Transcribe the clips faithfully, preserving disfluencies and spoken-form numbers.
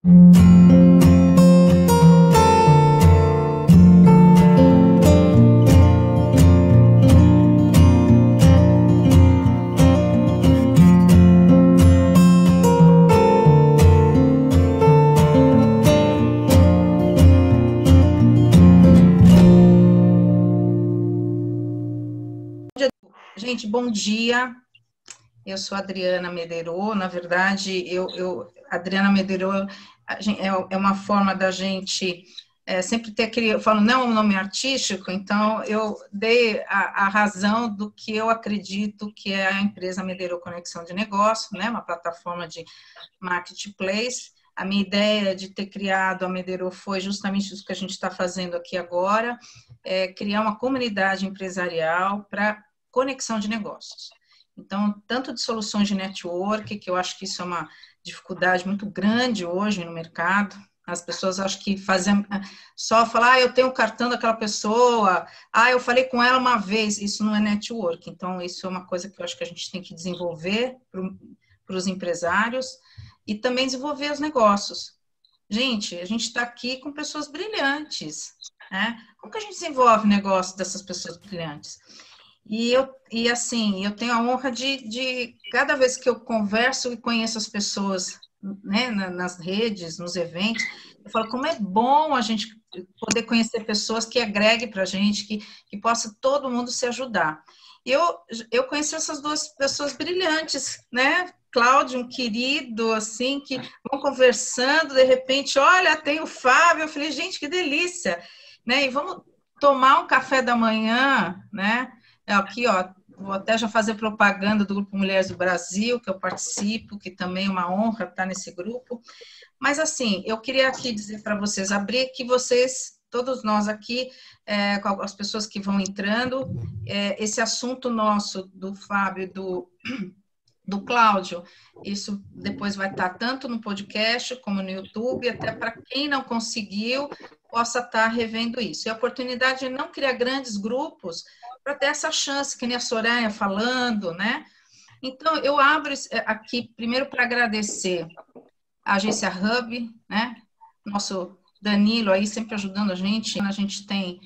Gente, bom dia. Eu sou Adriana Mederô. Na verdade, eu, eu Adriana Mederô é, é uma forma da gente é, sempre ter aquele... Eu falo, não é um nome artístico, então eu dei a, a razão do que eu acredito que é a empresa Mederô Conexão de Negócio, né, uma plataforma de marketplace. A minha ideia de ter criado a Mederô foi justamente isso que a gente está fazendo aqui agora, é criar uma comunidade empresarial para conexão de negócios. Então, tanto de soluções de network, que eu acho que isso é uma dificuldade muito grande hoje no mercado. As pessoas acham que fazem só falar, ah, eu tenho o cartão daquela pessoa, ah, eu falei com ela uma vez, isso não é network. Então, isso é uma coisa que eu acho que a gente tem que desenvolver para os empresários e também desenvolver os negócios. Gente, a gente está aqui com pessoas brilhantes, né? Como que a gente desenvolve o negócio dessas pessoas brilhantes? E, eu, e assim, eu tenho a honra de, de, cada vez que eu converso e conheço as pessoas, né, nas redes, nos eventos, eu falo como é bom a gente poder conhecer pessoas que agreguem para a gente, que, que possa todo mundo se ajudar. Eu, eu conheci essas duas pessoas brilhantes, né? Cláudio, um querido, assim, que vão conversando, de repente, olha, tem o Fábio, eu falei, gente, que delícia, né? E vamos tomar um café da manhã, né? Aqui, ó, vou até já fazer propaganda do Grupo Mulheres do Brasil, que eu participo, que também é uma honra estar nesse grupo. Mas, assim, eu queria aqui dizer para vocês, abrir que vocês, todos nós aqui, é, com as pessoas que vão entrando, é, esse assunto nosso do Fábio e do, do Cláudio, isso depois vai estar tanto no podcast como no YouTube, até para quem não conseguiu, possa estar revendo isso. E a oportunidade de não criar grandes grupos, para ter essa chance, que nem a Soraya falando, né? Então, eu abro aqui, primeiro, para agradecer a agência Hub, né? Nosso Danilo aí sempre ajudando a gente. A gente tem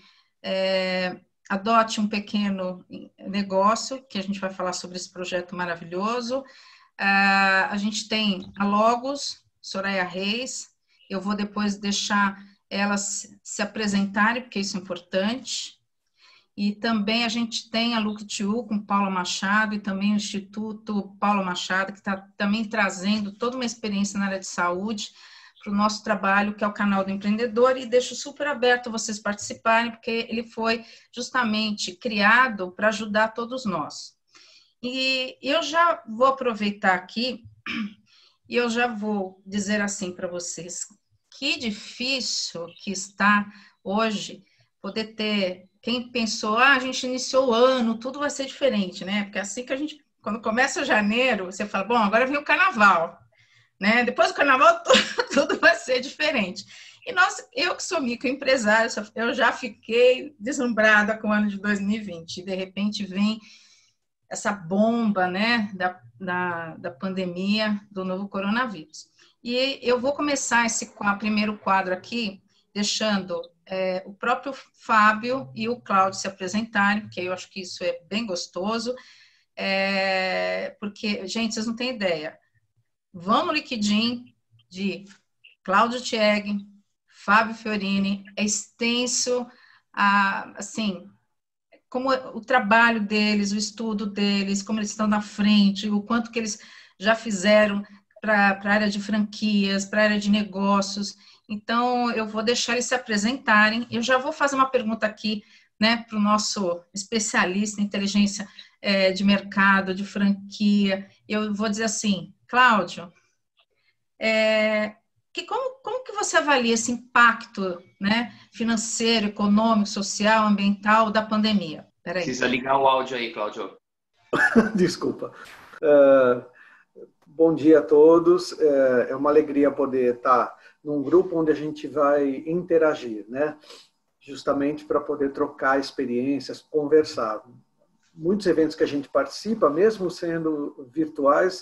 é, Adote um Pequeno Negócio, que a gente vai falar sobre esse projeto maravilhoso. Uh, a gente tem a Logos, Soraya Reis. Eu vou depois deixar elas se apresentarem, porque isso é importante. E também a gente tem a Look to You com Paula Machado e também o Instituto Paula Machado, que está também trazendo toda uma experiência na área de saúde para o nosso trabalho, que é o canal do empreendedor, e deixo super aberto vocês participarem, porque ele foi justamente criado para ajudar todos nós. E eu já vou aproveitar aqui e eu já vou dizer assim para vocês, que difícil que está hoje poder ter... Quem pensou, ah, a gente iniciou o ano, tudo vai ser diferente, né? Porque assim que a gente, quando começa janeiro, você fala, bom, agora vem o carnaval, né? Depois do carnaval, tudo, tudo vai ser diferente. E nós, eu que sou microempresária, eu já fiquei deslumbrada com o ano de dois mil e vinte. E de repente vem essa bomba, né, da, da, da pandemia do novo coronavírus. E eu vou começar esse primeiro quadro aqui, deixando é, o próprio Fábio e o Cláudio se apresentarem, porque eu acho que isso é bem gostoso, é, porque, gente, vocês não têm ideia. Vão no LinkedIn de Cláudio Tieg, Fábio Fiorini, é extenso, a, assim, como o trabalho deles, o estudo deles, como eles estão na frente, o quanto que eles já fizeram para a área de franquias, para a área de negócios. Então, eu vou deixar eles se apresentarem. Eu já vou fazer uma pergunta aqui, né, para o nosso especialista em inteligência é, de mercado, de franquia. Eu vou dizer assim, Cláudio, é, que como, como que você avalia esse impacto, né, financeiro, econômico, social, ambiental da pandemia? Peraí. Precisa ligar o áudio aí, Cláudio. Desculpa. Uh, bom dia a todos. Uh, é uma alegria poder estar num grupo onde a gente vai interagir, né? Justamente para poder trocar experiências, conversar. Muitos eventos que a gente participa, mesmo sendo virtuais,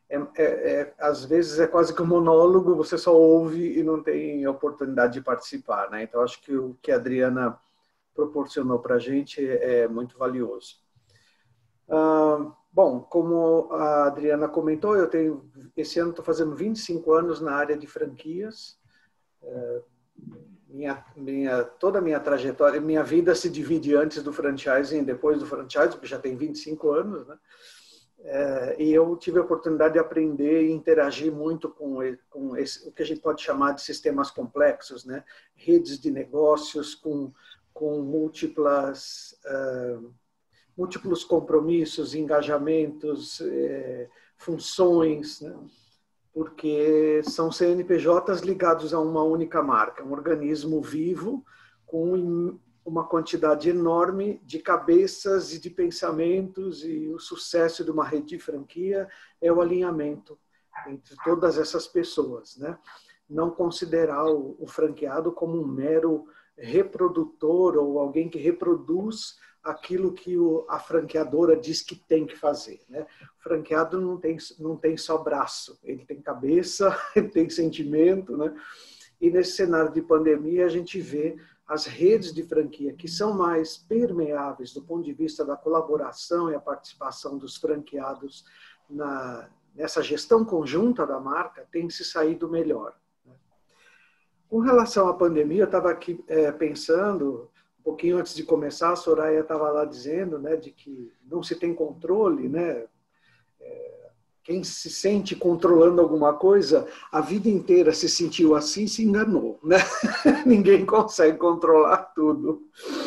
é, é, é, às vezes é quase que um monólogo, você só ouve e não tem oportunidade de participar, né? Então, acho que o que a Adriana proporcionou para a gente é muito valioso. Ah, bom, como a Adriana comentou, eu tenho, esse ano estou fazendo vinte e cinco anos na área de franquias. É, minha, minha, toda a minha trajetória, minha vida se divide antes do franchising e depois do franchising, porque já tem vinte e cinco anos, né? É, e eu tive a oportunidade de aprender e interagir muito com, com esse, o que a gente pode chamar de sistemas complexos, né? Redes de negócios com, com múltiplas, uh, múltiplos compromissos, engajamentos, eh, funções, né? Porque são C N P Js ligados a uma única marca, um organismo vivo com uma quantidade enorme de cabeças e de pensamentos, e o sucesso de uma rede de franquia é o alinhamento entre todas essas pessoas, né? Não considerar o, o franqueado como um mero reprodutor ou alguém que reproduz aquilo que o, a franqueadora diz que tem que fazer, né? O franqueado não tem, não tem só braço, ele tem cabeça, ele tem sentimento, né? E nesse cenário de pandemia a gente vê as redes de franquia que são mais permeáveis do ponto de vista da colaboração e a participação dos franqueados na, nessa gestão conjunta da marca tem se saído melhor, né? Com relação à pandemia, eu estava aqui é, pensando, um pouquinho antes de começar, a Soraya estava lá dizendo, né, de que não se tem controle, né? É, quem se sente controlando alguma coisa, a vida inteira se sentiu assim, se enganou, né? Ninguém consegue controlar tudo.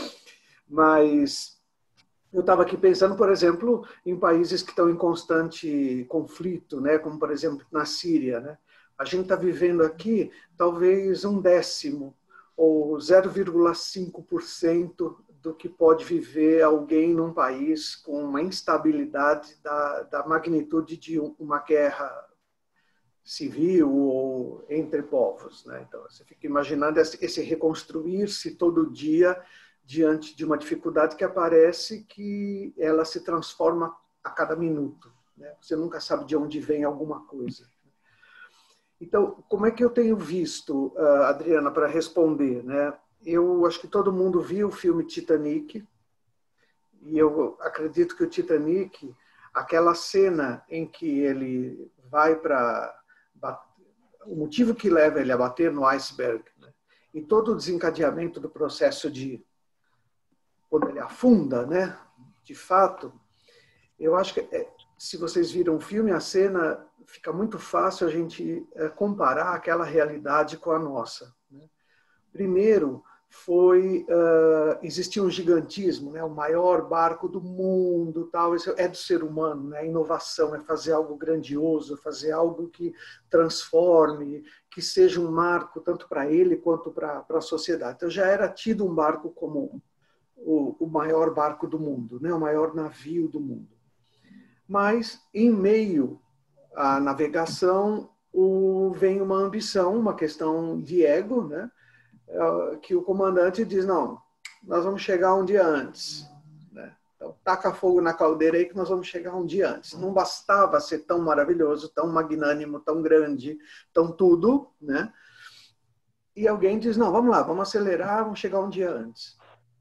Mas eu estava aqui pensando, por exemplo, em países que estão em constante conflito, né? Como, por exemplo, na Síria, né? A gente está vivendo aqui talvez um décimo ou zero vírgula cinco por cento do que pode viver alguém num país com uma instabilidade da, da magnitude de uma guerra civil ou entre povos, né? Então, você fica imaginando esse, esse reconstruir-se todo dia diante de uma dificuldade que aparece, que ela se transforma a cada minuto, né? Você nunca sabe de onde vem alguma coisa. Então, como é que eu tenho visto, Adriana, para responder, né? Eu acho que todo mundo viu o filme Titanic, e eu acredito que o Titanic, aquela cena em que ele vai para... o motivo que leva ele a bater no iceberg, né? E todo o desencadeamento do processo de... quando ele afunda, né? De fato, eu acho que, se vocês viram o filme, a cena, fica muito fácil a gente comparar aquela realidade com a nossa, né? Primeiro, foi uh, existia um gigantismo, né? O maior barco do mundo, tal. Isso é do ser humano, né? A inovação é fazer algo grandioso, fazer algo que transforme, que seja um marco tanto para ele quanto para a sociedade. Então já era tido um barco como o, o maior barco do mundo, né? O maior navio do mundo. Mas em meio à navegação o, vem uma ambição, uma questão de ego, né? Que o comandante diz, não, nós vamos chegar um dia antes, né? Então, taca fogo na caldeira aí que nós vamos chegar um dia antes. Não bastava ser tão maravilhoso, tão magnânimo, tão grande, tão tudo, né? E alguém diz, não, vamos lá, vamos acelerar, vamos chegar um dia antes.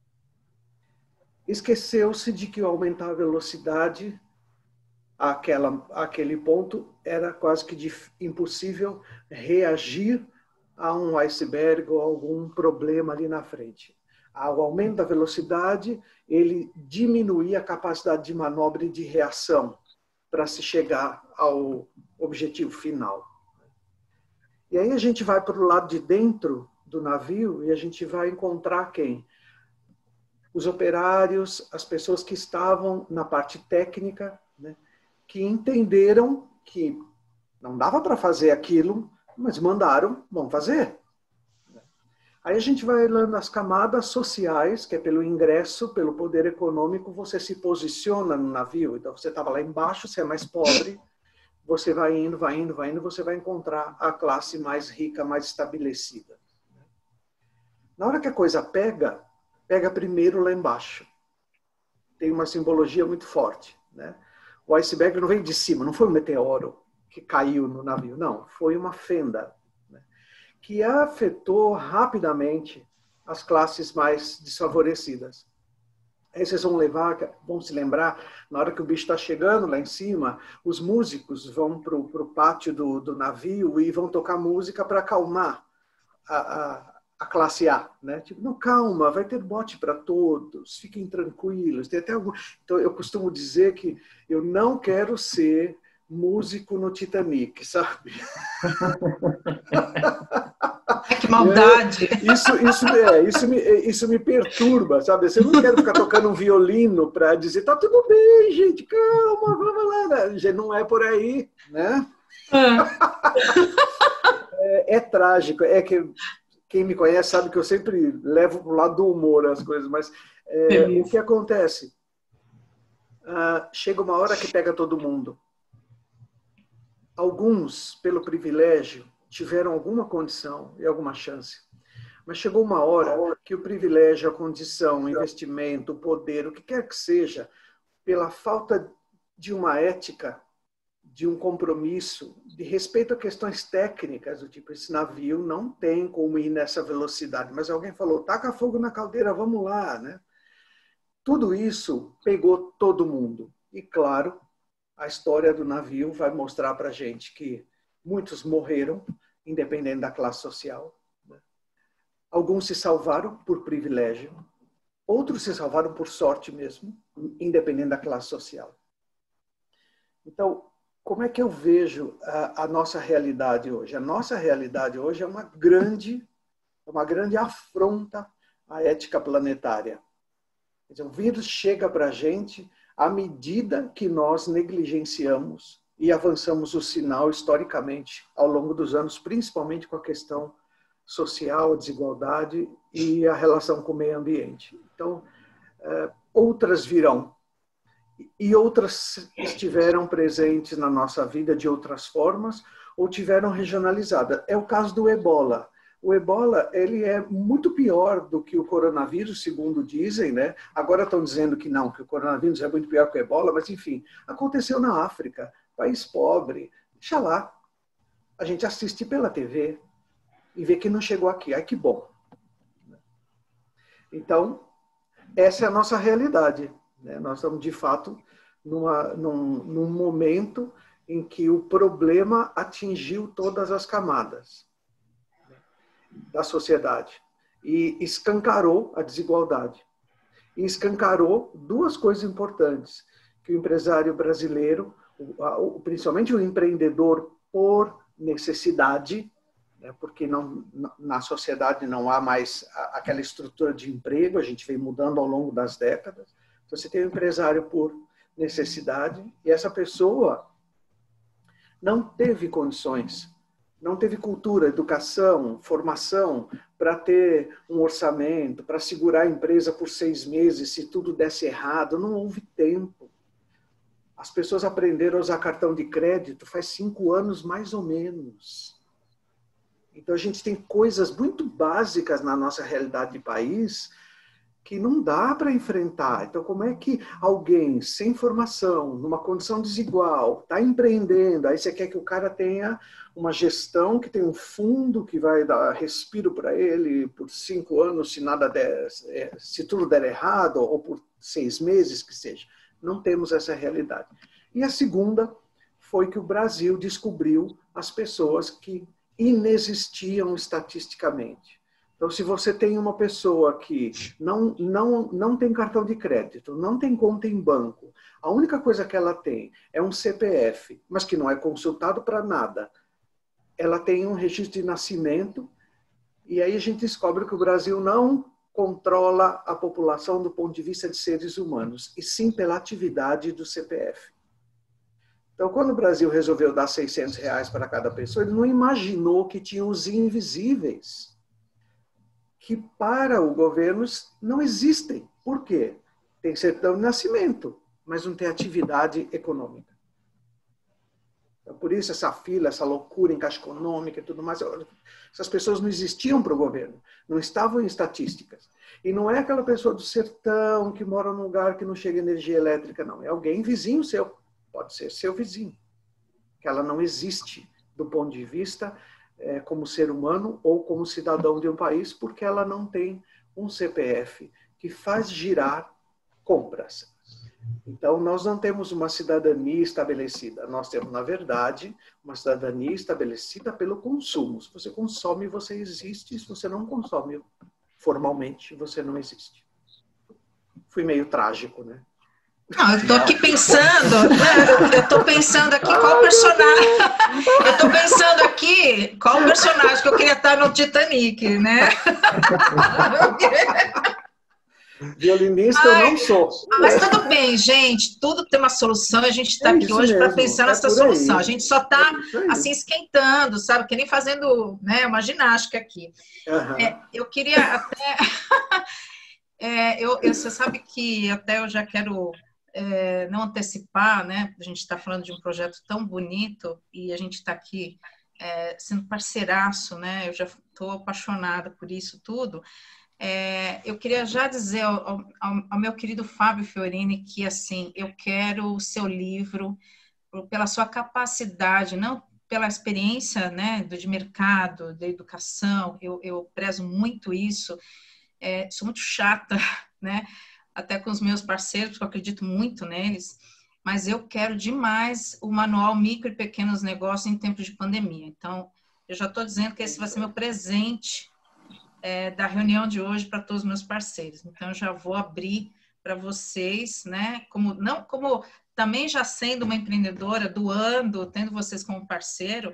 Esqueceu-se de que aumentar a velocidade àquela, àquele ponto era quase que dif- impossível reagir a um iceberg ou algum problema ali na frente. Ao aumento da velocidade, ele diminuía a capacidade de manobra e de reação para se chegar ao objetivo final. E aí a gente vai para o lado de dentro do navio e a gente vai encontrar quem? Os operários, as pessoas que estavam na parte técnica, né, que entenderam que não dava para fazer aquilo, mas mandaram, vamos fazer. Aí a gente vai olhando as camadas sociais, que é pelo ingresso, pelo poder econômico, você se posiciona no navio. Então, você estava lá embaixo, você é mais pobre, você vai indo, vai indo, vai indo, você vai encontrar a classe mais rica, mais estabelecida. Na hora que a coisa pega, pega primeiro lá embaixo. Tem uma simbologia muito forte, né? O iceberg não veio de cima, não foi um meteoro que caiu no navio. Não, foi uma fenda, né, que afetou rapidamente as classes mais desfavorecidas. Aí vocês vão levar, vão se lembrar, na hora que o bicho está chegando lá em cima, os músicos vão para o pátio do, do navio e vão tocar música para acalmar a, a, a classe A, né? Tipo, não, calma, vai ter bote para todos, fiquem tranquilos. Tem até algum... Então, eu costumo dizer que eu não quero ser músico no Titanic, sabe? Que maldade! É, isso, isso, é, isso, me, isso me perturba, sabe? Eu não quero ficar tocando um violino para dizer, tá tudo bem, gente, calma, vamos lá. Não é por aí, né? É, é trágico. É que quem me conhece sabe que eu sempre levo para o lado do humor as coisas, mas é, o que acontece? Ah, chega uma hora que pega todo mundo. Alguns, pelo privilégio, tiveram alguma condição e alguma chance. Mas chegou uma hora que o privilégio, a condição, o investimento, o poder, o que quer que seja, pela falta de uma ética, de um compromisso, de respeito a questões técnicas, do tipo, esse navio não tem como ir nessa velocidade. Mas alguém falou, taca fogo na caldeira, vamos lá, né? Tudo isso pegou todo mundo. E, claro, a história do navio vai mostrar para a gente que muitos morreram, independente da classe social. Alguns se salvaram por privilégio, outros se salvaram por sorte mesmo, independente da classe social. Então, como é que eu vejo a, a nossa realidade hoje? A nossa realidade hoje é uma grande, uma grande afronta à ética planetária. Quer dizer, o vírus chega para a gente à medida que nós negligenciamos e avançamos o sinal historicamente ao longo dos anos, principalmente com a questão social, a desigualdade e a relação com o meio ambiente. Então, outras virão e outras estiveram presentes na nossa vida de outras formas ou tiveram regionalizada. É o caso do Ebola. O Ebola, ele é muito pior do que o coronavírus, segundo dizem, né? Agora estão dizendo que não, que o coronavírus é muito pior que o Ebola, mas enfim, aconteceu na África, país pobre, deixa lá. A gente assiste pela T V e vê que não chegou aqui. Ai, que bom. Então, essa é a nossa realidade, né? Nós estamos, de fato, numa, num, num momento em que o problema atingiu todas as camadas da sociedade e escancarou a desigualdade. E escancarou duas coisas importantes, que o empresário brasileiro, principalmente o empreendedor por necessidade, né, porque não, na sociedade não há mais aquela estrutura de emprego, a gente vem mudando ao longo das décadas. Então, você tem o empresário por necessidade e essa pessoa não teve condições, não teve cultura, educação, formação para ter um orçamento, para segurar a empresa por seis meses se tudo desse errado. Não houve tempo. As pessoas aprenderam a usar cartão de crédito faz cinco anos, mais ou menos. Então, a gente tem coisas muito básicas na nossa realidade de país que não dá para enfrentar. Então, como é que alguém sem formação, numa condição desigual, está empreendendo, aí você quer que o cara tenha uma gestão que tem um fundo que vai dar respiro para ele por cinco anos, se nada der, se tudo der errado, ou por seis meses, que seja. Não temos essa realidade. E a segunda foi que o Brasil descobriu as pessoas que inexistiam estatisticamente. Então, se você tem uma pessoa que não, não, não tem cartão de crédito, não tem conta em banco, a única coisa que ela tem é um C P F, mas que não é consultado para nada. Ela tem um registro de nascimento, e aí a gente descobre que o Brasil não controla a população do ponto de vista de seres humanos, e sim pela atividade do C P F. Então, quando o Brasil resolveu dar seiscentos reais para cada pessoa, ele não imaginou que tinha os invisíveis, que para o governo não existem. Por quê? Tem certidão de nascimento, mas não tem atividade econômica. Então, por isso essa fila, essa loucura em Caixa Econômica e tudo mais, essas pessoas não existiam para o governo, não estavam em estatísticas. E não é aquela pessoa do sertão que mora num lugar que não chega energia elétrica, não. É alguém vizinho seu, pode ser seu vizinho. que ela não existe do ponto de vista é, como ser humano ou como cidadão de um país, porque ela não tem um C P F que faz girar compras. Então, nós não temos uma cidadania estabelecida. Nós temos, na verdade, uma cidadania estabelecida pelo consumo. Se você consome, você existe. Se você não consome formalmente, você não existe. Fui meio trágico, né? Não, eu estou aqui pensando, eu estou pensando aqui qual personagem, eu estou pensando aqui qual personagem que eu queria estar no Titanic, né? Violinista Ai, eu não sou. Mas tudo bem, gente, tudo tem uma solução, a gente está É aqui hoje para pensar é nessa solução, aí. a gente só está é assim esquentando, sabe, que nem fazendo, né, uma ginástica aqui. Uhum. É, eu queria até, é, eu, eu, você sabe que até eu já quero... É, não antecipar, né? A gente está falando de um projeto tão bonito e a gente está aqui é, sendo parceiraço, né? Eu já estou apaixonada por isso tudo. É, eu queria já dizer ao, ao, ao meu querido Fábio Fiorini que, assim, eu quero o seu livro pela sua capacidade, não pela experiência, né, do, de mercado, da educação, eu, eu prezo muito isso, é, sou muito chata, né? Até com os meus parceiros, porque eu acredito muito neles, mas eu quero demais o manual Micro e Pequenos Negócios em tempos de pandemia. Então, eu já estou dizendo que esse vai ser meu presente é, da reunião de hoje para todos os meus parceiros. Então, eu já vou abrir para vocês, né? Como, não, como também já sendo uma empreendedora, doando, tendo vocês como parceiro,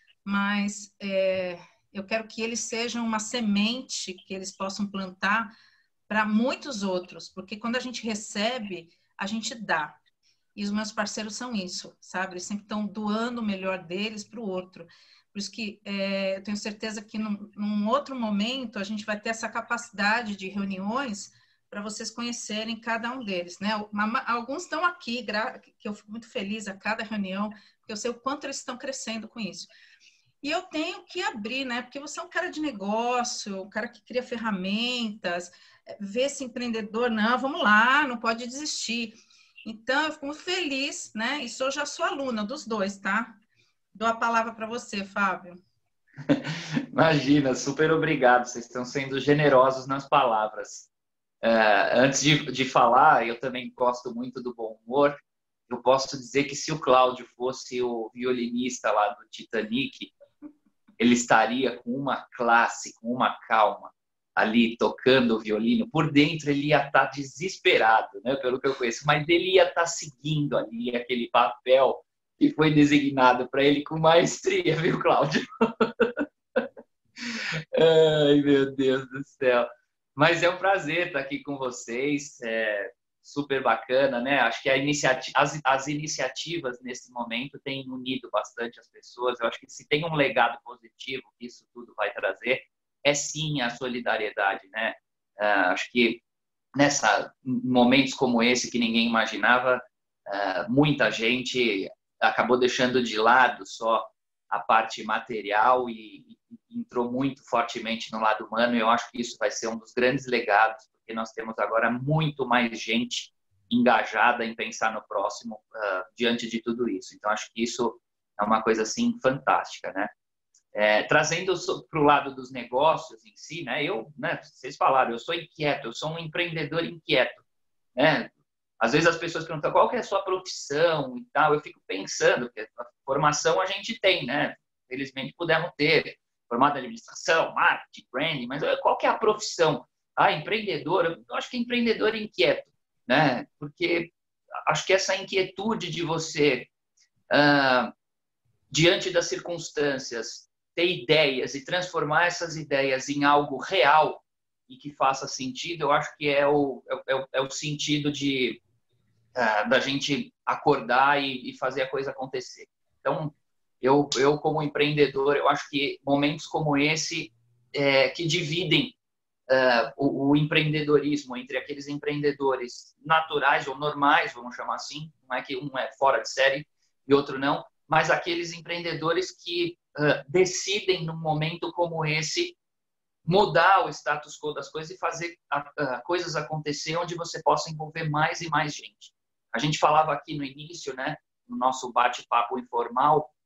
mas é, eu quero que eles sejam uma semente que eles possam plantar para muitos outros, porque quando a gente recebe, a gente dá. E os meus parceiros são isso, sabe? Eles sempre estão doando o melhor deles para o outro. Por isso que é, eu tenho certeza que num, num outro momento a gente vai ter essa capacidade de reuniões para vocês conhecerem cada um deles, né? Alguns estão aqui, que eu fico muito feliz a cada reunião, porque eu sei o quanto eles estão crescendo com isso. E eu tenho que abrir, né? Porque você é um cara de negócio, um cara que cria ferramentas, vê esse empreendedor, não, vamos lá, não pode desistir. Então, eu fico muito feliz, né? E sou já sua aluna dos dois, tá? Dou a palavra para você, Fábio. Imagina, super obrigado. Vocês estão sendo generosos nas palavras. Uh, antes de, de falar, eu também gosto muito do bom humor. Eu posso dizer que se o Cláudio fosse o violinista lá do Titanic, ele estaria com uma classe, com uma calma, ali tocando o violino. Por dentro ele ia estar desesperado, né, pelo que eu conheço, mas ele ia estar seguindo ali aquele papel que foi designado para ele com maestria, viu, Cláudio? Ai, meu Deus do céu. Mas é um prazer estar aqui com vocês, é super bacana, né? Acho que a iniciativa, as, as iniciativas nesse momento têm unido bastante as pessoas. Eu acho que se tem um legado positivo que isso tudo vai trazer, é sim a solidariedade, né? Uh, acho que nessa momentos como esse que ninguém imaginava, uh, muita gente acabou deixando de lado só a parte material e, e entrou muito fortemente no lado humano. E eu acho que isso vai ser um dos grandes legados, porque nós temos agora muito mais gente engajada em pensar no próximo uh, diante de tudo isso. Então, acho que isso é uma coisa assim fantástica, né? É, trazendo para o lado dos negócios em si, né? Eu, né? Vocês falaram, eu sou inquieto, eu sou um empreendedor inquieto, né? Às vezes as pessoas perguntam qual que é a sua profissão e tal. Eu fico pensando que a formação a gente tem, né? Felizmente pudemos ter formado em administração, marketing, branding, mas qual que é a profissão? Ah, empreendedor. Eu acho que empreendedor inquieto, né? Porque acho que essa inquietude de você ah, diante das circunstâncias ter ideias e transformar essas ideias em algo real e que faça sentido, eu acho que é o, é o, é o sentido de, uh, da gente acordar e, e fazer a coisa acontecer. Então, eu, eu como empreendedor, eu acho que momentos como esse é, que dividem uh, o, o empreendedorismo entre aqueles empreendedores naturais ou normais, vamos chamar assim, não é que um é fora de série e outro não, mas aqueles empreendedores que uh, decidem num momento como esse mudar o status quo das coisas e fazer uh, coisas acontecer onde você possa envolver mais e mais gente. A gente falava aqui no início, né, no nosso bate-papo informal,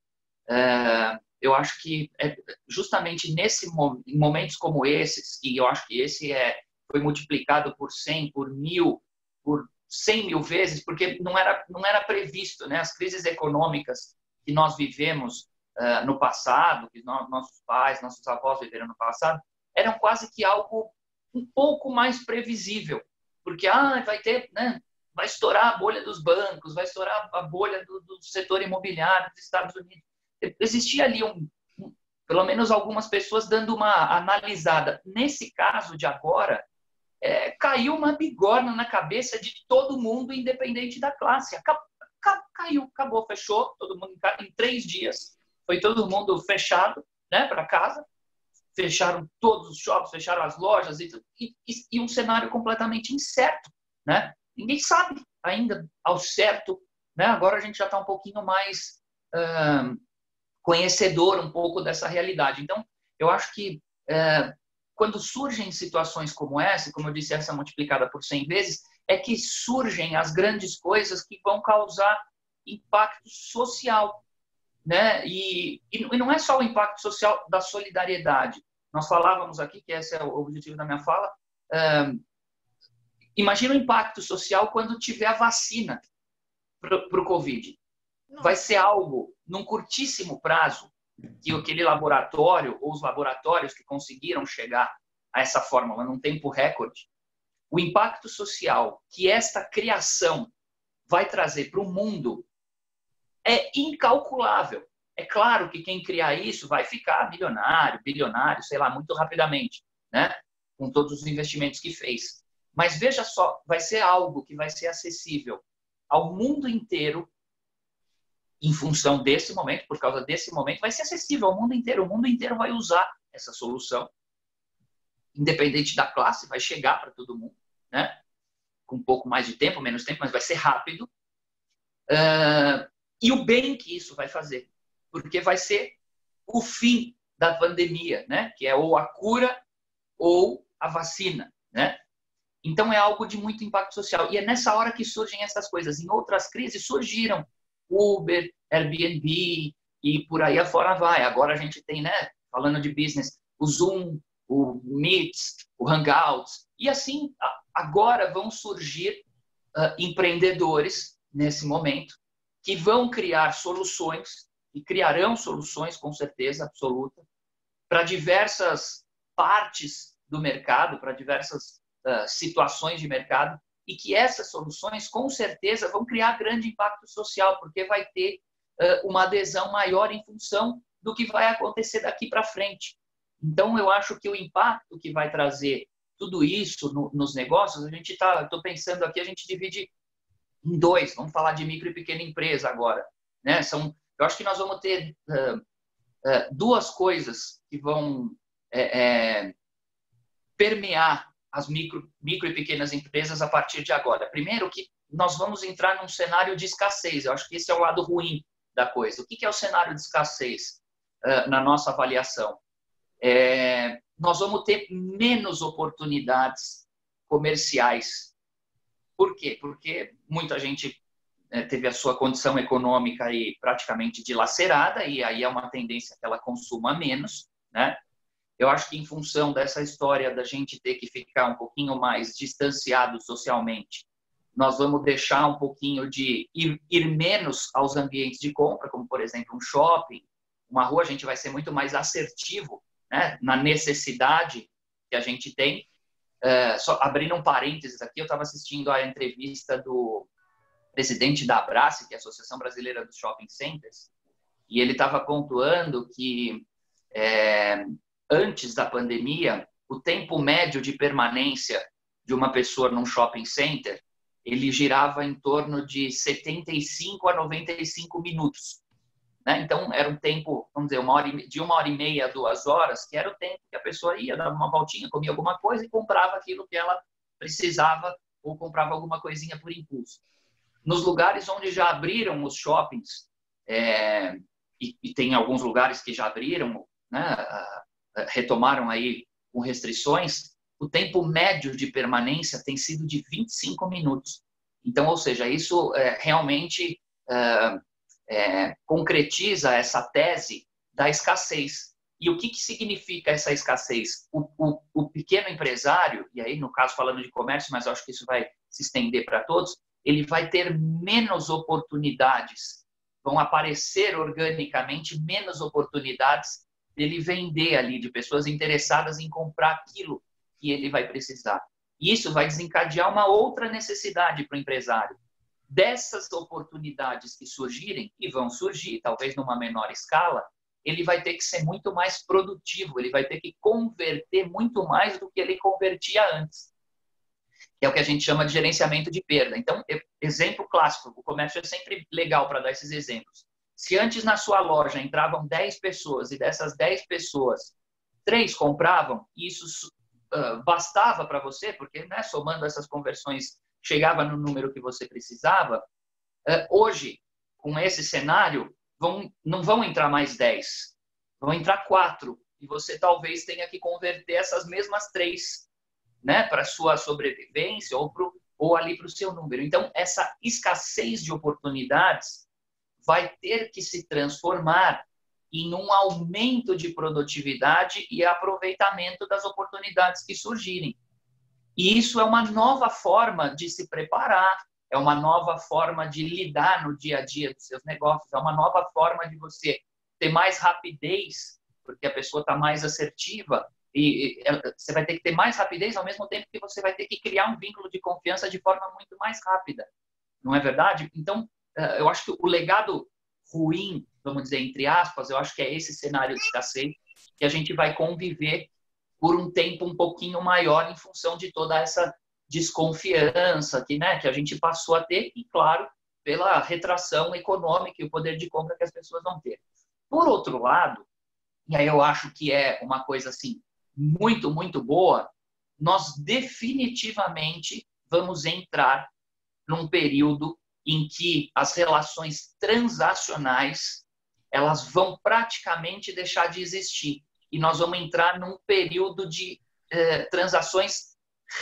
uh, eu acho que é justamente nesse em momentos como esses, e eu acho que esse é, foi multiplicado por cem, por mil, por cem mil vezes, porque não era, não era previsto, né? As crises econômicas que nós vivemos uh, no passado, que nós, nossos pais, nossos avós viveram no passado, eram quase que algo um pouco mais previsível, porque ah, vai ter, né, vai estourar a bolha dos bancos, vai estourar a bolha do, do setor imobiliário dos Estados Unidos. Existia ali, um, um, pelo menos algumas pessoas dando uma analisada. Nesse caso de agora, é, caiu uma bigorna na cabeça de todo mundo, independente da classe. Acab, ca, caiu, acabou, fechou, todo mundo em, em três dias. Foi todo mundo fechado, né, para casa. Fecharam todos os shoppings, fecharam as lojas e, e, e um cenário completamente incerto, né? Ninguém sabe ainda ao certo, né? Agora a gente já está um pouquinho mais uh, conhecedor um pouco dessa realidade. Então, eu acho que uh, quando surgem situações como essa, como eu disse, essa multiplicada por cem vezes, é que surgem as grandes coisas que vão causar impacto social, né? E, e não é só o impacto social da solidariedade. Nós falávamos aqui, que esse é o objetivo da minha fala, uh, imagina o impacto social quando tiver a vacina para o Covid. Vai ser algo, num curtíssimo prazo, que aquele laboratório, ou os laboratórios que conseguiram chegar a essa fórmula num tempo recorde, o impacto social que esta criação vai trazer para o mundo é incalculável. É claro que quem criar isso vai ficar milionário, bilionário, sei lá, muito rapidamente, né? Com todos os investimentos que fez. Mas veja só, vai ser algo que vai ser acessível ao mundo inteiro em função desse momento, por causa desse momento, vai ser acessível ao mundo inteiro. O mundo inteiro vai usar essa solução, independente da classe, vai chegar para todo mundo, né? Com um pouco mais de tempo, menos tempo, mas vai ser rápido. Uh, e o bem que isso vai fazer, porque vai ser o fim da pandemia, né? Que é ou a cura ou a vacina, né? Então é algo de muito impacto social. E é nessa hora que surgem essas coisas. Em outras crises surgiram Uber, Airbnb e por aí afora vai. Agora a gente tem, né? Falando de business, o Zoom, o Meets, o Hangouts. E assim, agora vão surgir uh, empreendedores nesse momento que vão criar soluções e criarão soluções, com certeza absoluta, para diversas partes do mercado, para diversas uh, situações de mercado, e que essas soluções, com certeza, vão criar grande impacto social, porque vai ter uh, uma adesão maior em função do que vai acontecer daqui para frente. Então, eu acho que o impacto que vai trazer tudo isso no, nos negócios, a gente está, estou pensando aqui, a gente divide em dois, vamos falar de micro e pequena empresa agora, né? São Eu acho que nós vamos ter uh, uh, duas coisas que vão é, é, permear as micro, micro e pequenas empresas a partir de agora. Primeiro, que nós vamos entrar num cenário de escassez. Eu acho que esse é o lado ruim da coisa. O que é o cenário de escassez uh, na nossa avaliação? É, nós vamos ter menos oportunidades comerciais. Por quê? Porque muita gente teve a sua condição econômica aí praticamente dilacerada, e aí é uma tendência que ela consuma menos, né? Eu acho que em função dessa história da gente ter que ficar um pouquinho mais distanciado socialmente, nós vamos deixar um pouquinho de ir, ir menos aos ambientes de compra, como, por exemplo, um shopping, uma rua. A gente vai ser muito mais assertivo, né, na necessidade que a gente tem. É, só abrindo um parênteses aqui, eu estava assistindo a entrevista do presidente da Abrace, que é a Associação Brasileira dos Shopping Centers, e ele estava pontuando que é, antes da pandemia, o tempo médio de permanência de uma pessoa num shopping center, ele girava em torno de setenta e cinco a noventa e cinco minutos. Né? Então, era um tempo, vamos dizer, uma hora e, de uma hora e meia a duas horas, que era o tempo que a pessoa ia, dava uma voltinha, comia alguma coisa e comprava aquilo que ela precisava, ou comprava alguma coisinha por impulso. Nos lugares onde já abriram os shoppings, é, e, e tem alguns lugares que já abriram, né, retomaram aí com restrições, o tempo médio de permanência tem sido de vinte e cinco minutos. Então, ou seja, isso é, realmente é, é, concretiza essa tese da escassez. E o que, que significa essa escassez? O, o, o pequeno empresário, e aí no caso falando de comércio, mas eu acho que isso vai se estender para todos, ele vai ter menos oportunidades, vão aparecer organicamente menos oportunidades dele vender ali, de pessoas interessadas em comprar aquilo que ele vai precisar. E isso vai desencadear uma outra necessidade para o empresário. Dessas oportunidades que surgirem, e vão surgir, talvez numa menor escala, ele vai ter que ser muito mais produtivo, ele vai ter que converter muito mais do que ele convertia antes. Que é o que a gente chama de gerenciamento de perda. Então, exemplo clássico, o comércio é sempre legal para dar esses exemplos. Se antes na sua loja entravam dez pessoas e dessas dez pessoas, três compravam, e isso uh, bastava para você, porque né, somando essas conversões chegava no número que você precisava, uh, hoje, com esse cenário, vão, não vão entrar mais dez, vão entrar quatro, e você talvez tenha que converter essas mesmas três, né, para a sua sobrevivência ou, pro, ou ali para o seu número. Então, essa escassez de oportunidades vai ter que se transformar em um aumento de produtividade e aproveitamento das oportunidades que surgirem. E isso é uma nova forma de se preparar, é uma nova forma de lidar no dia a dia dos seus negócios, é uma nova forma de você ter mais rapidez, porque a pessoa está mais assertiva, e você vai ter que ter mais rapidez ao mesmo tempo que você vai ter que criar um vínculo de confiança de forma muito mais rápida. Não é verdade? Então, eu acho que o legado ruim, vamos dizer, entre aspas, eu acho que é esse cenário de escassez que a gente vai conviver por um tempo um pouquinho maior em função de toda essa desconfiança que, né, que a gente passou a ter e, claro, pela retração econômica e o poder de compra que as pessoas vão ter. Por outro lado, e aí eu acho que é uma coisa assim muito, muito boa, nós definitivamente vamos entrar num período em que as relações transacionais elas vão praticamente deixar de existir. E nós vamos entrar num período de eh, transações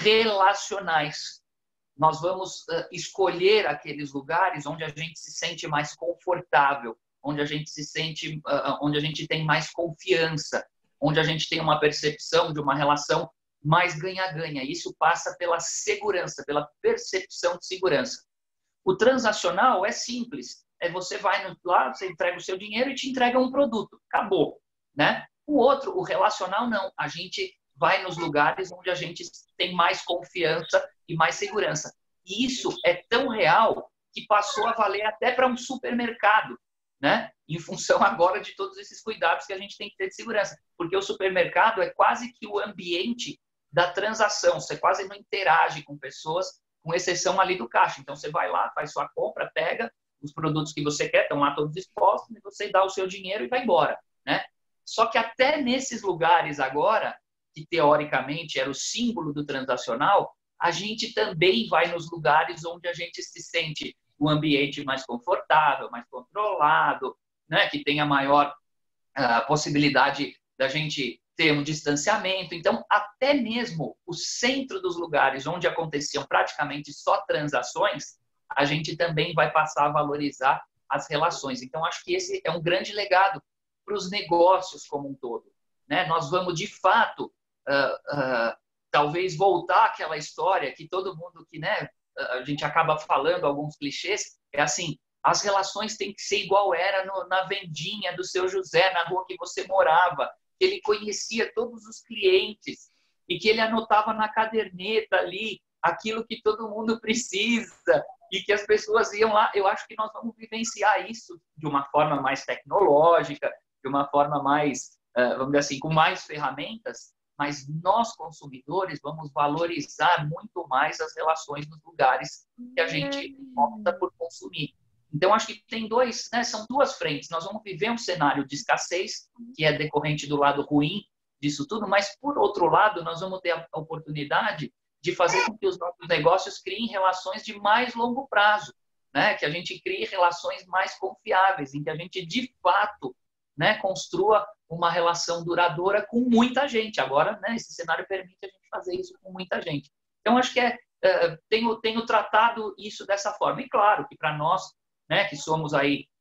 relacionais. Nós vamos eh, escolher aqueles lugares onde a gente se sente mais confortável, onde a gente se sente, uh, onde a gente tem mais confiança, onde a gente tem uma percepção de uma relação mais ganha-ganha. Isso passa pela segurança, pela percepção de segurança. O transacional é simples. É você vai lá, você entrega o seu dinheiro e te entrega um produto. Acabou, né? O outro, o relacional, não. A gente vai nos lugares onde a gente tem mais confiança e mais segurança. E isso é tão real que passou a valer até para um supermercado, né? Em função agora de todos esses cuidados que a gente tem que ter de segurança. Porque o supermercado é quase que o ambiente da transação. Você quase não interage com pessoas, com exceção ali do caixa. Então, você vai lá, faz sua compra, pega os produtos que você quer, estão lá todos expostos, e você dá o seu dinheiro e vai embora, né? Só que até nesses lugares agora, que teoricamente era o símbolo do transacional, a gente também vai nos lugares onde a gente se sente um ambiente mais confortável, mais controlado, né? Que tenha maior uh, possibilidade da gente ter um distanciamento. Então, até mesmo o centro dos lugares onde aconteciam praticamente só transações, a gente também vai passar a valorizar as relações. Então, acho que esse é um grande legado para os negócios como um todo, né? Nós vamos, de fato, uh, uh, talvez voltar àquela história que todo mundo que, né, a gente acaba falando, alguns clichês, é assim, as relações têm que ser igual era no, na vendinha do seu José, na rua que você morava, que ele conhecia todos os clientes e que ele anotava na caderneta ali aquilo que todo mundo precisa e que as pessoas iam lá. Eu acho que nós vamos vivenciar isso de uma forma mais tecnológica, de uma forma mais, vamos dizer assim, com mais ferramentas, mas nós, consumidores, vamos valorizar muito mais as relações nos lugares que a gente opta por consumir. Então, acho que tem dois, né, são duas frentes. Nós vamos viver um cenário de escassez, que é decorrente do lado ruim disso tudo, mas, por outro lado, nós vamos ter a oportunidade de fazer com que os nossos negócios criem relações de mais longo prazo, né? Que a gente crie relações mais confiáveis, em que a gente, de fato, né, construa uma relação duradoura com muita gente. Agora, né, esse cenário permite a gente fazer isso com muita gente. Então, acho que é, é, tenho, tenho tratado isso dessa forma. E claro que para nós, né, que somos aí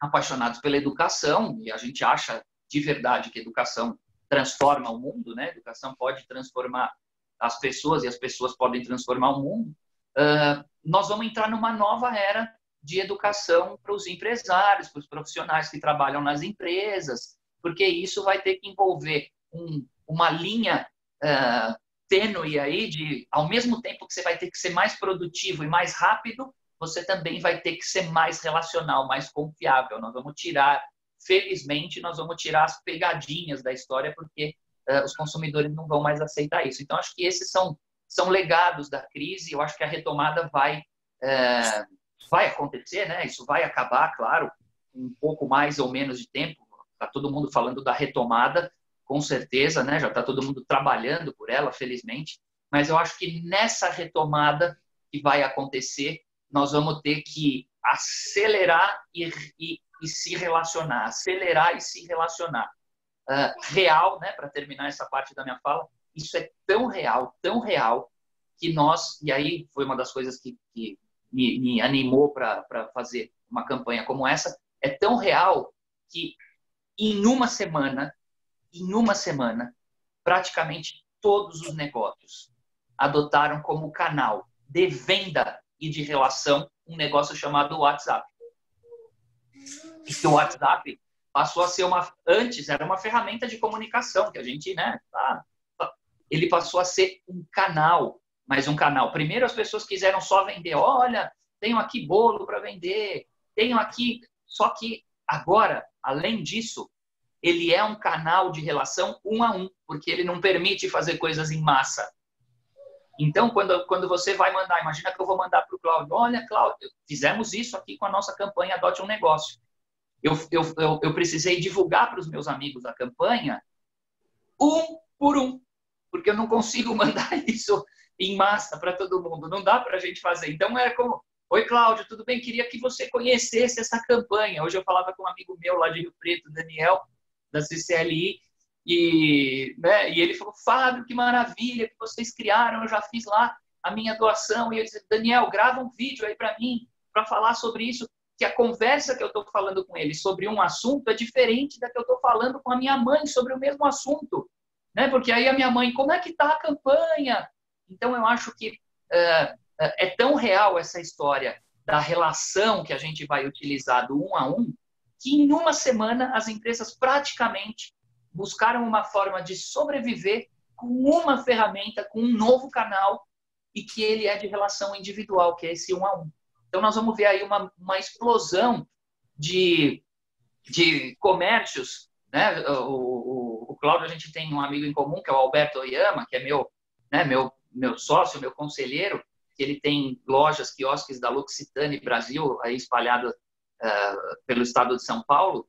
apaixonados pela educação, e a gente acha de verdade que a educação transforma o mundo, né? A educação pode transformar as pessoas e as pessoas podem transformar o mundo. Uh, nós vamos entrar numa nova era de educação para os empresários, para os profissionais que trabalham nas empresas, porque isso vai ter que envolver um, uma linha uh, tênue aí de, ao mesmo tempo que você vai ter que ser mais produtivo e mais rápido, você também vai ter que ser mais relacional, mais confiável. Nós vamos tirar, felizmente, nós vamos tirar as pegadinhas da história, porque uh, os consumidores não vão mais aceitar isso. Então, acho que esses são, são legados da crise. Eu acho que a retomada vai, uh, vai acontecer, né? Isso vai acabar, claro, um pouco mais ou menos de tempo. Está todo mundo falando da retomada, com certeza, né? Já está todo mundo trabalhando por ela, felizmente. Mas eu acho que nessa retomada que vai acontecer, nós vamos ter que acelerar e, e, e se relacionar, acelerar e se relacionar. Uh, real, né, para terminar essa parte da minha fala, isso é tão real, tão real, que nós, e aí foi uma das coisas que, que me, me animou para fazer uma campanha como essa, é tão real que em uma semana, em uma semana, praticamente todos os negócios adotaram como canal de venda e de relação um negócio chamado WhatsApp. E o WhatsApp passou a ser uma... Antes era uma ferramenta de comunicação, que a gente, né... Tá, tá, ele passou a ser um canal, mas um canal. Primeiro as pessoas quiseram só vender. Olha, tenho aqui bolo para vender, tenho aqui... Só que agora, além disso, ele é um canal de relação um a um, porque ele não permite fazer coisas em massa. Então, quando, quando você vai mandar, imagina que eu vou mandar para o Cláudio, olha, Cláudio, fizemos isso aqui com a nossa campanha Adote um Negócio. Eu, eu, eu, eu precisei divulgar para os meus amigos a campanha um por um, porque eu não consigo mandar isso em massa para todo mundo, não dá para a gente fazer. Então, era como, oi, Cláudio, tudo bem? Queria que você conhecesse essa campanha. Hoje eu falava com um amigo meu lá de Rio Preto, Daniel, da C C L I, E, né, e ele falou, Fábio, que maravilha que vocês criaram, eu já fiz lá a minha doação. E eu disse, Daniel, grava um vídeo aí para mim, para falar sobre isso, que a conversa que eu estou falando com ele sobre um assunto é diferente da que eu estou falando com a minha mãe sobre o mesmo assunto. Né? Porque aí a minha mãe, como é que está a campanha? Então eu acho que uh, é tão real essa história da relação que a gente vai utilizar do um a um, que em uma semana as empresas praticamente buscaram uma forma de sobreviver com uma ferramenta, com um novo canal, e que ele é de relação individual, que é esse um a um. Então, nós vamos ver aí uma, uma explosão de, de comércios, né? O, o, o Cláudio, a gente tem um amigo em comum, que é o Alberto Oyama, que é meu, né, meu, meu sócio, meu conselheiro, que ele tem lojas, quiosques da L'Occitane Brasil, aí espalhado uh, pelo estado de São Paulo,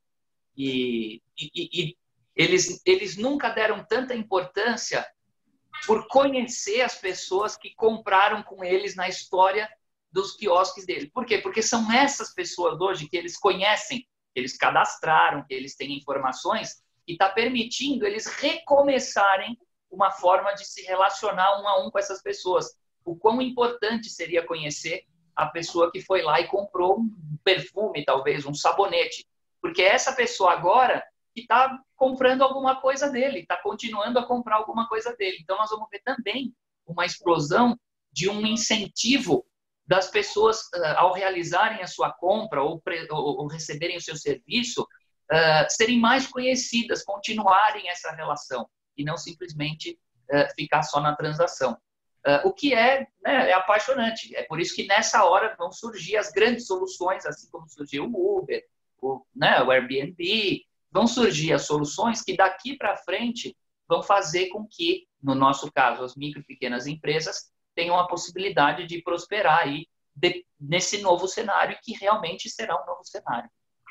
e, e, e Eles, eles nunca deram tanta importância por conhecer as pessoas que compraram com eles na história dos quiosques dele. Por quê? Porque são essas pessoas hoje que eles conhecem, que eles cadastraram, que eles têm informações, e está permitindo eles recomeçarem uma forma de se relacionar um a um com essas pessoas. O quão importante seria conhecer a pessoa que foi lá e comprou um perfume, talvez, um sabonete. Porque essa pessoa agora que está comprando alguma coisa dele, está continuando a comprar alguma coisa dele. Então, nós vamos ver também uma explosão de um incentivo das pessoas, uh, ao realizarem a sua compra ou, ou, ou receberem o seu serviço, uh, serem mais conhecidas, continuarem essa relação e não simplesmente uh, ficar só na transação. Uh, o que é, né, é apaixonante. É por isso que nessa hora vão surgir as grandes soluções, assim como surgiu o Uber, o, né, o Airbnb. Vão surgir as soluções que daqui para frente vão fazer com que, no nosso caso, as micro e pequenas empresas tenham a possibilidade de prosperar aí de, nesse novo cenário, que realmente será um novo cenário.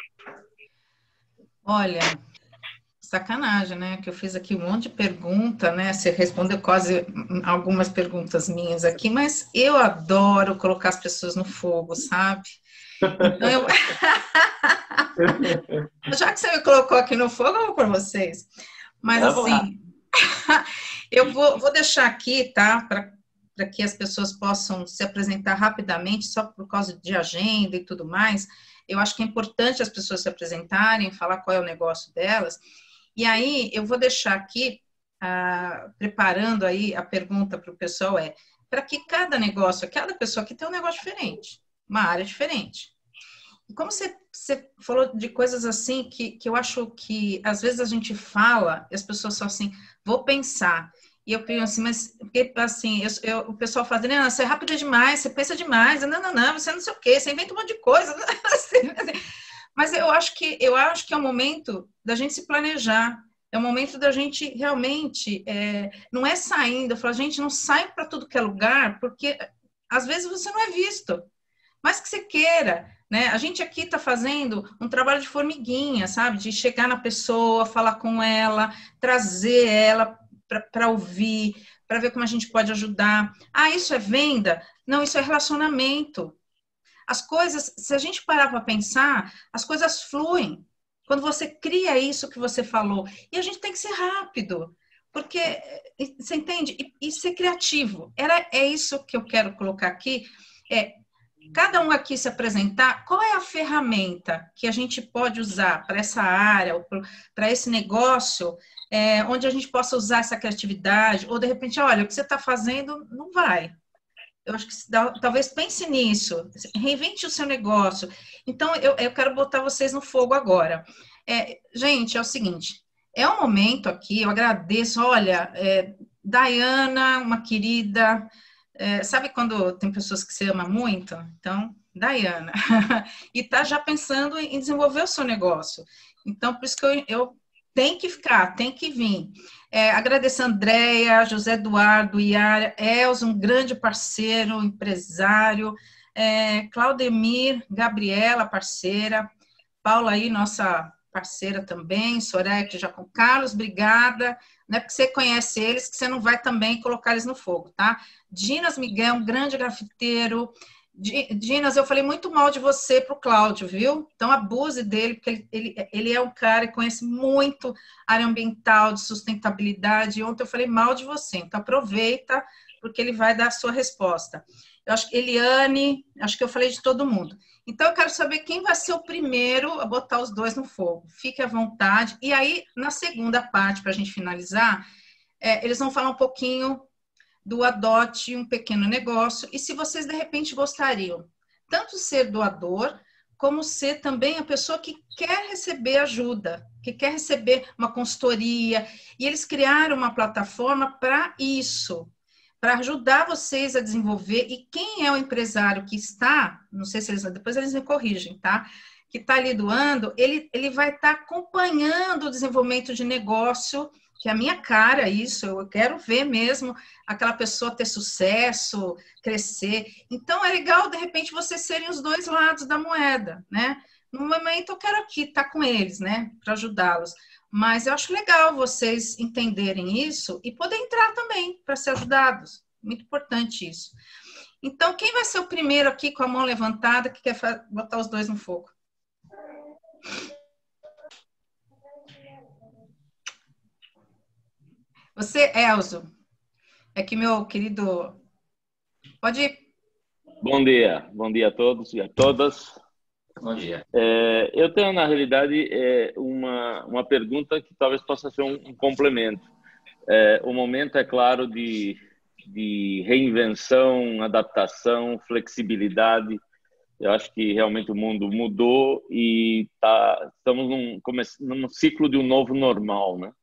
Olha, sacanagem, né? Que eu fiz aqui um monte de pergunta, né? Você respondeu quase algumas perguntas minhas aqui, mas eu adoro colocar as pessoas no fogo, sabe? Então, eu... Já que você me colocou aqui no fogo, eu vou por vocês. Mas, assim, eu vou, vou deixar aqui, tá? Para que as pessoas possam se apresentar rapidamente, só por causa de agenda e tudo mais. eu acho que é importante as pessoas se apresentarem, falar qual é o negócio delas. E aí, eu vou deixar aqui, ah, preparando aí a pergunta para o pessoal é, para que cada negócio, cada pessoa aqui tem um negócio diferente, uma área diferente. E como você, você falou de coisas assim que, que eu acho que, às vezes, a gente fala e as pessoas só assim, vou pensar. E eu penso assim, mas, porque, assim, eu, eu, o pessoal fala, não, você é rápida demais, você pensa demais, não, não, não, você não sei o quê, você inventa um monte de coisa. Mas eu acho que, eu acho que é o momento da gente se planejar, é o momento da gente realmente, é, não é saindo, eu falo, gente, não sai para tudo que é lugar, porque às vezes você não é visto, mas que você queira, né? A gente aqui está fazendo um trabalho de formiguinha, sabe? De chegar na pessoa, falar com ela, trazer ela para ouvir, para ver como a gente pode ajudar. Ah, isso é venda? Não, isso é relacionamento. As coisas, se a gente parar para pensar, as coisas fluem. Quando você cria isso que você falou. E a gente tem que ser rápido, porque, você entende? E, e ser criativo. Era, é isso que eu quero colocar aqui. É, cada um aqui se apresentar, qual é a ferramenta que a gente pode usar para essa área, para esse negócio, é, onde a gente possa usar essa criatividade, ou de repente, olha, o que você está fazendo não vai. Eu acho que dá, talvez pense nisso, reinvente o seu negócio. Então, eu, eu quero botar vocês no fogo agora. É, gente, é o seguinte, é um momento aqui, eu agradeço, olha, é, Dayana, uma querida, é, sabe quando tem pessoas que você ama muito? Então, Dayana, e tá já pensando em desenvolver o seu negócio. Então, por isso que eu, eu tenho que ficar, tem que vir. É, agradeço a Andréia, José Eduardo, Iara, Elza, um grande parceiro, empresário, é, Claudemir, Gabriela, parceira, Paula aí, nossa parceira também, Soraya, que já com Carlos, obrigada. Não é porque você conhece eles que você não vai também colocar eles no fogo, tá? Dinas Miguel, um grande grafiteiro. Dinas, eu falei muito mal de você para o Cláudio, viu? Então, abuse dele, porque ele, ele, ele é um cara que conhece muito área ambiental, de sustentabilidade. Ontem eu falei mal de você, então aproveita, porque ele vai dar a sua resposta. Eu acho que Eliane, acho que eu falei de todo mundo. Então, eu quero saber quem vai ser o primeiro a botar os dois no fogo. Fique à vontade. E aí, na segunda parte, para a gente finalizar, é, eles vão falar um pouquinho do adote um pequeno negócio, e se vocês, de repente, gostariam tanto ser doador, como ser também a pessoa que quer receber ajuda, que quer receber uma consultoria, e eles criaram uma plataforma para isso, para ajudar vocês a desenvolver, e quem é o empresário que está, não sei se eles, depois eles me corrigem, tá? Que está ali doando, ele, ele vai estar tá acompanhando o desenvolvimento de negócio, que é a minha cara isso, eu quero ver mesmo aquela pessoa ter sucesso, crescer. Então, é legal, de repente, vocês serem os dois lados da moeda, né? No momento, eu quero aqui estar com eles, né? Para ajudá-los. Mas eu acho legal vocês entenderem isso e poder entrar também para ser ajudados. Muito importante isso. Então, quem vai ser o primeiro aqui com a mão levantada que quer botar os dois no fogo? Você, Elzo, é que meu querido... Pode ir. Bom dia, bom dia a todos e a todas. Bom dia. É, eu tenho, na realidade, é, uma, uma pergunta que talvez possa ser um, um complemento. É, o momento, é claro, de, de reinvenção, adaptação, flexibilidade. Eu acho que realmente o mundo mudou e tá, estamos num, num ciclo de um novo normal, né?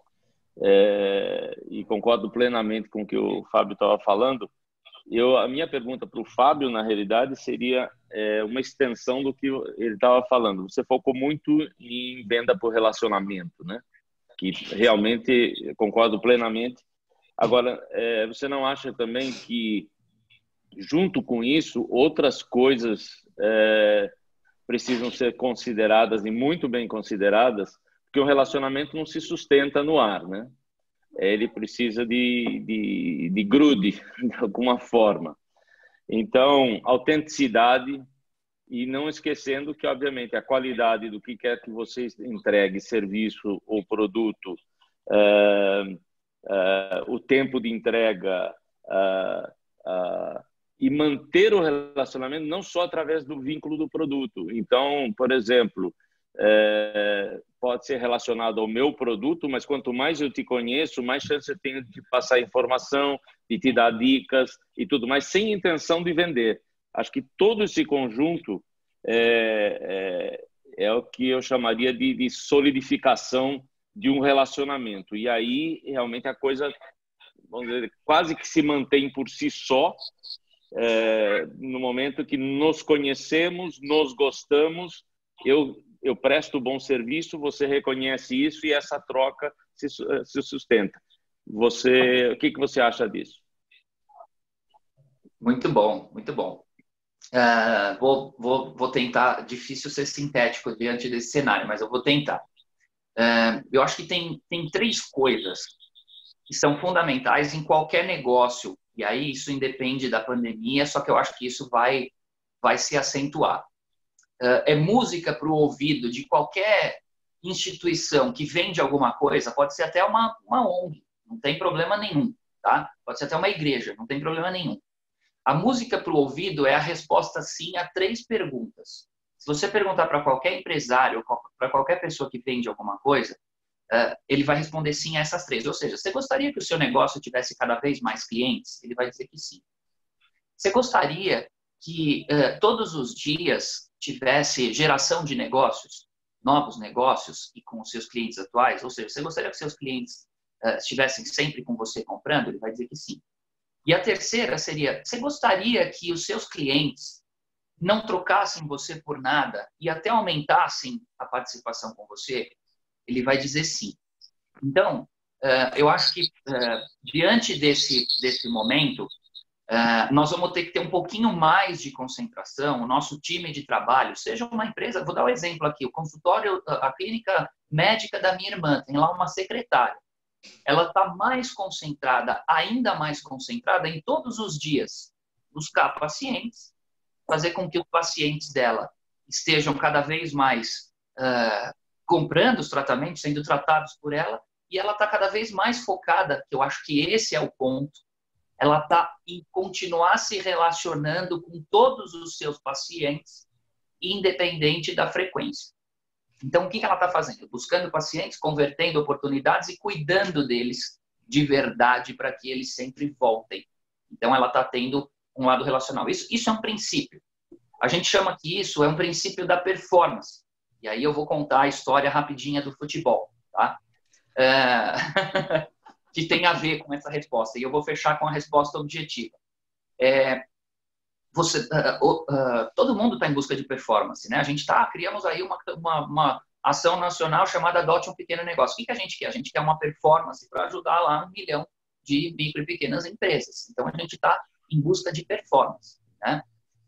É, e concordo plenamente com o que o Fábio estava falando. Eu, a minha pergunta para o Fábio, na realidade, seria é, uma extensão do que ele estava falando. Você focou muito em venda por relacionamento, né? Que realmente concordo plenamente. Agora, é, você não acha também que, junto com isso, outras coisas é, precisam ser consideradas e muito bem consideradas? Porque o relacionamento não se sustenta no ar, né? Ele precisa de, de, de grude, de alguma forma. Então, autenticidade e não esquecendo que, obviamente, a qualidade do que quer que você entregue, serviço ou produto, uh, uh, o tempo de entrega uh, uh, e manter o relacionamento não só através do vínculo do produto. Então, por exemplo, é, pode ser relacionado ao meu produto, mas quanto mais eu te conheço, mais chance eu tenho de passar informação, de te dar dicas e tudo mais, sem intenção de vender. Acho que todo esse conjunto é, é, é o que eu chamaria de, de solidificação de um relacionamento. E aí, realmente, a coisa, vamos dizer, quase que se mantém por si só, é, no momento que nos conhecemos, nos gostamos, eu, eu presto bom serviço, você reconhece isso e essa troca se, se sustenta. Você, o que, que você acha disso? Muito bom, muito bom. Uh, vou, vou, vou tentar, difícil ser sintético diante desse cenário, mas eu vou tentar. Uh, eu acho que tem, tem três coisas que são fundamentais em qualquer negócio, e aí isso independe da pandemia, só que eu acho que isso vai, vai se acentuar. Uh, é música para o ouvido de qualquer instituição que vende alguma coisa, pode ser até uma, uma O N G, não tem problema nenhum, tá? Pode ser até uma igreja, não tem problema nenhum. A música para o ouvido é a resposta sim a três perguntas. Se você perguntar para qualquer empresário, para qualquer pessoa que vende alguma coisa, uh, ele vai responder sim a essas três. Ou seja, você gostaria que o seu negócio tivesse cada vez mais clientes? Ele vai dizer que sim. Você gostaria que uh, todos os dias tivesse geração de negócios, novos negócios e com os seus clientes atuais? Ou seja, você gostaria que seus clientes uh, estivessem sempre com você comprando? Ele vai dizer que sim. E a terceira seria, você gostaria que os seus clientes não trocassem você por nada e até aumentassem a participação com você? Ele vai dizer sim. Então, eu acho que diante desse, desse momento, nós vamos ter que ter um pouquinho mais de concentração. O nosso time de trabalho, seja uma empresa, vou dar um exemplo aqui, o consultório, a clínica médica da minha irmã, tem lá uma secretária. Ela está mais concentrada, ainda mais concentrada em todos os dias buscar pacientes, fazer com que os pacientes dela estejam cada vez mais uh, comprando os tratamentos, sendo tratados por ela, e ela está cada vez mais focada, que eu acho que esse é o ponto, ela está em continuar se relacionando com todos os seus pacientes, independente da frequência. Então, o que ela está fazendo? Buscando pacientes, convertendo oportunidades e cuidando deles de verdade para que eles sempre voltem. Então, ela está tendo um lado relacional. Isso, isso é um princípio. A gente chama que isso é um princípio da performance. E aí eu vou contar a história rapidinha do futebol, tá? É... que tem a ver com essa resposta. E eu vou fechar com a resposta objetiva. É... Você, uh, uh, uh, todo mundo está em busca de performance, né? A gente tá, criamos aí uma, uma, uma ação nacional chamada Adote um Pequeno Negócio. O que, que a gente quer? A gente quer uma performance para ajudar lá um milhão de micro e pequenas empresas. Então, a gente está em busca de performance, né?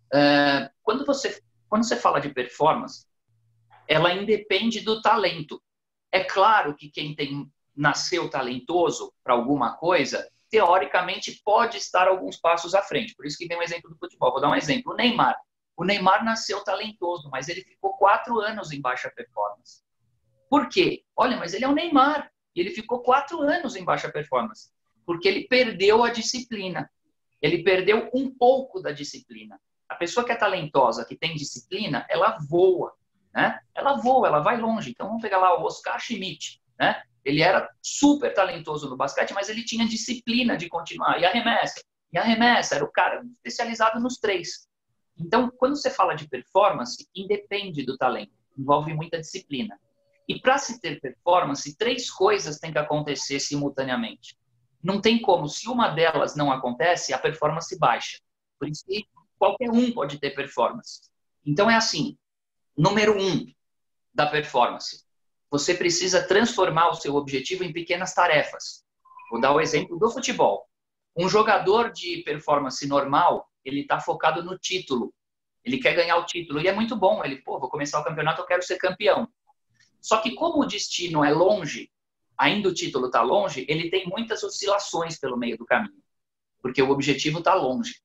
Uh, quando, você, quando você fala de performance, ela independe do talento. É claro que quem tem, nasceu talentoso para alguma coisa, teoricamente, pode estar alguns passos à frente. Por isso que vem um exemplo do futebol. Vou dar um exemplo. O Neymar. O Neymar nasceu talentoso, mas ele ficou quatro anos em baixa performance. Por quê? Olha, mas ele é o Neymar. E ele ficou quatro anos em baixa performance. Porque ele perdeu a disciplina. Ele perdeu um pouco da disciplina. A pessoa que é talentosa, que tem disciplina, ela voa, né? Ela voa, ela vai longe. Então, vamos pegar lá o Oscar Schmidt, né? Ele era super talentoso no basquete, mas ele tinha disciplina de continuar. E arremessa. E arremessa. Era o cara especializado nos três. Então, quando você fala de performance, independe do talento. Envolve muita disciplina. E para se ter performance, três coisas têm que acontecer simultaneamente. Não tem como. Se uma delas não acontece, a performance baixa. Por isso que qualquer um pode ter performance. Então, é assim. Número um da performance. Você precisa transformar o seu objetivo em pequenas tarefas. Vou dar o exemplo do futebol. Um jogador de performance normal, ele está focado no título. Ele quer ganhar o título. E é muito bom. Ele, pô, vou começar o campeonato, eu quero ser campeão. Só que como o destino é longe, ainda o título está longe, ele tem muitas oscilações pelo meio do caminho. Porque o objetivo está longe.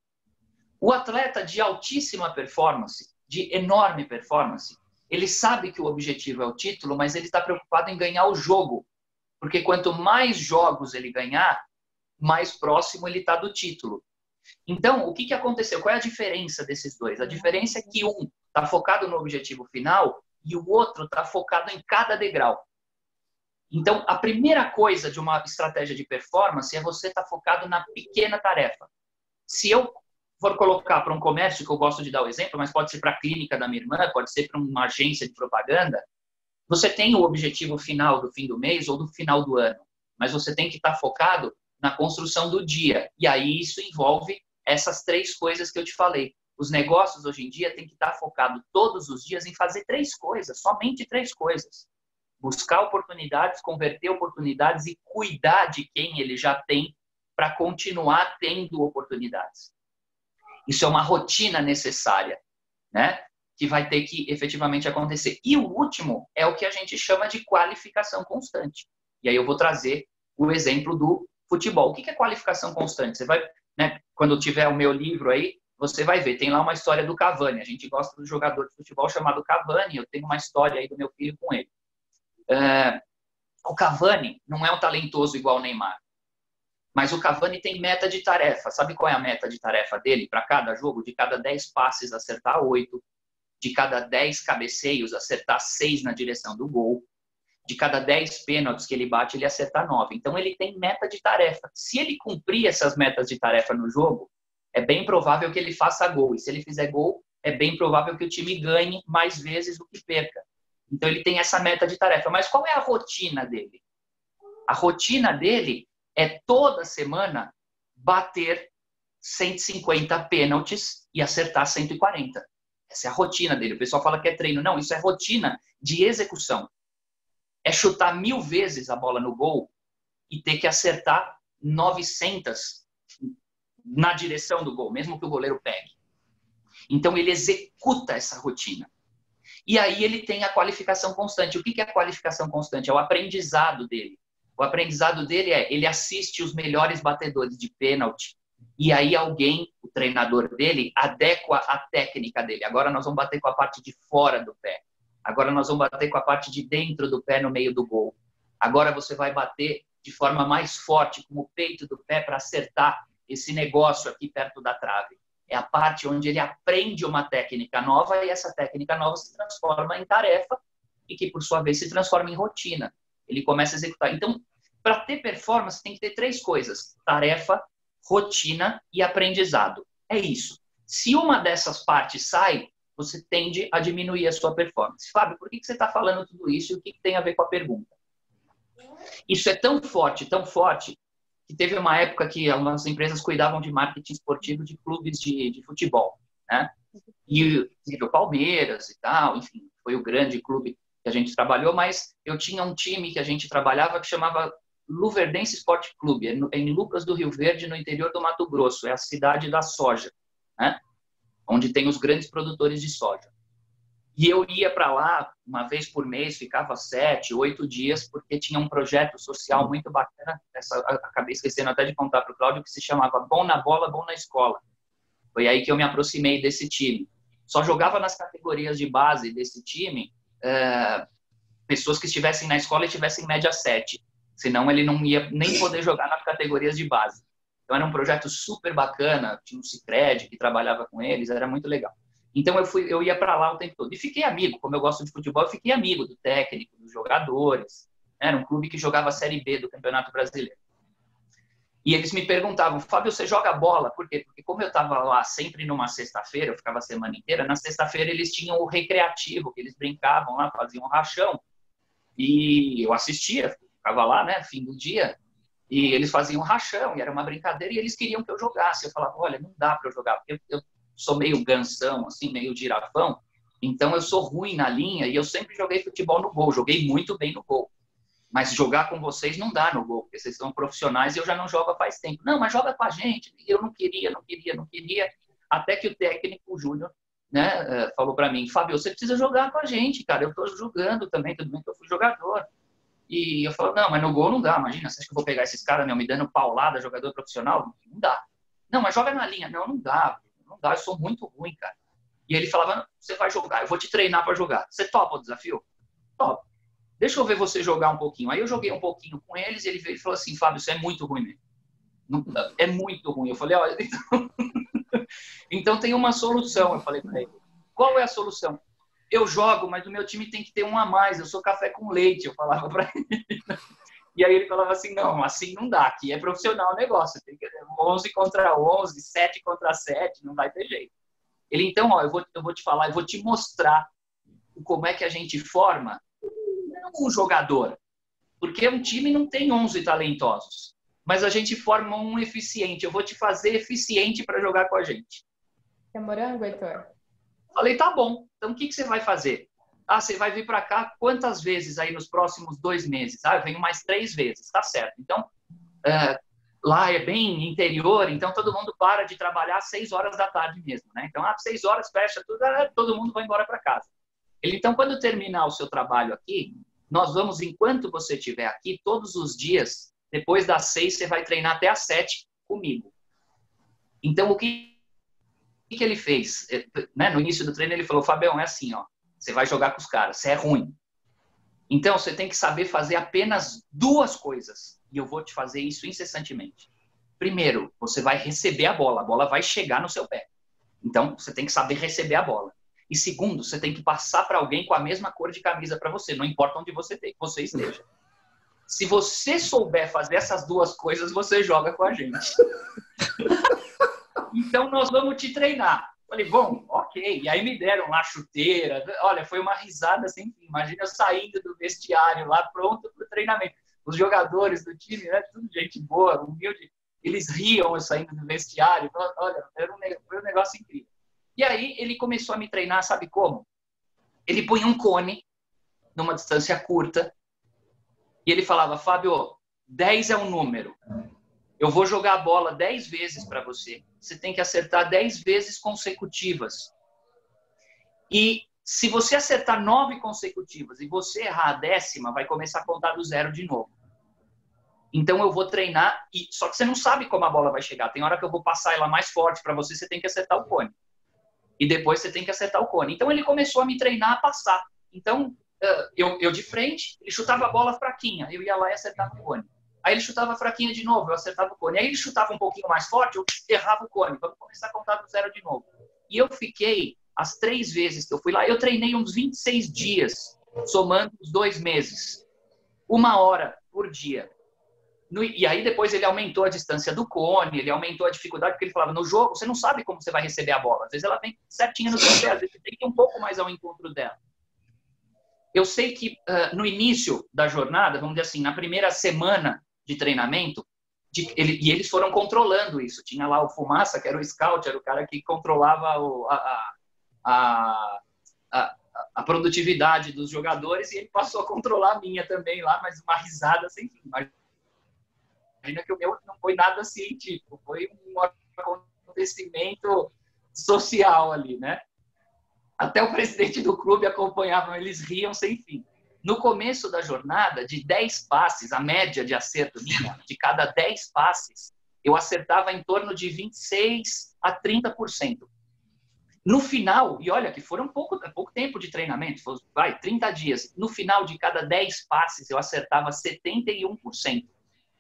O atleta de altíssima performance, de enorme performance, ele sabe que o objetivo é o título, mas ele está preocupado em ganhar o jogo. Porque quanto mais jogos ele ganhar, mais próximo ele está do título. Então, o que, que aconteceu? Qual é a diferença desses dois? A diferença é que um está focado no objetivo final e o outro está focado em cada degrau. Então, a primeira coisa de uma estratégia de performance é você estar focado na pequena tarefa. Se eu for colocar para um comércio, que eu gosto de dar o exemplo, mas pode ser para a clínica da minha irmã, pode ser para uma agência de propaganda, você tem o objetivo final do fim do mês ou do final do ano, mas você tem que estar focado na construção do dia. E aí isso envolve essas três coisas que eu te falei. Os negócios hoje em dia têm que estar focados todos os dias em fazer três coisas, somente três coisas. Buscar oportunidades, converter oportunidades e cuidar de quem ele já tem para continuar tendo oportunidades. Isso é uma rotina necessária, né? Que vai ter que efetivamente acontecer. E o último é o que a gente chama de qualificação constante. E aí eu vou trazer o exemplo do futebol. O que é qualificação constante? Você vai, né, quando tiver o meu livro aí, você vai ver, tem lá uma história do Cavani. A gente gosta do jogador de futebol chamado Cavani, eu tenho uma história aí do meu filho com ele. Uh, o Cavani não é um talentoso igual o Neymar, mas o Cavani tem meta de tarefa. Sabe qual é a meta de tarefa dele para cada jogo? De cada dez passes, acertar oito. De cada dez cabeceios, acertar seis na direção do gol. De cada dez pênaltis que ele bate, ele acertar nove. Então, ele tem meta de tarefa. Se ele cumprir essas metas de tarefa no jogo, é bem provável que ele faça gol. E se ele fizer gol, é bem provável que o time ganhe mais vezes do que perca. Então, ele tem essa meta de tarefa. Mas qual é a rotina dele? A rotina dele é toda semana bater cento e cinquenta pênaltis e acertar cento e quarenta. Essa é a rotina dele. O pessoal fala que é treino. Não, isso é rotina de execução. É chutar mil vezes a bola no gol e ter que acertar novecentas na direção do gol, mesmo que o goleiro pegue. Então, ele executa essa rotina. E aí ele tem a qualificação constante. O que é a qualificação constante? É o aprendizado dele. O aprendizado dele é, ele assiste os melhores batedores de pênalti e aí alguém, o treinador dele, adequa a técnica dele. Agora nós vamos bater com a parte de fora do pé. Agora nós vamos bater com a parte de dentro do pé no meio do gol. Agora você vai bater de forma mais forte com o peito do pé para acertar esse negócio aqui perto da trave. É a parte onde ele aprende uma técnica nova e essa técnica nova se transforma em tarefa e que, por sua vez, se transforma em rotina. Ele começa a executar. Então, para ter performance, tem que ter três coisas. Tarefa, rotina e aprendizado. É isso. Se uma dessas partes sai, você tende a diminuir a sua performance. Fábio, por que você está falando tudo isso e o que tem a ver com a pergunta? Isso é tão forte, tão forte, que teve uma época que algumas empresas cuidavam de marketing esportivo de clubes de, de futebol, né? E teve o Palmeiras e tal, enfim, foi o grande clube que a gente trabalhou, mas eu tinha um time que a gente trabalhava que chamava Luverdense Sport Clube, em Lucas do Rio Verde, no interior do Mato Grosso, é a cidade da soja, né? Onde tem os grandes produtores de soja. E eu ia para lá uma vez por mês, ficava sete, oito dias, porque tinha um projeto social muito bacana. Essa, acabei esquecendo até de contar para o Cláudio, que se chamava Bom na Bola, Bom na Escola. Foi aí que eu me aproximei desse time. Só jogava nas categorias de base desse time é, pessoas que estivessem na escola e tivessem média sete. Senão ele não ia nem poder jogar nas categorias de base. Então era um projeto super bacana, tinha um Sicredi que trabalhava com eles, era muito legal. Então eu, fui, eu ia para lá o tempo todo. E fiquei amigo, como eu gosto de futebol, eu fiquei amigo do técnico, dos jogadores. Era um clube que jogava a Série B do Campeonato Brasileiro. E eles me perguntavam, Fábio, você joga bola? Por quê? Porque como eu estava lá sempre numa sexta-feira, eu ficava a semana inteira, na sexta-feira eles tinham o recreativo, que eles brincavam lá, faziam um rachão. E eu assistia, ficava lá, né, fim do dia, e eles faziam um rachão, e era uma brincadeira, e eles queriam que eu jogasse. Eu falava, olha, não dá para eu jogar, porque eu, eu sou meio gansão, assim, meio girafão, então eu sou ruim na linha, e eu sempre joguei futebol no gol, joguei muito bem no gol. Mas jogar com vocês não dá no gol, porque vocês são profissionais e eu já não jogo faz tempo. Não, mas joga com a gente. E eu não queria, não queria, não queria. Até que o técnico, o Júnior, né, falou para mim, Fábio, você precisa jogar com a gente, cara. Eu tô jogando também, tudo bem que eu fui jogador. E eu falo, não, mas no gol não dá, imagina, você acha que eu vou pegar esses caras, meu, me dando paulada, jogador profissional? Não dá. Não, mas joga na linha. Não, não dá, não dá, eu sou muito ruim, cara. E ele falava, você vai jogar, eu vou te treinar para jogar. Você topa o desafio? Topa. Deixa eu ver você jogar um pouquinho. Aí eu joguei um pouquinho com eles e ele veio e falou assim, Fábio, você é muito ruim mesmo. Não, é muito ruim. Eu falei, olha, então, então tem uma solução. Eu falei para ele, qual é a solução? Eu jogo, mas o meu time tem que ter um a mais. Eu sou café com leite, eu falava para ele. E aí ele falava assim, não, assim não dá. Aqui é profissional o negócio. Tem que onze contra onze, sete contra sete, não vai ter jeito. Ele, então, ó, eu vou, eu vou te falar, eu vou te mostrar como é que a gente forma um jogador. Porque um time não tem onze talentosos. Mas a gente forma um eficiente. Eu vou te fazer eficiente para jogar com a gente. É morango, Heitor? Falei, tá bom. Então, o que, que você vai fazer? Ah, você vai vir para cá quantas vezes aí nos próximos dois meses? Ah, eu venho mais três vezes. Tá certo. Então, é, lá é bem interior, então todo mundo para de trabalhar às seis horas da tarde mesmo, né? Então, às seis horas, fecha tudo, todo mundo vai embora para casa. Ele, então, quando terminar o seu trabalho aqui, nós vamos, enquanto você estiver aqui, todos os dias, depois das seis, você vai treinar até às sete comigo. Então, o que, que ele fez? Né? No início do treino, ele falou, Fabião, é assim, ó, você vai jogar com os caras, você é ruim. Então, você tem que saber fazer apenas duas coisas. E eu vou te fazer isso incessantemente. Primeiro, você vai receber a bola. A bola vai chegar no seu pé. Então, você tem que saber receber a bola. E segundo, você tem que passar para alguém com a mesma cor de camisa para você. Não importa onde você, tem, você esteja. Se você souber fazer essas duas coisas, você joga com a gente. Então, nós vamos te treinar. Falei, bom, ok. E aí me deram lá chuteira. Olha, foi uma risada sem fim. Imagina eu saindo do vestiário lá, pronto para o treinamento. Os jogadores do time, né, tudo gente boa, humilde, eles riam eu saindo do vestiário. Olha, era um, foi um negócio incrível. E aí ele começou a me treinar, sabe como? Ele punha um cone numa distância curta e ele falava, Fábio, dez é um número. Eu vou jogar a bola dez vezes para você. Você tem que acertar dez vezes consecutivas. E se você acertar nove consecutivas e você errar a décima, vai começar a contar do zero de novo. Então eu vou treinar, e só que você não sabe como a bola vai chegar. Tem hora que eu vou passar ela mais forte para você, você tem que acertar o cone. E depois você tem que acertar o cone. Então ele começou a me treinar a passar. Então eu, eu de frente, ele chutava a bola fraquinha, eu ia lá e acertava o cone. Aí ele chutava fraquinha de novo, eu acertava o cone. Aí ele chutava um pouquinho mais forte, eu errava o cone. Vamos começar a contar do zero de novo. E eu fiquei, as três vezes que eu fui lá, eu treinei uns vinte e seis dias, somando os dois meses. Uma hora por dia. No, e aí depois ele aumentou a distância do cone, ele aumentou a dificuldade, porque ele falava, no jogo, você não sabe como você vai receber a bola. Às vezes ela vem certinha no seu pé, às vezes você tem que ir um pouco mais ao encontro dela. Eu sei que uh, no início da jornada, vamos dizer assim, na primeira semana de treinamento, de, ele, e eles foram controlando isso. Tinha lá o Fumaça, que era o scout, era o cara que controlava o, a, a, a, a produtividade dos jogadores, e ele passou a controlar a minha também lá, mas uma risada sem fim. Imagina que o meu não foi nada científico, foi um acontecimento social ali, né? Até o presidente do clube acompanhava, eles riam sem fim. No começo da jornada, de dez passes, a média de acerto minha, de cada dez passes, eu acertava em torno de vinte e seis a trinta por cento. No final, e olha que foram pouco, pouco tempo de treinamento, vai, trinta dias. No final de cada dez passes, eu acertava setenta e um por cento.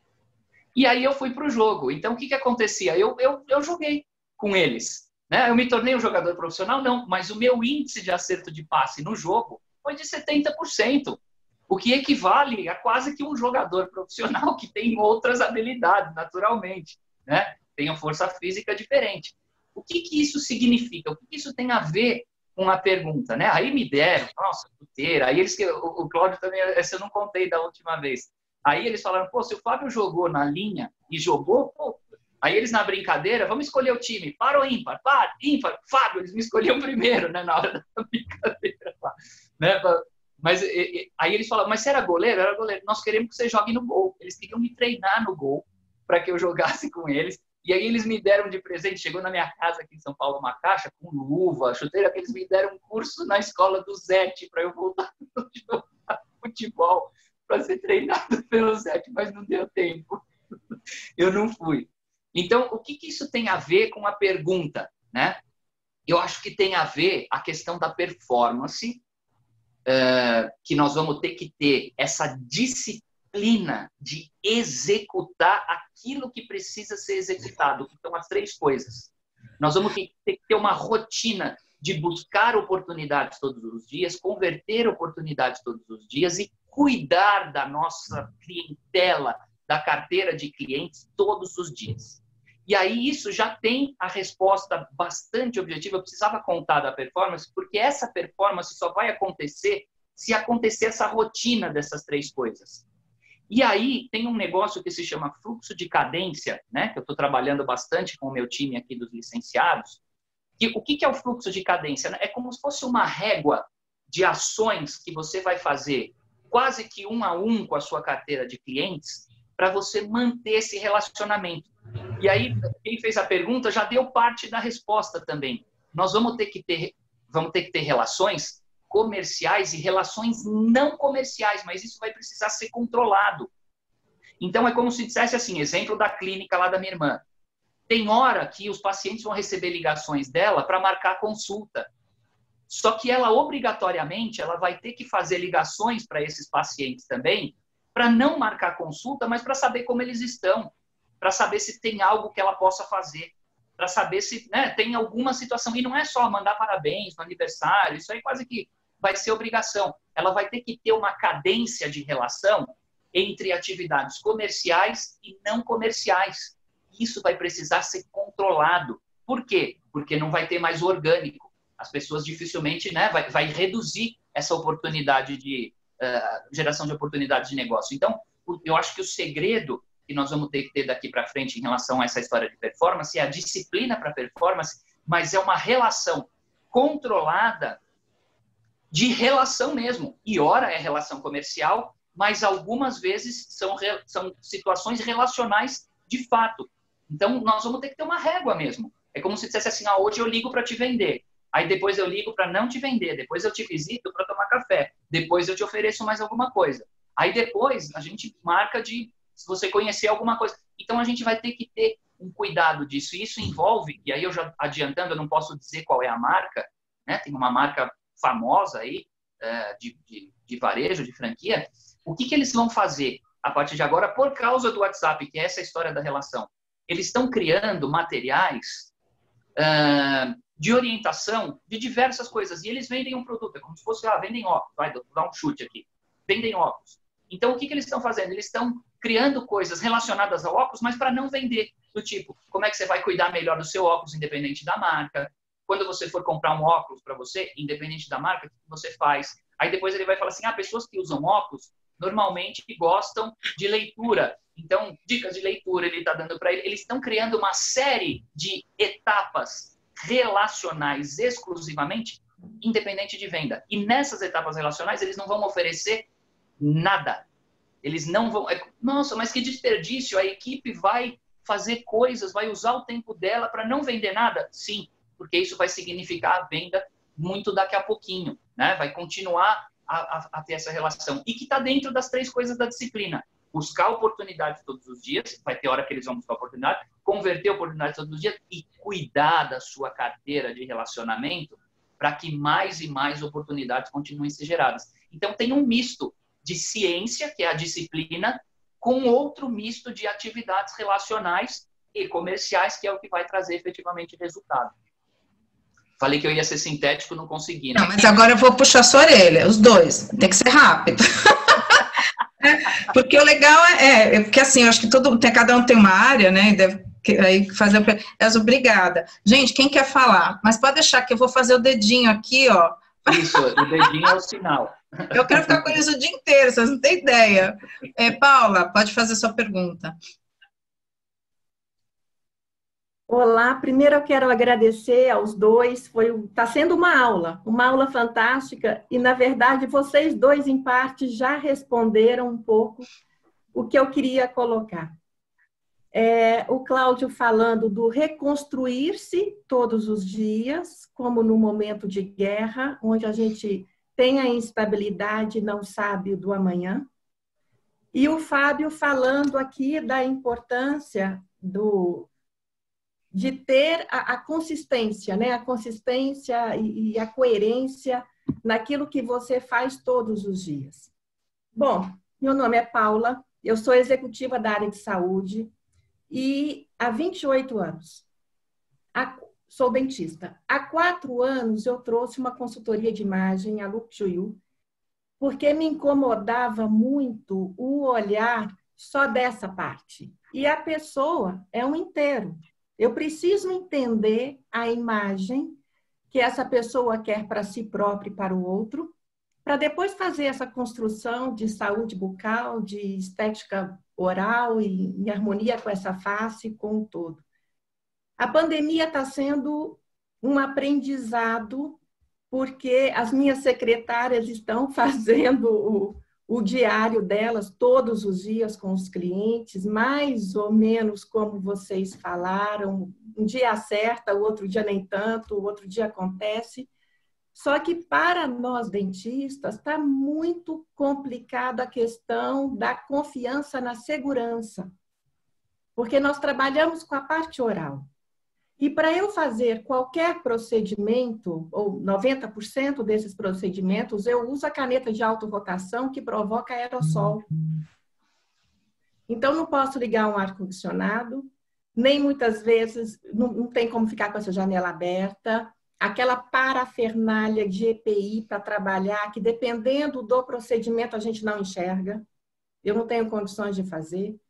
E aí eu fui para o jogo. Então, o que, que acontecia? Eu, eu, eu joguei com eles. Né? Eu me tornei um jogador profissional? Não, mas o meu índice de acerto de passe no jogo foi de setenta por cento, o que equivale a quase que um jogador profissional que tem outras habilidades, naturalmente. Né? Tem uma força física diferente. O que, que isso significa? O que, que isso tem a ver com a pergunta? Né? Aí me deram, nossa, puteira. Aí eles, o, o Cláudio também, essa eu não contei da última vez. Aí eles falaram, pô, se o Fábio jogou na linha e jogou, pô. Aí eles na brincadeira, vamos escolher o time, para ou ímpar? Para, ímpar, Fábio, eles me escolhiam primeiro, né, na hora da brincadeira lá. Né? Mas e, e, aí eles falaram, mas você era goleiro? Eu era goleiro. Nós queremos que você jogue no gol. Eles queriam me treinar no gol para que eu jogasse com eles. E aí eles me deram de presente, chegou na minha casa aqui em São Paulo uma caixa com luva, chuteira, que eles me deram um curso na escola do Zete para eu voltar a jogar futebol, para ser treinado pelo Zete, mas não deu tempo. Eu não fui. Então, o que, que isso tem a ver com a pergunta? Né? Eu acho que tem a ver a questão da performance, uh, que nós vamos ter que ter essa disciplina. disciplina de executar aquilo que precisa ser executado. Então, as três coisas. Nós vamos ter que ter uma rotina de buscar oportunidades todos os dias, converter oportunidades todos os dias e cuidar da nossa clientela, da carteira de clientes todos os dias. E aí isso já tem a resposta bastante objetiva. Eu precisava contar da performance, porque essa performance só vai acontecer se acontecer essa rotina dessas três coisas. E aí tem um negócio que se chama fluxo de cadência, né? Que eu estou trabalhando bastante com o meu time aqui dos licenciados. E o que é o fluxo de cadência? É como se fosse uma régua de ações que você vai fazer quase que um a um com a sua carteira de clientes para você manter esse relacionamento. E aí, quem fez a pergunta já deu parte da resposta também. Nós vamos ter que ter, vamos ter, que ter relações comerciais e relações não comerciais, mas isso vai precisar ser controlado. Então, é como se dissesse assim, exemplo da clínica lá da minha irmã. Tem hora que os pacientes vão receber ligações dela para marcar consulta. Só que ela, obrigatoriamente, ela vai ter que fazer ligações para esses pacientes também, para não marcar consulta, mas para saber como eles estão, para saber se tem algo que ela possa fazer, para saber se, né, tem alguma situação. E não é só mandar parabéns no aniversário, isso aí quase que vai ser obrigação. Ela vai ter que ter uma cadência de relação entre atividades comerciais e não comerciais. Isso vai precisar ser controlado. Por quê? Porque não vai ter mais orgânico. As pessoas dificilmente, né, vai, vai reduzir essa oportunidade de uh, geração de oportunidades de negócio. Então, eu acho que o segredo que nós vamos ter que ter daqui para frente em relação a essa história de performance é a disciplina para performance, mas é uma relação controlada de relação mesmo. E ora é relação comercial, mas algumas vezes são, são situações relacionais de fato. Então, nós vamos ter que ter uma régua mesmo. É como se dissesse assim, ah, hoje eu ligo para te vender. Aí depois eu ligo para não te vender. Depois eu te visito para tomar café. Depois eu te ofereço mais alguma coisa. Aí depois a gente marca de se você conhecer alguma coisa. Então, a gente vai ter que ter um cuidado disso. E isso envolve, e aí eu já adiantando, eu não posso dizer qual é a marca, né? Tem uma marca famosa aí, de, de, de varejo, de franquia. O que, que eles vão fazer a partir de agora por causa do WhatsApp, que é essa história da relação? Eles estão criando materiais uh, de orientação de diversas coisas. E eles vendem um produto. É como se fosse, ah, vendem óculos. Vai, vou dar um chute aqui. Vendem óculos. Então, o que, que eles estão fazendo? Eles estão criando coisas relacionadas ao óculos, mas para não vender. Do tipo, como é que você vai cuidar melhor do seu óculos, independente da marca? Quando você for comprar um óculos para você, independente da marca, o que você faz? Aí depois ele vai falar assim, ah, pessoas que usam óculos normalmente gostam de leitura. Então, dicas de leitura ele está dando para ele. Eles estão criando uma série de etapas relacionais exclusivamente, independente de venda. E nessas etapas relacionais, eles não vão oferecer nada. Eles não vão... Nossa, mas que desperdício! A equipe vai fazer coisas, vai usar o tempo dela para não vender nada? Sim, porque isso vai significar a venda muito daqui a pouquinho, né? Vai continuar a, a, a ter essa relação. E que está dentro das três coisas da disciplina. Buscar oportunidades todos os dias, vai ter hora que eles vão buscar oportunidade, converter oportunidades todos os dias e cuidar da sua carteira de relacionamento para que mais e mais oportunidades continuem a ser geradas. Então, tem um misto de ciência, que é a disciplina, com outro misto de atividades relacionais e comerciais, que é o que vai trazer efetivamente resultado. Falei que eu ia ser sintético, não consegui, né? Não, mas agora eu vou puxar sua orelha, os dois. Tem que ser rápido. Porque o legal é, é porque assim, eu acho que todo, tem, cada um tem uma área, né? E deve aí fazer. És obrigada. Gente, quem quer falar? Mas pode deixar que eu vou fazer o dedinho aqui, ó. Isso, o dedinho é o sinal. Eu quero ficar com isso o dia inteiro, vocês não têm ideia. É, Paula, pode fazer sua pergunta. Olá, primeiro eu quero agradecer aos dois, foi, está sendo uma aula, uma aula fantástica, e na verdade vocês dois em parte já responderam um pouco o que eu queria colocar. É, o Cláudio falando do reconstruir-se todos os dias, como no momento de guerra, onde a gente tem a instabilidade e não sabe do amanhã. E o Fábio falando aqui da importância do... de ter a, a consistência, né? A consistência e, e a coerência naquilo que você faz todos os dias. Bom, Meu nome é Paula, eu sou executiva da área de saúde e há vinte e oito anos sou dentista. Há quatro anos eu trouxe uma consultoria de imagem, a Look to You, porque me incomodava muito o olhar só dessa parte. E a pessoa é um inteiro. Eu preciso entender a imagem que essa pessoa quer para si própria e para o outro, para depois fazer essa construção de saúde bucal, de estética oral e em harmonia com essa face, com o todo. A pandemia está sendo um aprendizado, porque as minhas secretárias estão fazendo o, o diário delas todos os dias com os clientes, mais ou menos como vocês falaram, um dia acerta, o outro dia nem tanto, o outro dia acontece. Só que para nós dentistas está muito complicado a questão da confiança na segurança, porque nós trabalhamos com a parte oral. E para eu fazer qualquer procedimento, ou noventa por cento desses procedimentos, eu uso a caneta de autorotação que provoca aerossol. Então, não posso ligar um ar-condicionado, nem muitas vezes, não, não tem como ficar com essa janela aberta, aquela parafernália de E P I para trabalhar, que dependendo do procedimento a gente não enxerga, eu não tenho condições de fazer.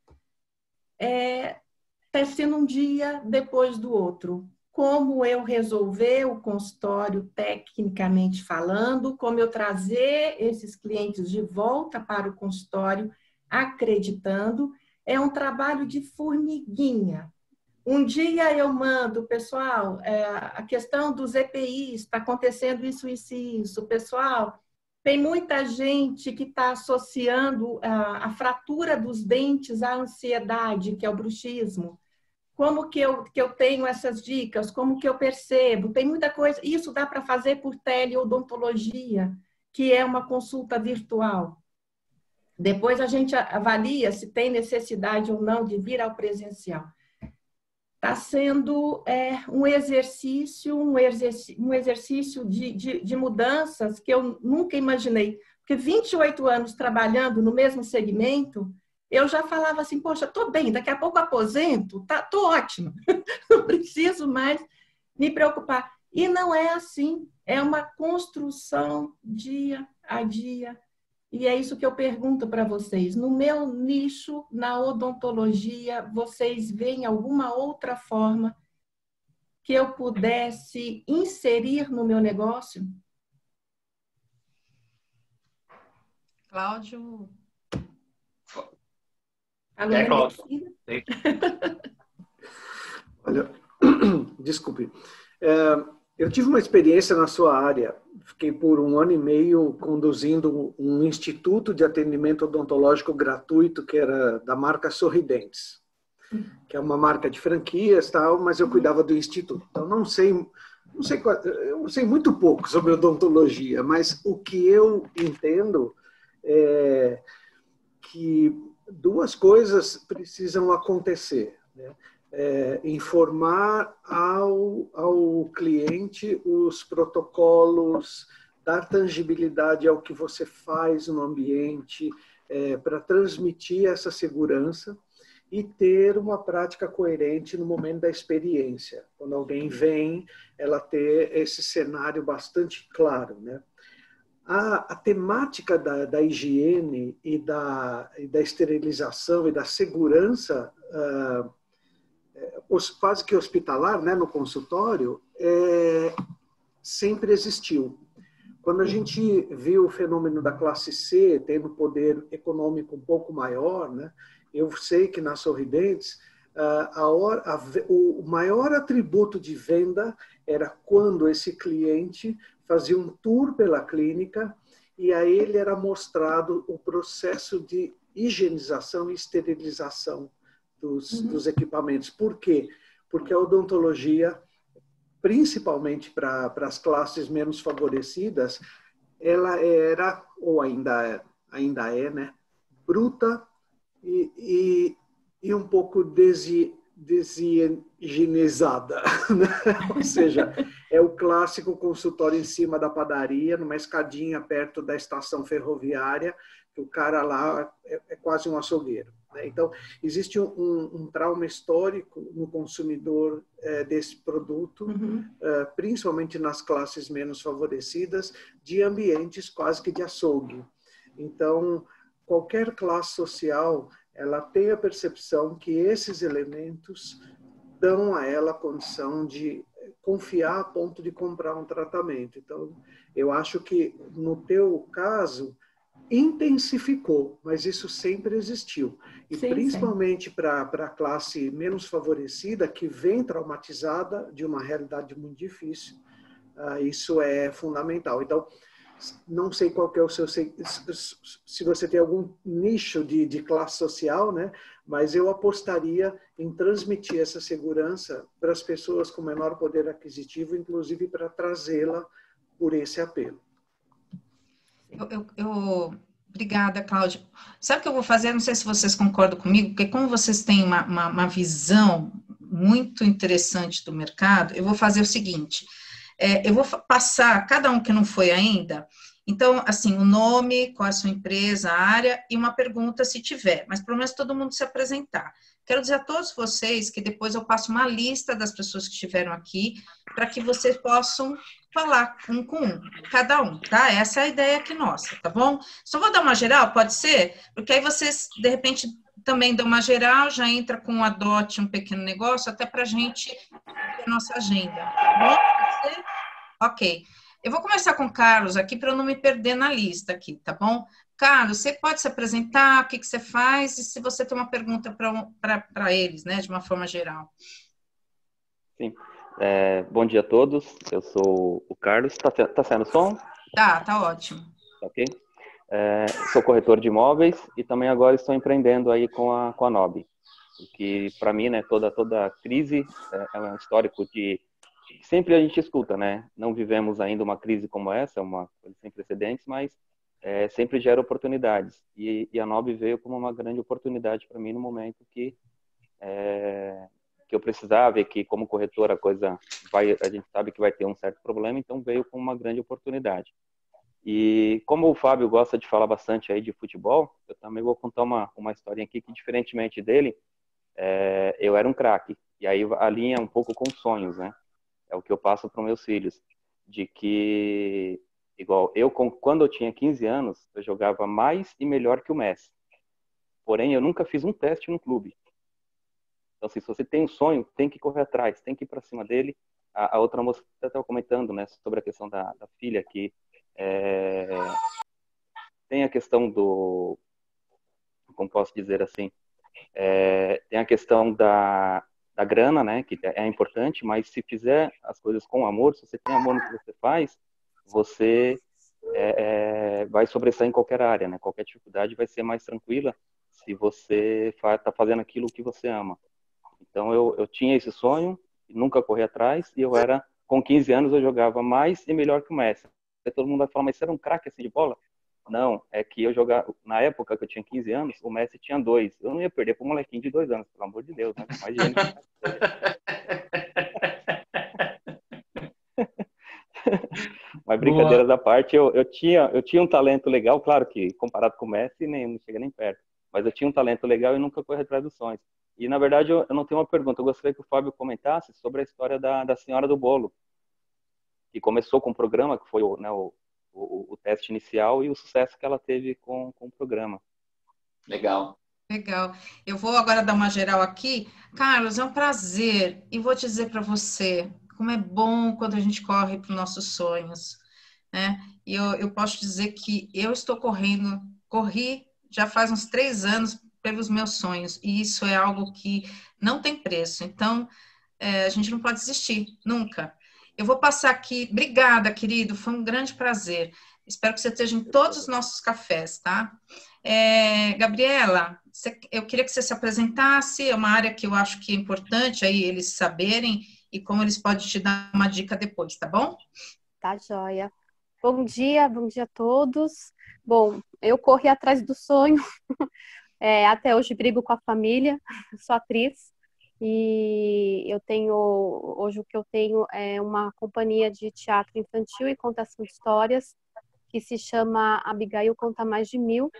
É... Está sendo um dia depois do outro. Como eu resolver o consultório tecnicamente falando, como eu trazer esses clientes de volta para o consultório acreditando, é um trabalho de formiguinha. Um dia eu mando, pessoal, é, a questão dos E P Is, está acontecendo isso, isso e isso. Pessoal, tem muita gente que está associando a, a fratura dos dentes à ansiedade, que é o bruxismo. Como que eu, que eu tenho essas dicas? Como que eu percebo? Tem muita coisa. Isso dá para fazer por teleodontologia, que é uma consulta virtual. Depois a gente avalia se tem necessidade ou não de vir ao presencial. Está sendo é, um exercício, um exercício, um exercício de, de, de mudanças que eu nunca imaginei. Porque vinte e oito anos trabalhando no mesmo segmento, eu já falava assim, poxa, estou bem, daqui a pouco aposento, tá, tô ótima, não preciso mais me preocupar. E não é assim, é uma construção dia a dia. E é isso que eu pergunto para vocês. No meu nicho, na odontologia, vocês veem alguma outra forma que eu pudesse inserir no meu negócio? Cláudio... Alô, é, Cláudio. Olha, desculpe. É, eu tive uma experiência na sua área. Fiquei por um ano e meio conduzindo um instituto de atendimento odontológico gratuito que era da marca Sorridentes, que é uma marca de franquias, tal, mas eu cuidava do instituto. Então não sei, não sei, eu sei muito pouco sobre odontologia, mas o que eu entendo é que duas coisas precisam acontecer, né? É, informar ao, ao cliente os protocolos, dar tangibilidade ao que você faz no ambiente, é, para transmitir essa segurança e ter uma prática coerente no momento da experiência. Quando alguém vem, ela ter esse cenário bastante claro, né? A, a temática da, da higiene e da, e da esterilização e da segurança uh, quase que hospitalar, né, no consultório, é, sempre existiu. Quando a gente viu o fenômeno da classe C tendo poder econômico um pouco maior, né, eu sei que na Sorridentes a hora, a, o maior atributo de venda era quando esse cliente fazia um tour pela clínica e a ele era mostrado o processo de higienização e esterilização Dos, uhum. dos equipamentos. Por quê? Porque a odontologia, principalmente para as classes menos favorecidas, ela era, ou ainda é, ainda é né, bruta e, e, e um pouco desi, deshigienizada. Né? Ou seja, é o clássico consultório em cima da padaria, numa escadinha perto da estação ferroviária, que o cara lá é, é quase um açougueiro. Né? Então, existe um, um trauma histórico no consumidor é, desse produto, uhum. é, principalmente nas classes menos favorecidas, de ambientes quase que de açougue. Então, qualquer classe social, ela tem a percepção que esses elementos dão a ela a condição de confiar a ponto de comprar um tratamento. Então, eu acho que, no teu caso, intensificou, mas isso sempre existiu. E sim, principalmente para a classe menos favorecida, que vem traumatizada de uma realidade muito difícil, uh, isso é fundamental. Então, não sei qual que é o seu... Se você tem algum nicho de, de classe social, né? Mas eu apostaria em transmitir essa segurança para as pessoas com menor poder aquisitivo, inclusive para trazê-la por esse apelo. Eu, eu, eu... Obrigada, Cláudia. Sabe o que eu vou fazer? Não sei se vocês concordam comigo, porque como vocês têm uma, uma, uma visão muito interessante do mercado, eu vou fazer o seguinte, é, eu vou passar, cada um que não foi ainda, então, assim, o nome, qual é a sua empresa, a área, e uma pergunta se tiver, mas pelo menos todo mundo se apresentar. Quero dizer a todos vocês que depois eu passo uma lista das pessoas que estiveram aqui, para que vocês possam falar um com um, cada um, tá? Essa é a ideia aqui nossa, tá bom? Só vou dar uma geral, pode ser? Porque aí vocês, de repente, também dão uma geral, já entra com um adote, um pequeno negócio, até para a gente ter a nossa agenda, tá bom? Pode ser? Ok. Eu vou começar com o Carlos aqui, para eu não me perder na lista aqui, tá bom? Carlos, você pode se apresentar, o que, que você faz, e se você tem uma pergunta para eles, né, de uma forma geral. Sim. É, bom dia a todos, eu sou o Carlos, tá, tá saindo som? Tá, tá ótimo. Ok. É, sou corretor de imóveis e também agora estou empreendendo aí com a, com a Nob, que para mim, né, toda, toda crise é, é um histórico de, sempre a gente escuta, né, não vivemos ainda uma crise como essa, uma coisa sem precedentes, mas é, sempre gera oportunidades, e, e a Nob veio como uma grande oportunidade para mim no momento que é, que eu precisava, e que como corretor a coisa vai, a gente sabe que vai ter um certo problema, então veio com uma grande oportunidade. E como o Fábio gosta de falar bastante aí de futebol, eu também vou contar uma, uma historinha aqui que, diferentemente dele, é, eu era um craque, e aí alinha um pouco com sonhos, né? É o que eu passo para os meus filhos, de que, igual, eu quando eu tinha quinze anos, eu jogava mais e melhor que o Messi, porém eu nunca fiz um teste no clube. Então, assim, se você tem um sonho, tem que correr atrás, tem que ir para cima dele. A, a outra moça estava comentando, né, sobre a questão da, da filha, que é, tem a questão do, como posso dizer assim, é, tem a questão da, da grana, né, que é importante, mas se fizer as coisas com amor, se você tem amor no que você faz, você é, é, vai sobressair em qualquer área, né, qualquer dificuldade vai ser mais tranquila se você está fazendo aquilo que você ama. Então, eu, eu tinha esse sonho, nunca corri atrás, e eu era, com quinze anos, eu jogava mais e melhor que o Messi. Aí todo mundo vai falar, mas você era um craque assim de bola? Não, é que eu jogava, na época que eu tinha quinze anos, o Messi tinha dois. Eu não ia perder para um molequinho de dois anos, pelo amor de Deus, né? Imagina. Mas brincadeiras Boa. à parte, eu, eu, tinha, eu tinha um talento legal, claro que comparado com o Messi, nem, não chega nem perto. Mas eu tinha um talento legal e nunca corri atrás dos sonhos. E, na verdade, eu, eu não tenho uma pergunta. Eu gostaria que o Fábio comentasse sobre a história da, da Senhora do Bolo, que começou com o programa, que foi o, né, o, o, o teste inicial e o sucesso que ela teve com, com o programa. Legal. Legal. Eu vou agora dar uma geral aqui. Carlos, é um prazer. E vou dizer para você como é bom quando a gente corre para os nossos sonhos, né? E eu, eu posso dizer que eu estou correndo, corri já faz uns três anos pelos meus sonhos, e isso é algo que não tem preço, então é, a gente não pode desistir, nunca. Eu vou passar aqui, obrigada, querido, foi um grande prazer, espero que você esteja em todos os nossos cafés, tá? É, Gabriela, você, eu queria que você se apresentasse, é uma área que eu acho que é importante aí eles saberem, e como eles podem te dar uma dica depois, tá bom? Tá, joia. Bom dia, bom dia a todos. Bom, eu corri atrás do sonho, É, até hoje brigo com a família, sou atriz e eu tenho, hoje o que eu tenho é uma companhia de teatro infantil e contação de histórias que se chama Abigail Conta Mais de Mil,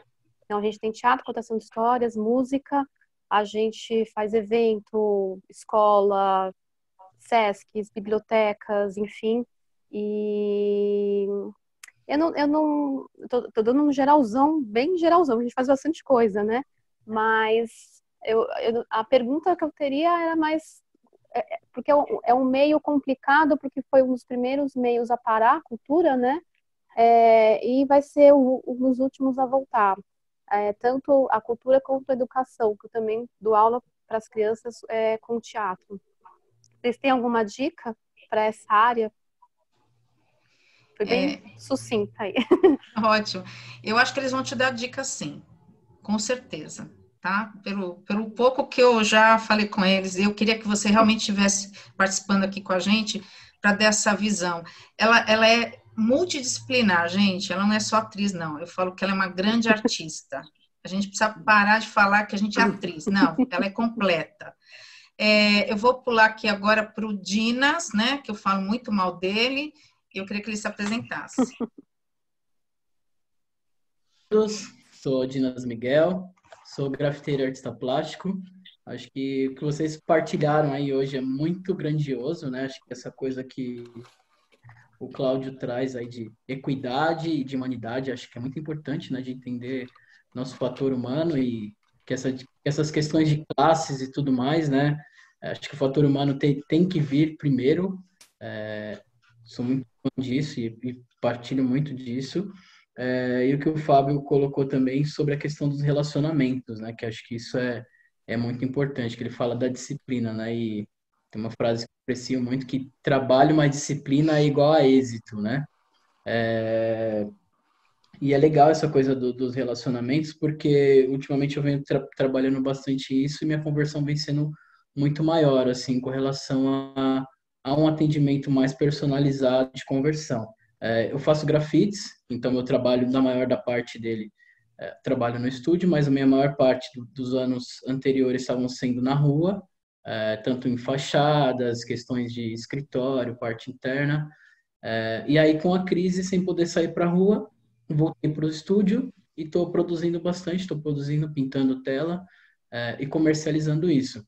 Então, a gente tem teatro, contação de histórias, música, a gente faz evento, escola, sescs, bibliotecas, enfim. E eu não, eu não tô, tô dando um geralzão, bem geralzão, a gente faz bastante coisa, né? Mas eu, eu, a pergunta que eu teria era mais, é, porque é um meio complicado, porque foi um dos primeiros meios a parar a cultura, né? É, e vai ser um, um dos últimos a voltar. É, tanto a cultura quanto a educação, que eu também dou aula para as crianças é, com teatro. Vocês têm alguma dica para essa área? Foi bem é... sucinta aí. Ótimo. Eu acho que eles vão te dar dica sim, com certeza, tá? Pelo, pelo pouco que eu já falei com eles, eu queria que você realmente estivesse participando aqui com a gente para dar essa visão. Ela, ela é multidisciplinar, gente, ela não é só atriz, não. Eu falo que ela é uma grande artista. A gente precisa parar de falar que a gente é atriz. Não, ela é completa. É, eu vou pular aqui agora para o Dinas, né, que eu falo muito mal dele, e eu queria que ele se apresentasse. Sou Dinas Miguel, sou grafiteiro e artista plástico. Acho que o que vocês partilharam aí hoje é muito grandioso, né? Acho que essa coisa que o Cláudio traz aí de equidade e de humanidade, acho que é muito importante, né, de entender nosso fator humano e que essa, essas questões de classes e tudo mais, né, acho que o fator humano tem, tem que vir primeiro, é, sou muito fã disso e, e partilho muito disso, é, e o que o Fábio colocou também sobre a questão dos relacionamentos, né, que acho que isso é, é muito importante, que ele fala da disciplina, né, e tem uma frase que eu aprecio muito, que trabalho mais disciplina é igual a êxito, né? É... E é legal essa coisa do, dos relacionamentos, porque ultimamente eu venho tra trabalhando bastante isso e minha conversão vem sendo muito maior, assim, com relação a, a um atendimento mais personalizado de conversão. É, eu faço grafites, então meu trabalho, na maior da parte dele, é, trabalho no estúdio, mas a minha maior parte do, dos anos anteriores estavam sendo na rua, É, tanto em fachadas, questões de escritório, parte interna. É, e aí, com a crise, sem poder sair para a rua, voltei para o estúdio e estou produzindo bastante, estou produzindo, pintando tela é, e comercializando isso.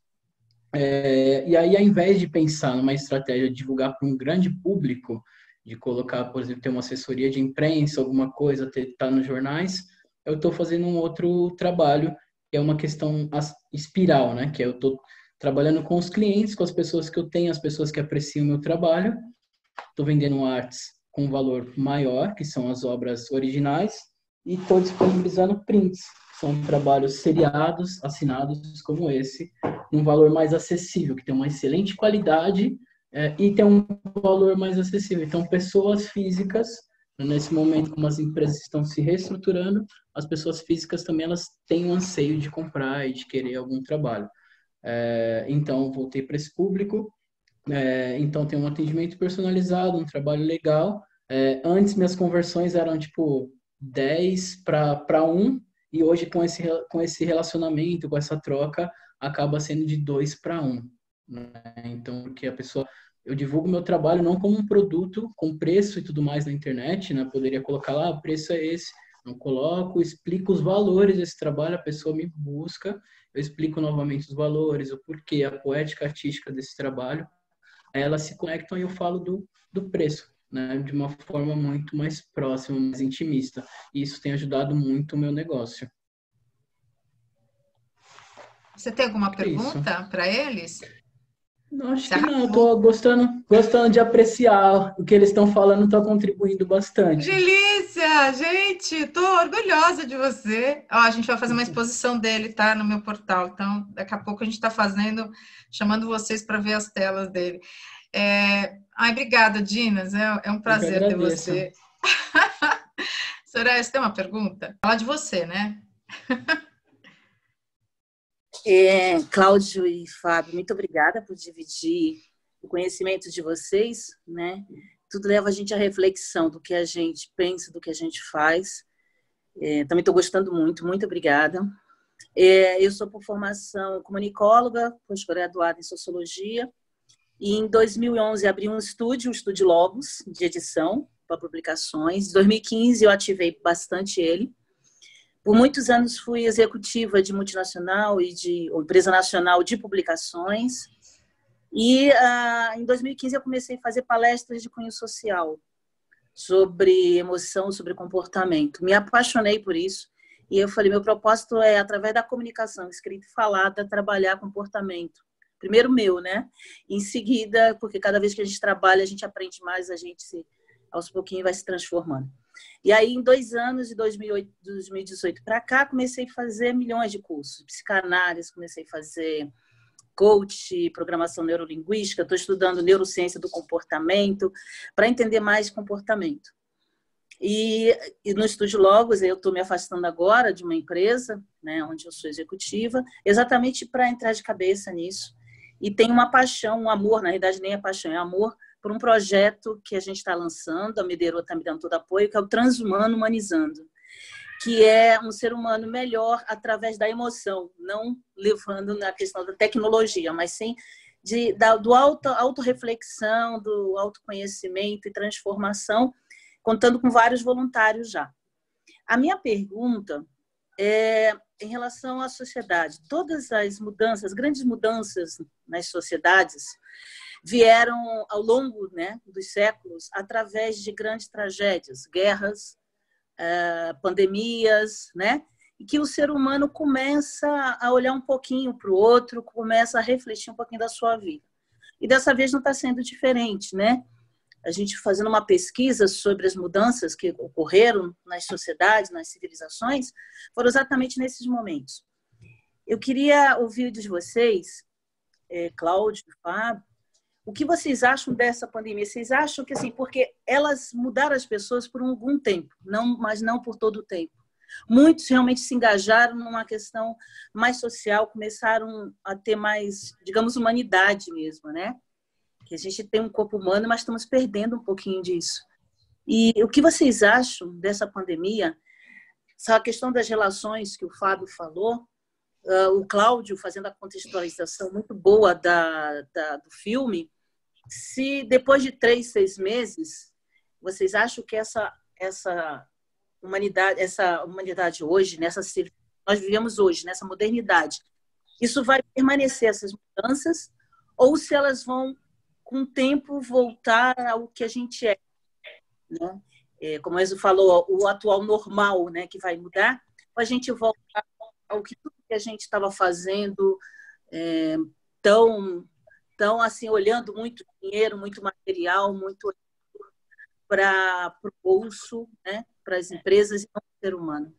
É, e aí, ao invés de pensar numa estratégia de divulgar para um grande público, de colocar, por exemplo, ter uma assessoria de imprensa, alguma coisa, estar tá nos jornais, eu estou fazendo um outro trabalho, que é uma questão espiral, né? Que é eu estou trabalhando com os clientes, com as pessoas que eu tenho, as pessoas que apreciam o meu trabalho. Estou vendendo artes com um valor maior, que são as obras originais, e estou disponibilizando prints, que são trabalhos seriados, assinados como esse, um valor mais acessível, que tem uma excelente qualidade é, e tem um valor mais acessível. Então, pessoas físicas, nesse momento, como as empresas estão se reestruturando, as pessoas físicas também elas têm um anseio de comprar e de querer algum trabalho. É, então, voltei para esse público. É, então, tem um atendimento personalizado, um trabalho legal. É, antes, minhas conversões eram, tipo, dez para um, e hoje, com esse, com esse relacionamento, com essa troca, acaba sendo de dois para um. Né? Então, porque a pessoa... Eu divulgo meu trabalho não como um produto, com preço e tudo mais na internet, né? Poderia colocar lá, o preço é esse. Não coloco, explico os valores desse trabalho, a pessoa me busca, eu explico novamente os valores, o porquê, a poética artística desse trabalho, aí elas se conectam e eu falo do, do preço, né, de uma forma muito mais próxima, mais intimista. E isso tem ajudado muito o meu negócio. Você tem alguma pergunta para eles? Não, acho que não, eu tô gostando, gostando de apreciar o que eles estão falando, estou contribuindo bastante. Delícia, gente, tô orgulhosa de você. Ó, a gente vai fazer uma exposição dele, tá, no meu portal, então daqui a pouco a gente está fazendo, chamando vocês para ver as telas dele. É... Ai, obrigada, Dinas, é, é um prazer ter você. Soraya, você tem uma pergunta? Falar de você, né? É, Cláudio e Fábio, muito obrigada por dividir o conhecimento de vocês, né? Tudo leva a gente à reflexão do que a gente pensa, do que a gente faz. É, também estou gostando muito, muito obrigada. É, eu sou por formação comunicóloga, pós-graduada em Sociologia, e em dois mil e onze abri um estúdio, o Estúdio Logos, de edição para publicações. Em dois mil e quinze eu ativei bastante ele, Por muitos anos fui executiva de multinacional e de ou empresa nacional de publicações. E ah, em dois mil e quinze eu comecei a fazer palestras de cunho social sobre emoção, sobre comportamento. Me apaixonei por isso e eu falei, meu propósito é, através da comunicação escrita e falada, trabalhar comportamento. Primeiro meu, né? Em seguida, porque cada vez que a gente trabalha, a gente aprende mais, a gente se, aos pouquinhos vai se transformando. E aí, em dois anos, de dois mil e oito, dois mil e dezoito para cá, comecei a fazer milhões de cursos. Psicanálise, comecei a fazer coach, programação neurolinguística, estou estudando neurociência do comportamento, para entender mais comportamento. E, e no Estúdio Logos, eu estou me afastando agora de uma empresa, né, onde eu sou executiva, exatamente para entrar de cabeça nisso. E tenho uma paixão, um amor, na realidade nem é paixão, é amor, por um projeto que a gente está lançando, a Medeiro está me dando todo apoio, que é o Transhumano Humanizando, que é um ser humano melhor através da emoção, não levando na questão da tecnologia, mas sim de, da, do auto, autorreflexão, do autoconhecimento e transformação, contando com vários voluntários já. A minha pergunta é em relação à sociedade. Todas as mudanças, grandes mudanças nas sociedades, vieram ao longo, né, dos séculos através de grandes tragédias, guerras, Uh, pandemias, né? E que o ser humano começa a olhar um pouquinho para o outro, começa a refletir um pouquinho da sua vida. E dessa vez não está sendo diferente, né? A gente fazendo uma pesquisa sobre as mudanças que ocorreram nas sociedades, nas civilizações, foram exatamente nesses momentos. Eu queria ouvir de vocês, é, Cláudio, Fábio, o que vocês acham dessa pandemia? Vocês acham que, assim, porque elas mudaram as pessoas por algum tempo, não, mas não por todo o tempo. Muitos realmente se engajaram numa questão mais social, começaram a ter mais, digamos, humanidade mesmo, né? Que a gente tem um corpo humano, mas estamos perdendo um pouquinho disso. E o que vocês acham dessa pandemia? Essa questão das relações que o Fábio falou, Uh, o Cláudio fazendo a contextualização muito boa da, da, do filme, se depois de três, seis meses, vocês acham que essa, essa humanidade, essa humanidade hoje, nessa nós vivemos hoje, nessa modernidade, isso vai permanecer, essas mudanças, ou se elas vão, com o tempo, voltar ao que a gente é, né? É, como a Enzo falou, o atual normal, né, que vai mudar, a gente volta ao que tudo que a gente estava fazendo, é, tão, tão assim, olhando muito dinheiro, muito material, muito para o bolso, né, para as empresas e não para o ser humano.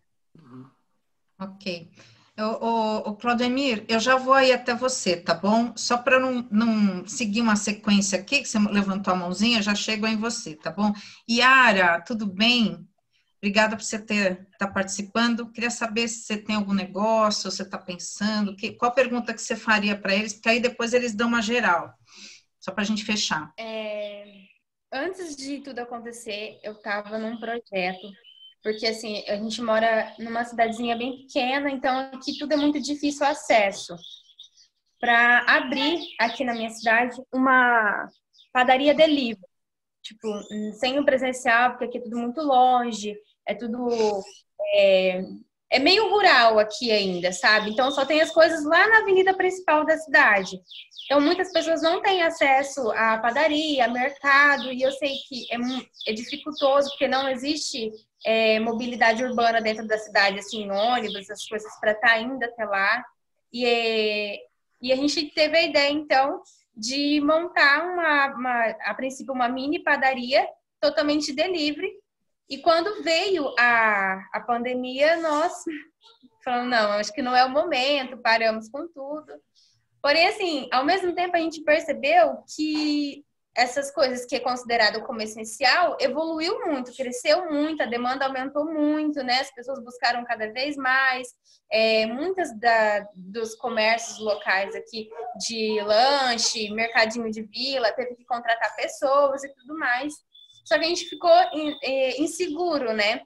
Ok. O, o, o Claudemir, eu já vou aí até você, tá bom? Só para não, não seguir uma sequência aqui, que você levantou a mãozinha, já chego em você, tá bom? Yara, tudo bem? Obrigada por você ter tá participando. Queria saber se você tem algum negócio, se você está pensando, que, qual a pergunta que você faria para eles, porque aí depois eles dão uma geral, só para a gente fechar. É, antes de tudo acontecer, eu estava num projeto, porque assim, a gente mora numa cidadezinha bem pequena, então aqui tudo é muito difícil o acesso. Para abrir aqui na minha cidade uma padaria delivery, tipo, sem o presencial, porque aqui é tudo muito longe, é tudo... É, é meio rural aqui ainda, sabe? Então, só tem as coisas lá na avenida principal da cidade. Então, muitas pessoas não têm acesso à padaria, a mercado, e eu sei que é, é dificultoso, porque não existe é, mobilidade urbana dentro da cidade, assim, ônibus, essas coisas, para estar indo até lá. E, é, e a gente teve a ideia, então, de montar, uma, uma, a princípio, uma mini padaria totalmente delivery. E quando veio a, a pandemia, nós falamos, não, acho que não é o momento, paramos com tudo. Porém, assim, ao mesmo tempo a gente percebeu que essas coisas que é considerado como essencial evoluiu muito, cresceu muito, a demanda aumentou muito, né? As pessoas buscaram cada vez mais. É, muitas da, dos comércios locais aqui de lanche, mercadinho de vila, teve que contratar pessoas e tudo mais. Só que a gente ficou inseguro, né?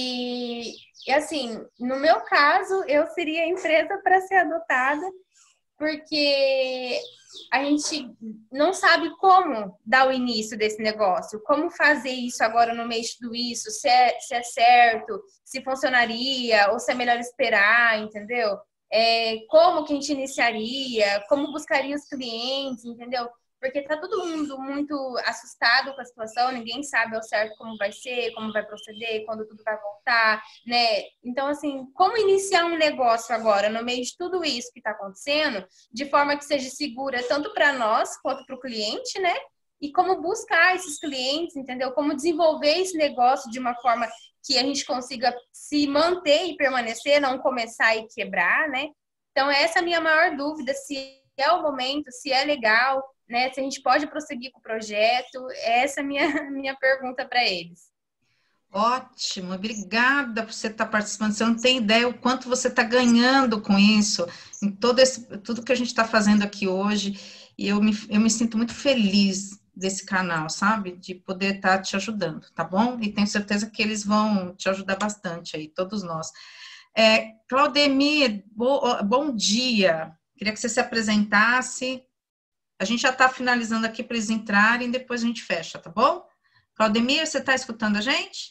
E, e assim, no meu caso, eu seria a empresa para ser adotada porque a gente não sabe como dar o início desse negócio, como fazer isso agora no meio de tudo isso, se é, se é certo, se funcionaria, ou se é melhor esperar, entendeu? É, como que a gente iniciaria, como buscaria os clientes, entendeu? Porque tá todo mundo muito assustado com a situação, ninguém sabe ao certo como vai ser, como vai proceder, quando tudo vai voltar, né? Então, assim, como iniciar um negócio agora, no meio de tudo isso que está acontecendo, de forma que seja segura tanto para nós quanto para o cliente, né? E como buscar esses clientes, entendeu? Como desenvolver esse negócio de uma forma que a gente consiga se manter e permanecer, não começar e quebrar, né? Então, essa é a minha maior dúvida, se é o momento, se é legal, né? Se a gente pode prosseguir com o projeto. Essa é a minha, minha pergunta para eles. Ótimo, obrigada por você estar participando. Você não tem ideia o quanto você está ganhando com isso, em todo esse, tudo que a gente está fazendo aqui hoje, e eu me, eu me sinto muito feliz desse canal, sabe? De poder estar te ajudando, tá bom? E tenho certeza que eles vão te ajudar bastante aí, todos nós. É, Claudemir, bo, bom dia. Queria que você se apresentasse. A gente já está finalizando aqui para eles entrarem, depois a gente fecha, tá bom? Claudemir, você está escutando a gente?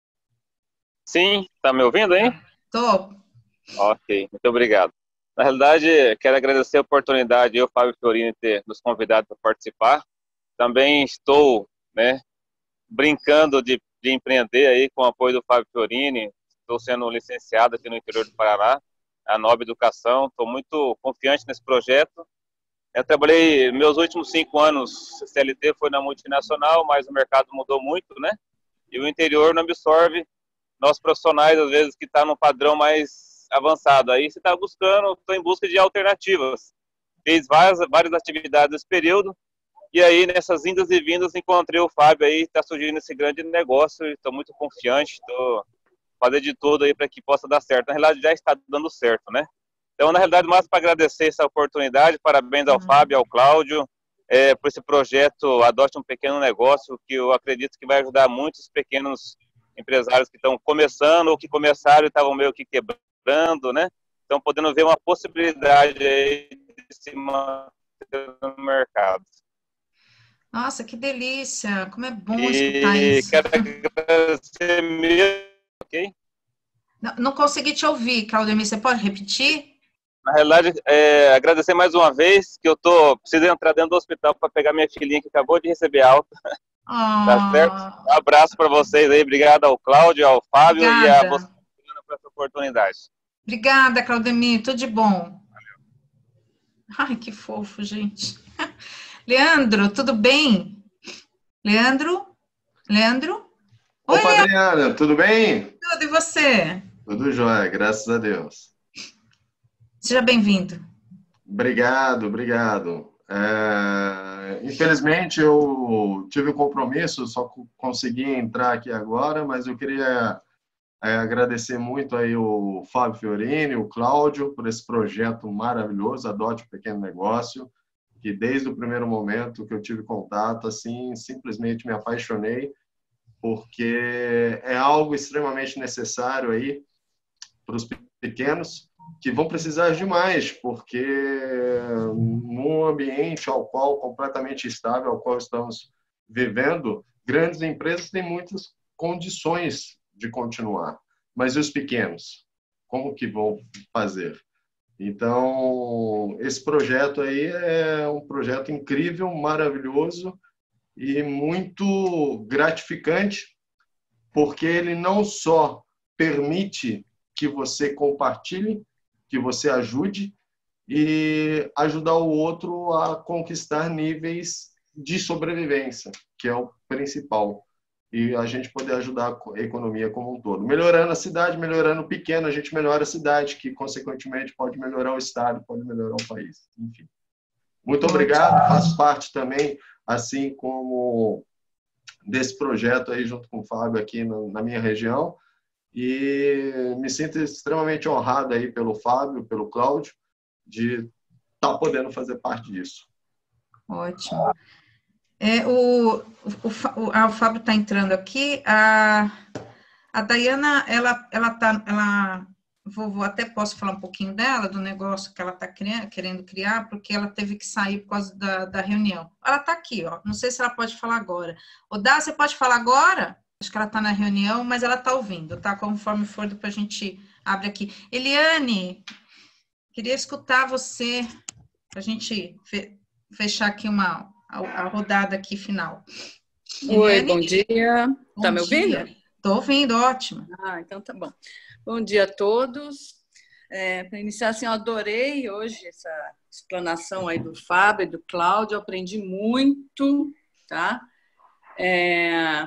Sim, tá me ouvindo, hein? Tô. Ok, muito obrigado. Na realidade, quero agradecer a oportunidade, eu, Fábio Fiorini, ter nos convidado para participar. Também estou, né, brincando de, de empreender aí com o apoio do Fábio Fiorini. Estou sendo licenciado aqui no interior do Paraná, a Nob Educação. Estou muito confiante nesse projeto. Eu trabalhei, meus últimos cinco anos, C L T foi na multinacional, mas o mercado mudou muito, né? E o interior não absorve nós profissionais, às vezes, que estão tá no padrão mais avançado. Aí você está buscando, estou em busca de alternativas. Fiz várias, várias atividades nesse período, e aí, nessas indas e vindas, encontrei o Fábio aí, está surgindo esse grande negócio, estou muito confiante, estou fazendo de tudo aí para que possa dar certo. Na realidade, já está dando certo, né? Então, na realidade, mais para agradecer essa oportunidade, parabéns ao Fábio, ao Cláudio, é, por esse projeto Adote um Pequeno Negócio, que eu acredito que vai ajudar muitos pequenos empresários que estão começando ou que começaram e estavam meio que quebrando, né? Estão podendo ver uma possibilidade aí de se manter no mercado. Nossa, que delícia! Como é bom e escutar isso. Quero agradecer mesmo, ok? Não, não consegui te ouvir, Claudemir, você pode repetir? Na realidade, é, agradecer mais uma vez, que eu tô preciso entrar dentro do hospital para pegar minha filhinha que acabou de receber alta. Oh. Tá certo? Um abraço para vocês aí, obrigado ao Cláudio, ao Fábio Obrigada. E a você por essa oportunidade. Obrigada, Claudemir, tudo de bom. Valeu. Ai, que fofo, gente. Leandro, tudo bem? Leandro? Leandro? Oi, Opa, Leandro. Adriana, tudo bem? Tudo, e você? Tudo jóia, graças a Deus. Seja bem-vindo. Obrigado, obrigado. É, infelizmente, eu tive um compromisso, só consegui entrar aqui agora, mas eu queria é, agradecer muito aí o Fábio Fiorini, o Cláudio, por esse projeto maravilhoso, Adote um Pequeno Negócio, que desde o primeiro momento que eu tive contato, assim, simplesmente me apaixonei, porque é algo extremamente necessário aí para os pequenos, que vão precisar de mais, porque num ambiente ao qual completamente estável, ao qual estamos vivendo, grandes empresas têm muitas condições de continuar, mas e os pequenos? Como que vão fazer? Então, esse projeto aí é um projeto incrível, maravilhoso e muito gratificante, porque ele não só permite que você compartilhe, que você ajude e ajudar o outro a conquistar níveis de sobrevivência, que é o principal. E a gente poder ajudar a economia como um todo. Melhorando a cidade, melhorando o pequeno, a gente melhora a cidade, que consequentemente pode melhorar o estado, pode melhorar o país. Enfim. Muito obrigado, faço parte também, assim como desse projeto aí junto com o Fábio aqui na, na minha região. E me sinto extremamente honrado aí pelo Fábio, pelo Cláudio, de estar podendo fazer parte disso. Ótimo. É, o, o, o, o Fábio está entrando aqui. A, a Dayana, ela, ela, tá, ela vou, vou até posso falar um pouquinho dela, do negócio que ela está querendo criar, porque ela teve que sair por causa da, da reunião. Ela está aqui, ó. Não sei se ela pode falar agora. Ô, Dá, você pode falar agora? Acho que ela está na reunião, mas ela está ouvindo, tá? Conforme for, depois a gente abre aqui. Eliane, queria escutar você, para a gente fechar aqui uma, a, a rodada aqui final. Oi, Eliane, bom dia. Bom Tá me ouvindo? Estou ouvindo, ótimo. Ah, então tá bom. Bom dia a todos. É, para iniciar, assim, eu adorei hoje essa explanação aí do Fábio e do Cláudio, eu aprendi muito, tá? É,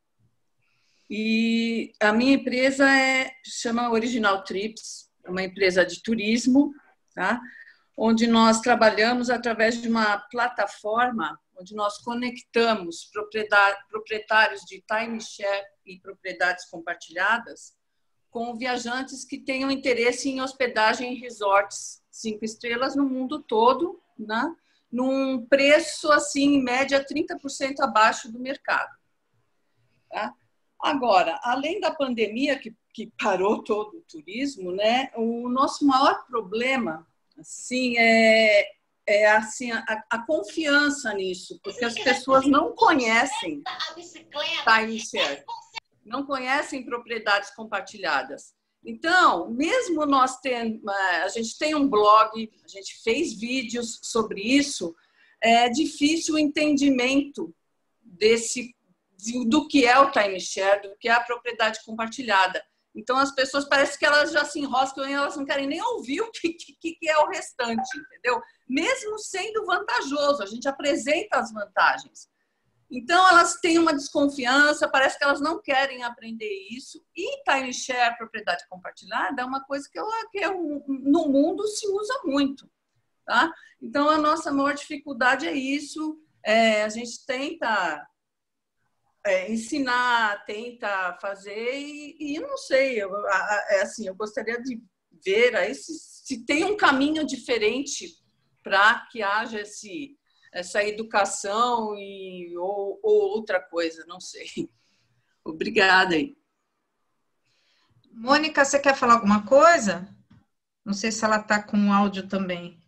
e a minha empresa é, chama Original Trips, é uma empresa de turismo, tá? Onde nós trabalhamos através de uma plataforma onde nós conectamos proprietários de timeshare e propriedades compartilhadas com viajantes que tenham interesse em hospedagem em resorts cinco estrelas no mundo todo, né? Num preço, assim, em média, trinta por cento abaixo do mercado. Tá? Agora, além da pandemia, que, que parou todo o turismo, né? O nosso maior problema, assim, é, é assim, a, a confiança nisso, porque as pessoas não conhecem timeshare, não conhecem propriedades compartilhadas. Então, mesmo nós tendo, a gente tem um blog, a gente fez vídeos sobre isso, é difícil o entendimento desse, do que é o timeshare, do que é a propriedade compartilhada. Então, as pessoas parecem que elas já se enroscam e elas não querem nem ouvir o que, que, que é o restante, entendeu? Mesmo sendo vantajoso, a gente apresenta as vantagens. Então, elas têm uma desconfiança, parece que elas não querem aprender isso. E timeshare, propriedade compartilhada, é uma coisa que, eu, que eu, no mundo se usa muito. Tá? Então, a nossa maior dificuldade é isso. É, a gente tenta é, ensinar, tenta fazer e, e não sei, eu, é assim, eu gostaria de ver aí se, se tem um caminho diferente para que haja esse... essa educação e, ou, ou outra coisa, não sei. Obrigada aí. Mônica, você quer falar alguma coisa? Não sei se ela está com áudio também.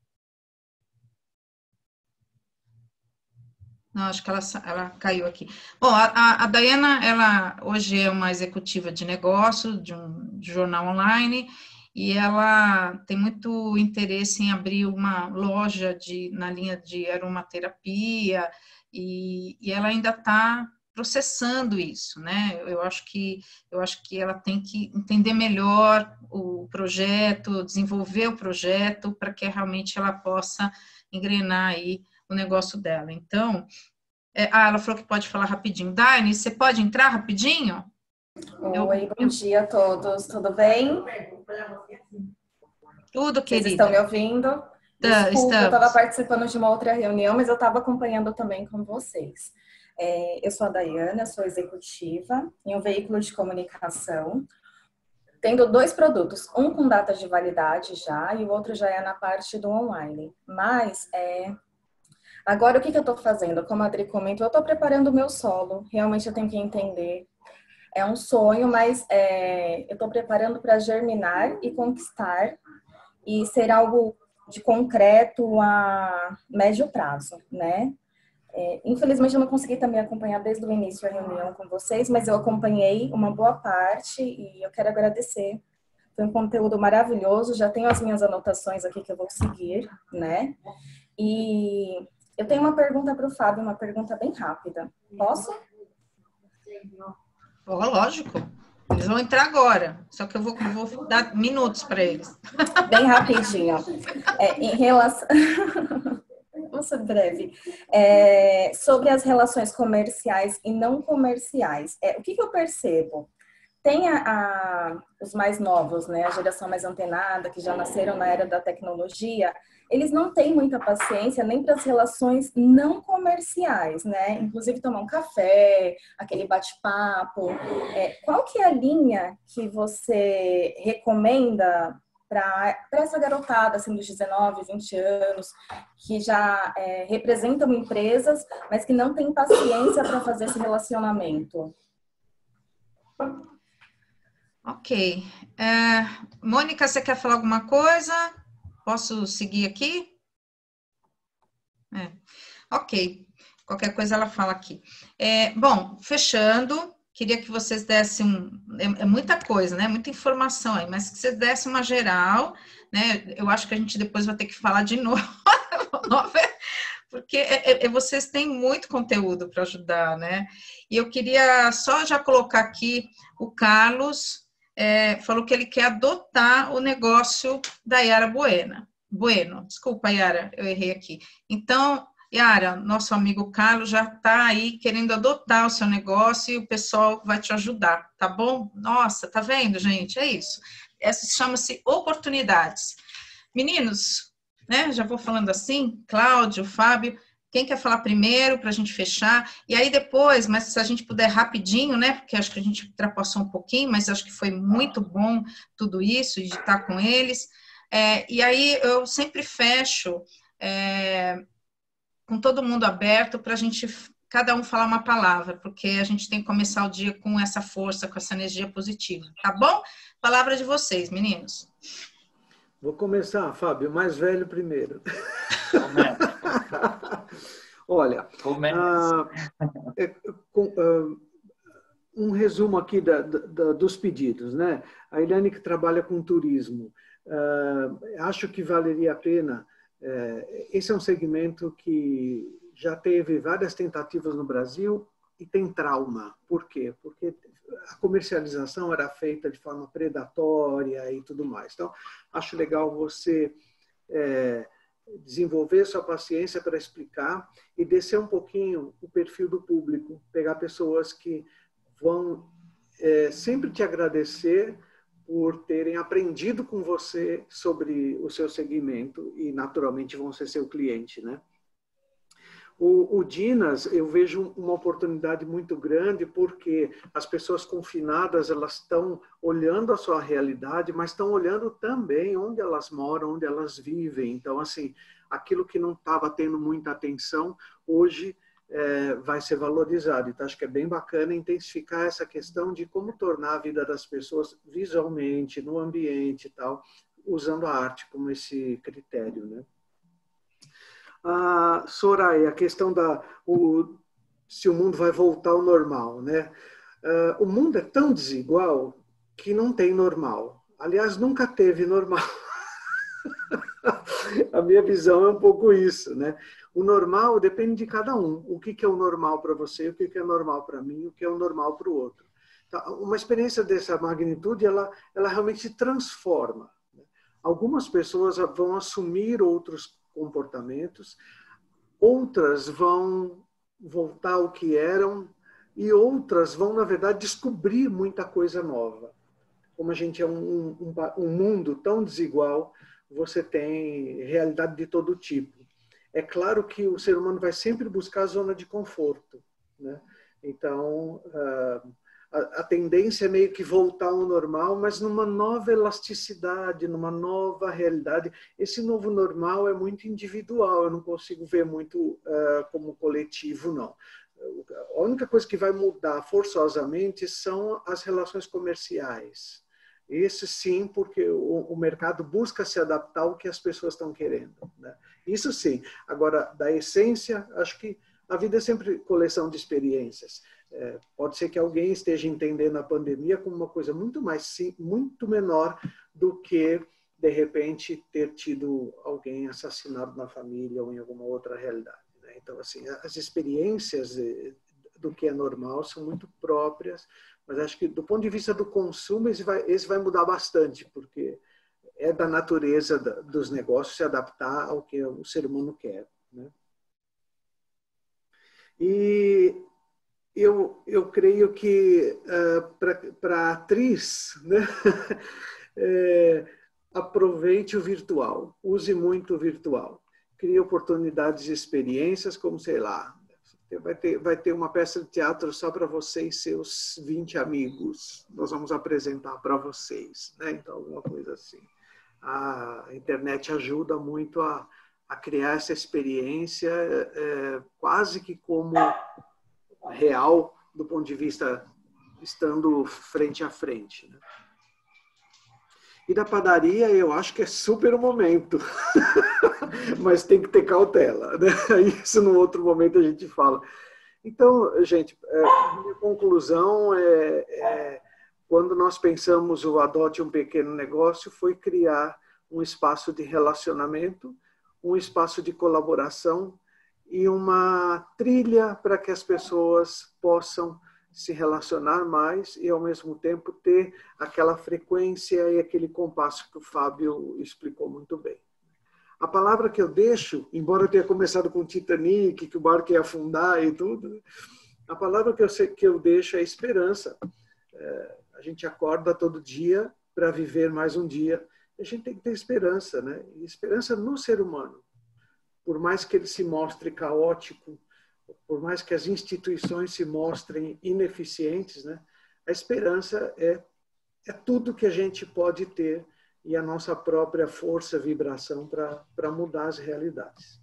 Não, acho que ela, ela caiu aqui. Bom, a, a Dayana, ela hoje é uma executiva de negócio de um de jornal online, e ela tem muito interesse em abrir uma loja de, na linha de aromaterapia, e, e ela ainda está processando isso, né? Eu acho que, eu acho que ela tem que entender melhor o projeto, desenvolver o projeto, para que realmente ela possa engrenar aí o negócio dela. Então, é, ah, ela falou que pode falar rapidinho. Dani, você pode entrar rapidinho? Oi, bom dia a todos, tudo bem? Tudo, querida. Vocês estão me ouvindo? Tá, Desculpa, eu estava participando de uma outra reunião, mas eu estava acompanhando também com vocês. É, eu sou a Dayana, sou executiva em um veículo de comunicação, tendo dois produtos, um com data de validade já e o outro já é na parte do online. Mas, é, agora o que, que eu estou fazendo? Como a Adri comentou, eu estou preparando o meu solo, realmente eu tenho que entender. É um sonho, mas é, eu estou preparando para germinar e conquistar e ser algo de concreto a médio prazo, né? É, infelizmente, eu não consegui também acompanhar desde o início a reunião com vocês, mas eu acompanhei uma boa parte e eu quero agradecer. Foi um conteúdo maravilhoso, já tenho as minhas anotações aqui que eu vou seguir, né? E eu tenho uma pergunta para o Fábio, uma pergunta bem rápida. Posso? Oh, lógico. Eles vão entrar agora, só que eu vou, vou dar minutos para eles. Bem rapidinho. É, em relação... Vou ser breve. É, sobre as relações comerciais e não comerciais, é, o que, que eu percebo? Tem a, a, os mais novos, né, a geração mais antenada, que já nasceram na era da tecnologia, eles não têm muita paciência nem para as relações não comerciais, né? Inclusive tomar um café, aquele bate-papo. É, qual que é a linha que você recomenda para essa garotada, assim, dos dezenove, vinte anos, que já é, representam empresas, mas que não têm paciência para fazer esse relacionamento? Ok. É, Mônica, você quer falar alguma coisa? Posso seguir aqui? É. Ok. Qualquer coisa ela fala aqui. É, bom, fechando, queria que vocês dessem um, é, é muita coisa, né? Muita informação aí, mas que vocês dessem uma geral, né? Eu acho que a gente depois vai ter que falar de novo, porque é, é, vocês têm muito conteúdo para ajudar, né? E eu queria só já colocar aqui o Carlos, é, falou que ele quer adotar o negócio da Yara Bueno. Bueno, desculpa, Yara, eu errei aqui. Então, Yara, nosso amigo Carlos já está aí querendo adotar o seu negócio e o pessoal vai te ajudar, tá bom? Nossa, tá vendo, gente? É isso. Essa chama-se oportunidades. Meninos, né? Já vou falando assim, Cláudio, Fábio, quem quer falar primeiro para a gente fechar? E aí depois, mas se a gente puder rapidinho, né? Porque acho que a gente ultrapassou um pouquinho, mas acho que foi muito bom tudo isso, de estar com eles. É, e aí eu sempre fecho é, com todo mundo aberto para a gente, cada um falar uma palavra, porque a gente tem que começar o dia com essa força, com essa energia positiva, tá bom? Palavra de vocês, meninos. Vou começar, Fábio, mais velho primeiro. Olha, ah, é, com, ah, um resumo aqui da, da, dos pedidos, né? A Eliane que trabalha com turismo, ah, acho que valeria a pena. É, esse é um segmento que já teve várias tentativas no Brasil e tem trauma. Por quê? Porque a comercialização era feita de forma predatória e tudo mais. Então, acho legal você é, desenvolver sua paciência para explicar e descer um pouquinho o perfil do público, pegar pessoas que vão é, sempre te agradecer por terem aprendido com você sobre o seu segmento e, naturalmente, vão ser seu cliente, né? O, o Dinas, eu vejo uma oportunidade muito grande porque as pessoas confinadas, elas estão olhando a sua realidade, mas estão olhando também onde elas moram, onde elas vivem. Então, assim, aquilo que não estava tendo muita atenção, hoje é, vai ser valorizado. Então, acho que é bem bacana intensificar essa questão de como tornar a vida das pessoas visualmente, no ambiente e tal, usando a arte como esse critério, né? Ah, Soraya, a questão da o, se o mundo vai voltar ao normal, né? Ah, o mundo é tão desigual que não tem normal. Aliás, nunca teve normal. A minha visão é um pouco isso, né? O normal depende de cada um. O que é o normal para você, o que é normal para mim, o que é o normal para o outro. Então, uma experiência dessa magnitude, ela, ela realmente se transforma. Algumas pessoas vão assumir outros comportamentos, outras vão voltar ao que eram e outras vão, na verdade, descobrir muita coisa nova. Como a gente é um, um, um mundo tão desigual, você tem realidade de todo tipo. É claro que o ser humano vai sempre buscar a zona de conforto, né? Então, a, a tendência é meio que voltar ao normal, mas numa nova elasticidade, numa nova realidade. Esse novo normal é muito individual, eu não consigo ver muito uh, como coletivo, não. A única coisa que vai mudar forçosamente são as relações comerciais. Esse sim, porque o, o mercado busca se adaptar ao que as pessoas estão querendo, né? Isso sim. Agora, da essência, acho que a vida é sempre coleção de experiências. É, pode ser que alguém esteja entendendo a pandemia como uma coisa muito mais sim, muito menor do que, de repente, ter tido alguém assassinado na família ou em alguma outra realidade, né? Então, assim, as experiências do que é normal são muito próprias, mas acho que do ponto de vista do consumo, esse vai, esse vai mudar bastante, porque é da natureza dos negócios se adaptar ao que o ser humano quer, né? E eu, eu creio que uh, para a atriz, né? é, aproveite o virtual, use muito o virtual, crie oportunidades e experiências, como, sei lá, vai ter, vai ter uma peça de teatro só para você e seus vinte amigos, nós vamos apresentar para vocês, né? Então, alguma coisa assim. A internet ajuda muito a, a criar essa experiência é, quase que como real, do ponto de vista estando frente a frente, né? E da padaria, eu acho que é super o momento. Mas tem que ter cautela, né? Isso no outro momento a gente fala. Então, gente, a minha conclusão é, é quando nós pensamos o Adote um Pequeno Negócio, foi criar um espaço de relacionamento, um espaço de colaboração e uma trilha para que as pessoas possam se relacionar mais e, ao mesmo tempo, ter aquela frequência e aquele compasso que o Fábio explicou muito bem. A palavra que eu deixo, embora eu tenha começado com Titanic, que o barco ia afundar e tudo, a palavra que eu, sei, que eu deixo é esperança. É, a gente acorda todo dia para viver mais um dia. A gente tem que ter esperança, né? E esperança no ser humano. Por mais que ele se mostre caótico, por mais que as instituições se mostrem ineficientes, né? A esperança é, é tudo que a gente pode ter e a nossa própria força, vibração para mudar as realidades.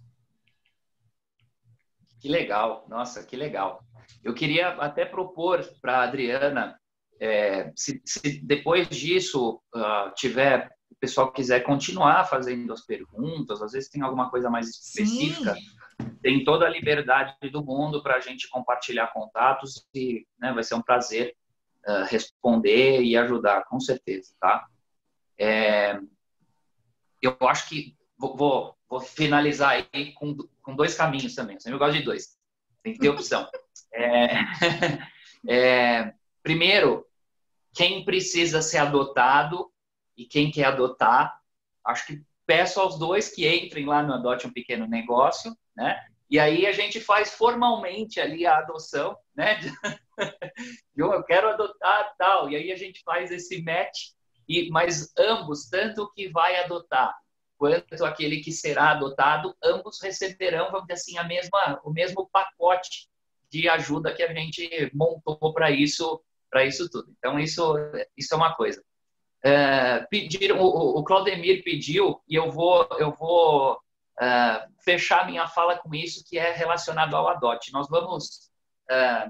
Que legal, nossa, que legal. Eu queria até propor para a Adriana, é, se, se depois disso uh, tiver, o pessoal quiser continuar fazendo as perguntas, às vezes tem alguma coisa mais específica, Sim. tem toda a liberdade do mundo para a gente compartilhar contatos e, né, vai ser um prazer uh, responder e ajudar, com certeza, tá? É, eu acho que vou, vou, vou finalizar aí com, com dois caminhos também. Eu gosto de dois. Tem que ter opção. É, é, primeiro, quem precisa ser adotado e quem quer adotar, acho que peço aos dois que entrem lá no Adote um Pequeno Negócio, né? E aí a gente faz formalmente ali a adoção, né? Eu quero adotar tal. E aí a gente faz esse match. E, mas ambos, tanto o que vai adotar quanto aquele que será adotado, ambos receberão, vamos dizer assim, a mesma, o mesmo pacote de ajuda que a gente montou para isso, para isso tudo. Então, isso, isso é uma coisa. É, pediram, o, o Claudemir pediu, e eu vou, eu vou é, fechar minha fala com isso, que é relacionado ao Adote. Nós vamos... É,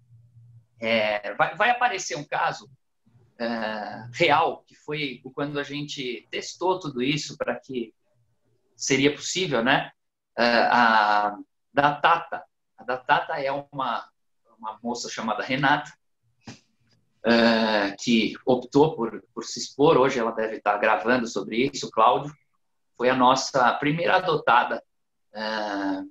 é, vai, vai aparecer um caso Uh, real, que foi quando a gente testou tudo isso para que seria possível, né? Uh, a da Tata. A da Tata é uma, uma moça chamada Renata, uh, que optou por, por se expor. Hoje ela deve estar gravando sobre isso. Cláudio foi a nossa primeira adotada uh,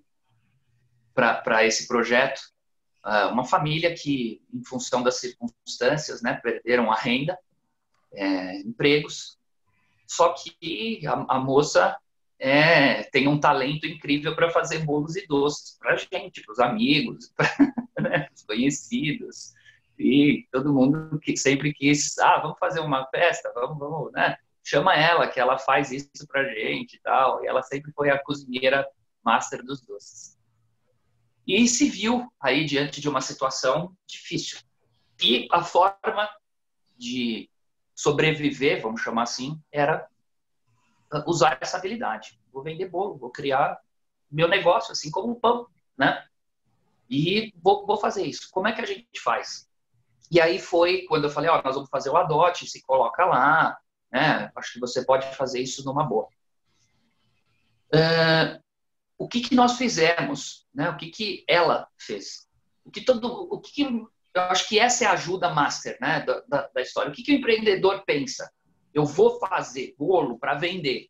para esse projeto. Uma família que, em função das circunstâncias, né, perderam a renda, é, empregos, só que a, a moça é, tem um talento incrível para fazer bolos e doces para a gente, para os amigos, para né, os conhecidos, e todo mundo que sempre quis, ah, vamos fazer uma festa, vamos, vamos, né? Chama ela, que ela faz isso para a gente e tal, e ela sempre foi a cozinheira master dos doces. E se viu aí diante de uma situação difícil. E a forma de sobreviver, vamos chamar assim, era usar essa habilidade. Vou vender bolo, vou criar meu negócio, assim como o pão, né? E vou, vou fazer isso. Como é que a gente faz? E aí foi quando eu falei, ó, nós vamos fazer o Adote, se coloca lá, né? Acho que você pode fazer isso numa boa. Uh, O que, que nós fizemos, né? O que, que ela fez? O que todo, o que, que eu acho que essa é a ajuda master, né? da, da, da história. O que, que o empreendedor pensa? Eu vou fazer bolo para vender.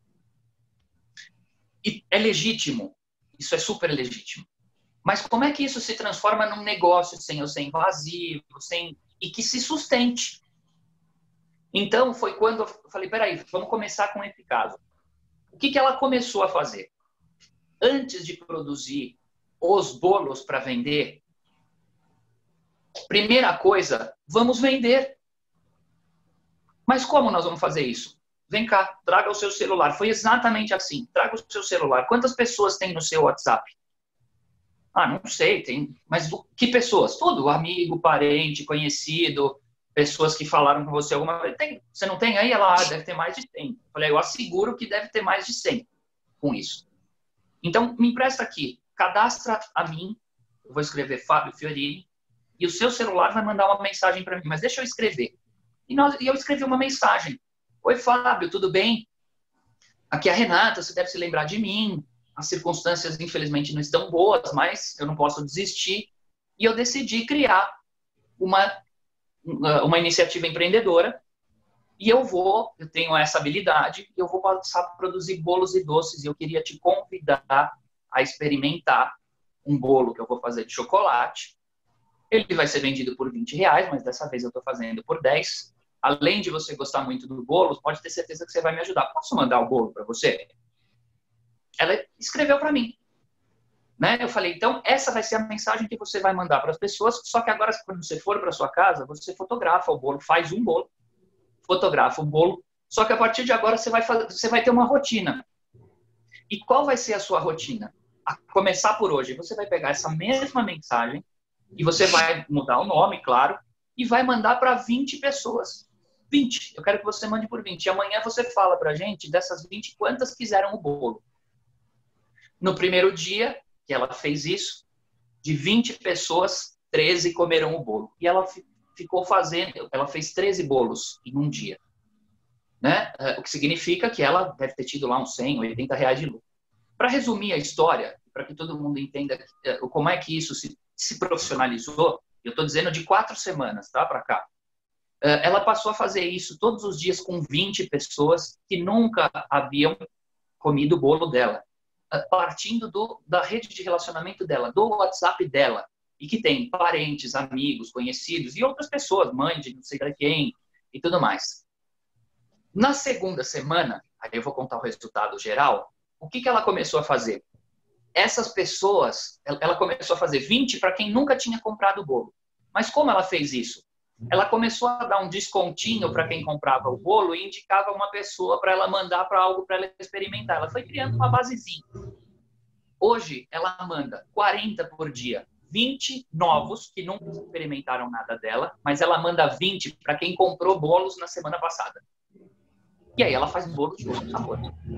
E é legítimo, isso é super legítimo. Mas como é que isso se transforma num negócio sem eu ser invasivo, sem, e que se sustente? Então foi quando eu falei, peraí, vamos começar com esse caso. O que, que ela começou a fazer? Antes de produzir os bolos para vender, primeira coisa, vamos vender. Mas como nós vamos fazer isso? Vem cá, traga o seu celular. Foi exatamente assim. Traga o seu celular. Quantas pessoas tem no seu WhatsApp? Ah, não sei, tem. Mas que pessoas? Tudo. Amigo, parente, conhecido, pessoas que falaram com você alguma coisa. Tem. Você não tem aí? Ela ah, deve ter mais de cem. Eu falei, eu asseguro que deve ter mais de cem com isso. Então, me empresta aqui, cadastra a mim, eu vou escrever Fábio Fiorini, e o seu celular vai mandar uma mensagem para mim, mas deixa eu escrever. E, nós, e eu escrevi uma mensagem. Oi, Fábio, tudo bem? Aqui é a Renata, você deve se lembrar de mim. As circunstâncias, infelizmente, não estão boas, mas eu não posso desistir. E eu decidi criar uma, uma iniciativa empreendedora. E eu vou, eu tenho essa habilidade, eu vou passar a produzir bolos e doces. E eu queria te convidar a experimentar um bolo que eu vou fazer de chocolate. Ele vai ser vendido por vinte reais, mas dessa vez eu estou fazendo por dez. Além de você gostar muito do bolo, pode ter certeza que você vai me ajudar. Posso mandar o bolo para você? Ela escreveu para mim. Né? Eu falei, então, essa vai ser a mensagem que você vai mandar para as pessoas, só que agora, quando você for para sua casa, você fotografa o bolo, faz um bolo, fotografa o bolo, só que a partir de agora você vai, fazer, você vai ter uma rotina. E qual vai ser a sua rotina? A começar por hoje, você vai pegar essa mesma mensagem e você vai mudar o nome, claro, e vai mandar para vinte pessoas. vinte. Eu quero que você mande por vinte. E amanhã você fala para a gente, dessas vinte, quantas quiseram o bolo. No primeiro dia que ela fez isso, de vinte pessoas, treze comeram o bolo. E ela ficou fazendo, ela fez treze bolos em um dia. Né? O que significa que ela deve ter tido lá uns cem, oitenta reais de lucro. Para resumir a história, para que todo mundo entenda como é que isso se, se profissionalizou, eu estou dizendo de quatro semanas, tá, para cá. Ela passou a fazer isso todos os dias com vinte pessoas que nunca haviam comido o bolo dela. Partindo do, da rede de relacionamento dela, do WhatsApp dela, e que tem parentes, amigos, conhecidos e outras pessoas, mãe de não sei quem e tudo mais. Na segunda semana, aí eu vou contar o resultado geral, o que, que ela começou a fazer? Essas pessoas, ela começou a fazer vinte para quem nunca tinha comprado o bolo. Mas como ela fez isso? Ela começou a dar um descontinho para quem comprava o bolo e indicava uma pessoa para ela mandar para algo para ela experimentar. Ela foi criando uma basezinha. Hoje, ela manda quarenta por dia. vinte novos que nunca experimentaram nada dela, mas ela manda vinte para quem comprou bolos na semana passada. E aí ela faz bolos de outro sabor.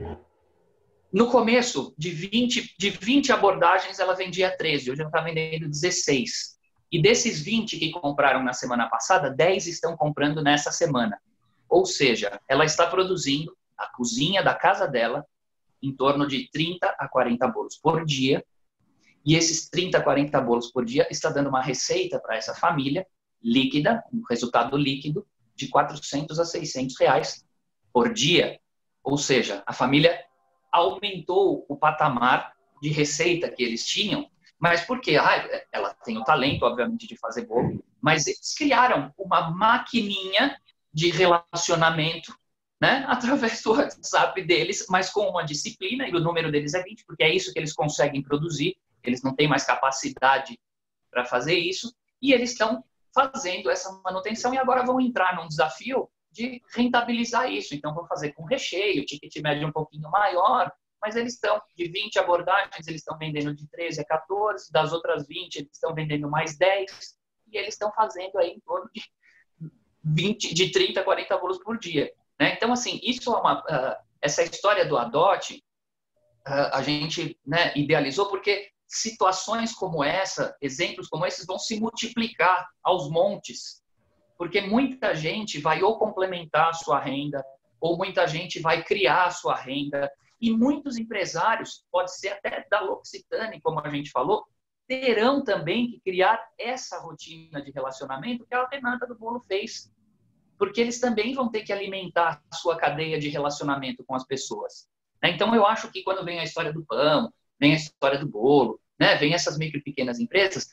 No começo, de vinte, de vinte abordagens, ela vendia treze. Hoje ela está vendendo dezesseis. E desses vinte que compraram na semana passada, dez estão comprando nessa semana. Ou seja, ela está produzindo a cozinha da casa dela em torno de trinta a quarenta bolos por dia. E esses trinta a quarenta bolos por dia está dando uma receita para essa família líquida, um resultado líquido de quatrocentos a seiscentos reais por dia. Ou seja, a família aumentou o patamar de receita que eles tinham. Mas por quê? Ah, ela tem o talento, obviamente, de fazer bolo, mas eles criaram uma maquininha de relacionamento, né, através do WhatsApp deles, mas com uma disciplina, e o número deles é vinte, porque é isso que eles conseguem produzir, eles não têm mais capacidade para fazer isso, e eles estão fazendo essa manutenção e agora vão entrar num desafio de rentabilizar isso. Então, vão fazer com recheio, ticket médio um pouquinho maior, mas eles estão, de vinte abordagens, eles estão vendendo de treze a quatorze, das outras vinte, eles estão vendendo mais dez, e eles estão fazendo aí em torno de, vinte, de trinta a quarenta bolos por dia. Né? Então, assim, isso é uma, uh, essa história do Adote, uh, a gente, né, idealizou porque situações como essa, exemplos como esses, vão se multiplicar aos montes, porque muita gente vai ou complementar a sua renda, ou muita gente vai criar a sua renda. E muitos empresários, pode ser até da L'Occitane, como a gente falou, terão também que criar essa rotina de relacionamento que a Renata do Bolo fez. Porque eles também vão ter que alimentar a sua cadeia de relacionamento com as pessoas. Então, eu acho que quando vem a história do pão, vem a história do bolo, né, vem essas micro e pequenas empresas,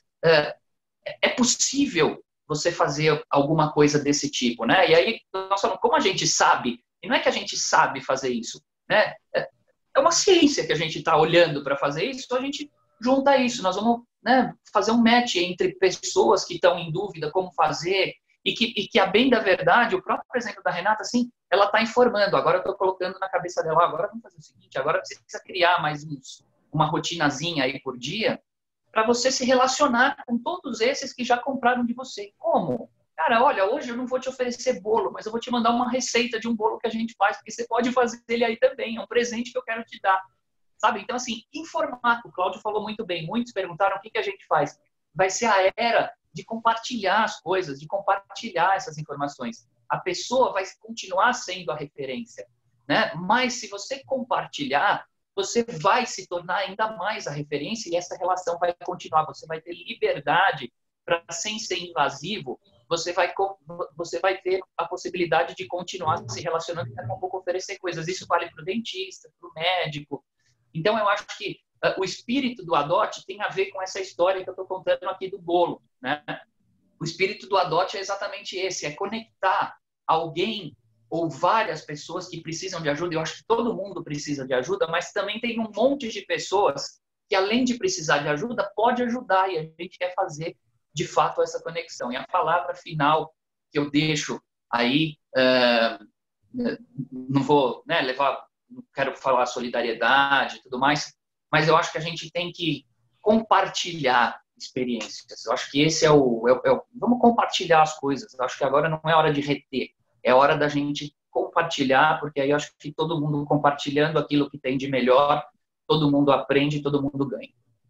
é possível você fazer alguma coisa desse tipo. Né? E aí, nós falamos, como a gente sabe, e não é que a gente sabe fazer isso, né? É uma ciência que a gente está olhando para fazer isso, então a gente junta isso. Nós vamos, né, fazer um match entre pessoas que estão em dúvida como fazer e que, e que, a bem da verdade, o próprio exemplo da Renata, assim, ela está informando. Agora eu estou colocando na cabeça dela, agora vamos fazer o seguinte, agora você precisa criar mais uns, uma rotinazinha aí por dia para você se relacionar com todos esses que já compraram de você. Como? Cara, olha, hoje eu não vou te oferecer bolo, mas eu vou te mandar uma receita de um bolo que a gente faz, porque você pode fazer ele aí também, é um presente que eu quero te dar, sabe? Então, assim, informar, o Cláudio falou muito bem, muitos perguntaram o que, que a gente faz. Vai ser a era de compartilhar as coisas, de compartilhar essas informações. a pessoa vai continuar sendo a referência, né? Mas se você compartilhar, você vai se tornar ainda mais a referência e essa relação vai continuar. Você vai ter liberdade para, sem ser invasivo, você vai, você vai ter a possibilidade de continuar se relacionando e daqui a pouco oferecer coisas. Isso vale para o dentista, para o médico. Então, eu acho que uh, o espírito do Adote tem a ver com essa história que eu estou contando aqui do bolo, né? O espírito do Adote é exatamente esse, é conectar alguém ou várias pessoas que precisam de ajuda. Eu acho que todo mundo precisa de ajuda, mas também tem um monte de pessoas que, além de precisar de ajuda, pode ajudar, e a gente quer fazer, de fato, essa conexão. E a palavra final que eu deixo aí, uh, não vou, né, levar, não quero falar solidariedade e tudo mais, mas eu acho que a gente tem que compartilhar experiências. Eu acho que esse é o, é, é o... Vamos compartilhar as coisas. Eu acho que agora não é hora de reter, é hora da gente compartilhar, porque aí eu acho que todo mundo compartilhando aquilo que tem de melhor, todo mundo aprende, todo mundo ganha.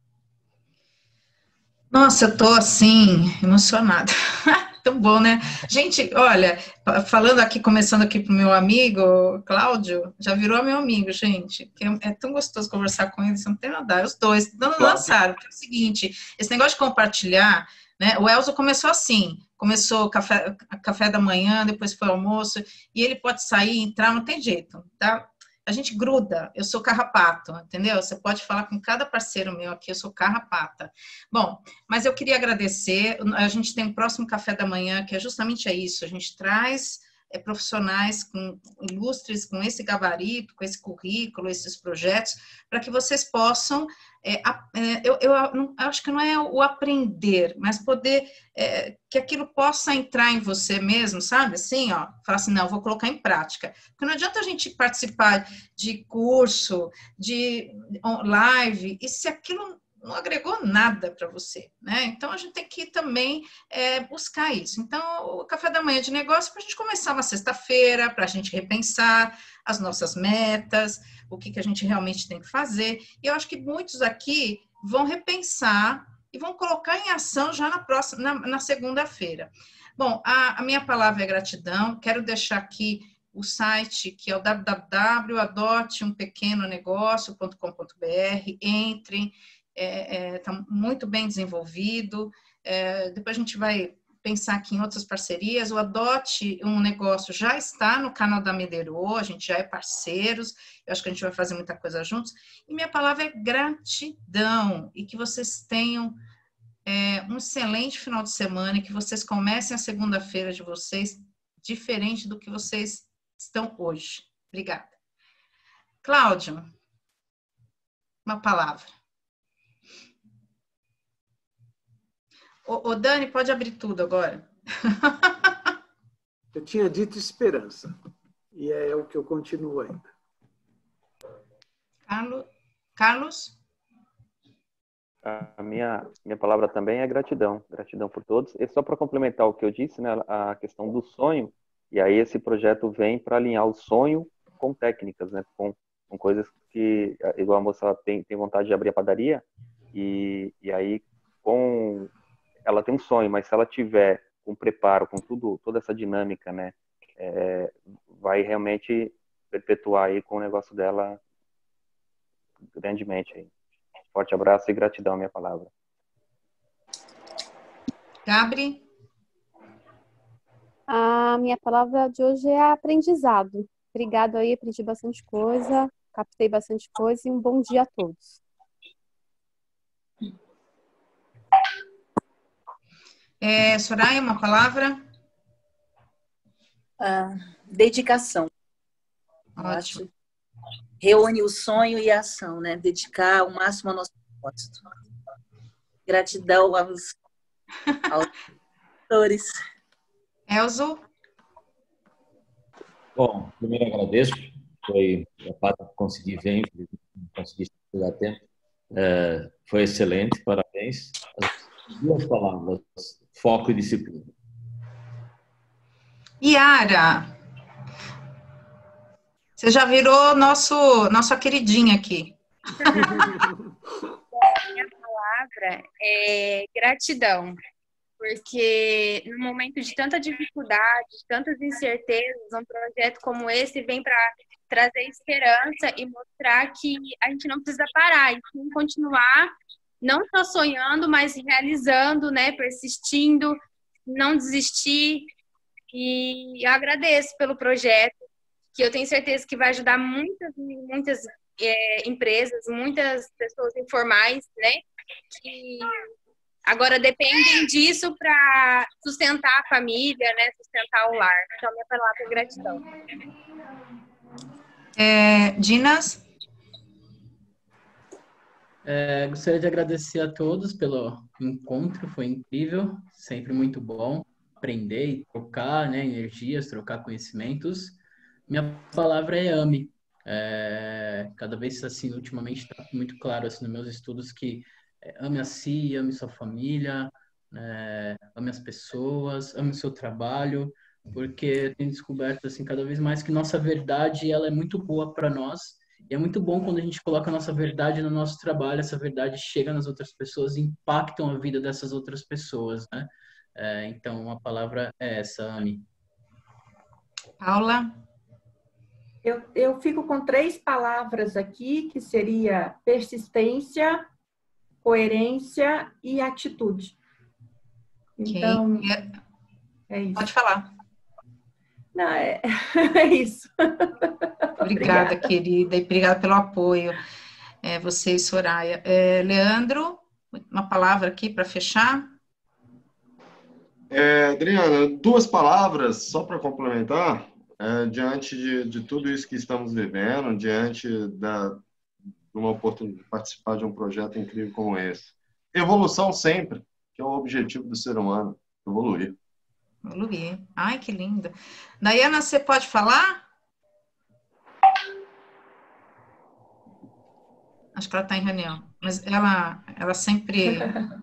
Nossa, eu tô assim, emocionada. Tão bom, né? Gente, olha, falando aqui, começando aqui pro meu amigo, Cláudio, já virou meu amigo, gente. É tão gostoso conversar com ele, você não tem nada. Os dois não lançaram, porque é o seguinte, esse negócio de compartilhar, né? O Elzo começou assim, começou café, café da manhã, depois foi almoço, e ele pode sair, entrar, não tem jeito, tá? A gente gruda, eu sou carrapato, entendeu? Você pode falar com cada parceiro meu aqui, eu sou carrapata. Bom, mas eu queria agradecer, a gente tem o próximo café da manhã, que é justamente isso, a gente traz é, profissionais com, ilustres com esse gabarito, com esse currículo, esses projetos, para que vocês possam, é, é, eu, eu, eu acho que não é o aprender, mas poder, é, que aquilo possa entrar em você mesmo, sabe? Assim, ó, falar assim, não, vou colocar em prática. Porque não adianta a gente participar de curso, de live, e se aquilo não agregou nada para você, né? Então, a gente tem que também é, buscar isso. Então, o café da manhã de negócio, para a gente começar uma sexta-feira, para a gente repensar as nossas metas, o que, que a gente realmente tem que fazer. E eu acho que muitos aqui vão repensar e vão colocar em ação já na próxima, na, na segunda-feira. Bom, a, a minha palavra é gratidão. Quero deixar aqui o site, que é o w w w ponto adote um pequeno negócio ponto com ponto b r. Entrem. Está é, é, muito bem desenvolvido, é, depois a gente vai pensar aqui em outras parcerias. O Adote um Negócio já está no canal da Mederô, a gente já é parceiros, eu acho que a gente vai fazer muita coisa juntos, e minha palavra é gratidão, e que vocês tenham é, um excelente final de semana, e que vocês comecem a segunda-feira de vocês diferente do que vocês estão hoje. Obrigada. Cláudio, uma palavra. Ô, ô, Dani, pode abrir tudo agora. Eu tinha dito esperança, e é o que eu continuo ainda. Carlos? Carlos? A minha, minha palavra também é gratidão, gratidão por todos. E só para complementar o que eu disse, né, a questão do sonho, e aí esse projeto vem para alinhar o sonho com técnicas, né, com, com coisas que, igual a moça tem, tem vontade de abrir a padaria, e, e aí com... ela tem um sonho, mas se ela tiver com preparo, com tudo, toda essa dinâmica, né, é, vai realmente perpetuar aí com o negócio dela grandemente aí. Forte abraço e gratidão, minha palavra. Gabri? A minha palavra de hoje é aprendizado. Obrigado aí, aprendi bastante coisa, captei bastante coisa e um bom dia a todos. É, Soraya, uma palavra? Ah, dedicação. Ótimo. Acho, reúne o sonho e a ação, né? Dedicar o máximo ao nosso propósito. Gratidão aos, aos autores. Elzo? Bom, primeiro agradeço. Foi a parte que consegui ver, não consegui chegar a tempo. É, foi excelente, parabéns. As duas palavras, foco e disciplina. Yara, você já virou nosso, nossa queridinha aqui. A minha palavra é gratidão, porque no momento de tanta dificuldade, de tantas incertezas, um projeto como esse vem para trazer esperança e mostrar que a gente não precisa parar, e sim continuar, não só sonhando, mas realizando, né, persistindo, não desistir. E eu agradeço pelo projeto, que eu tenho certeza que vai ajudar muitas, muitas é, empresas, muitas pessoas informais, né, que agora dependem disso para sustentar a família, né, sustentar o lar. Então, minha palavra é gratidão. É, Dinas? É, gostaria de agradecer a todos pelo encontro, foi incrível, sempre muito bom aprender e trocar, né, energias, trocar conhecimentos. Minha palavra é ame. É, cada vez, assim, ultimamente está muito claro, assim, nos meus estudos que é, ame a si, ame sua família, é, ame as pessoas, ame o seu trabalho, porque eu tenho descoberto, assim, cada vez mais que nossa verdade, ela é muito boa para nós, e é muito bom quando a gente coloca a nossa verdade no nosso trabalho, essa verdade chega nas outras pessoas e impactam a vida dessas outras pessoas, né? É, então, a palavra é essa, Anne. Paula? Eu, eu fico com três palavras aqui, que seria persistência, coerência e atitude. Então, okay. é isso. Pode falar. Não, é, é isso. Obrigada, Obrigada, querida, e obrigada pelo apoio. É, você e Soraya. É, Leandro, uma palavra aqui para fechar. É, Adriana, duas palavras, só para complementar, é, diante de, de tudo isso que estamos vivendo, diante da, de uma oportunidade de participar de um projeto incrível como esse. Evolução sempre, que é o objetivo do ser humano, evoluir. Evoluir. Ai, que linda. Daiana, você pode falar? Acho que ela está em reunião, mas ela, ela sempre...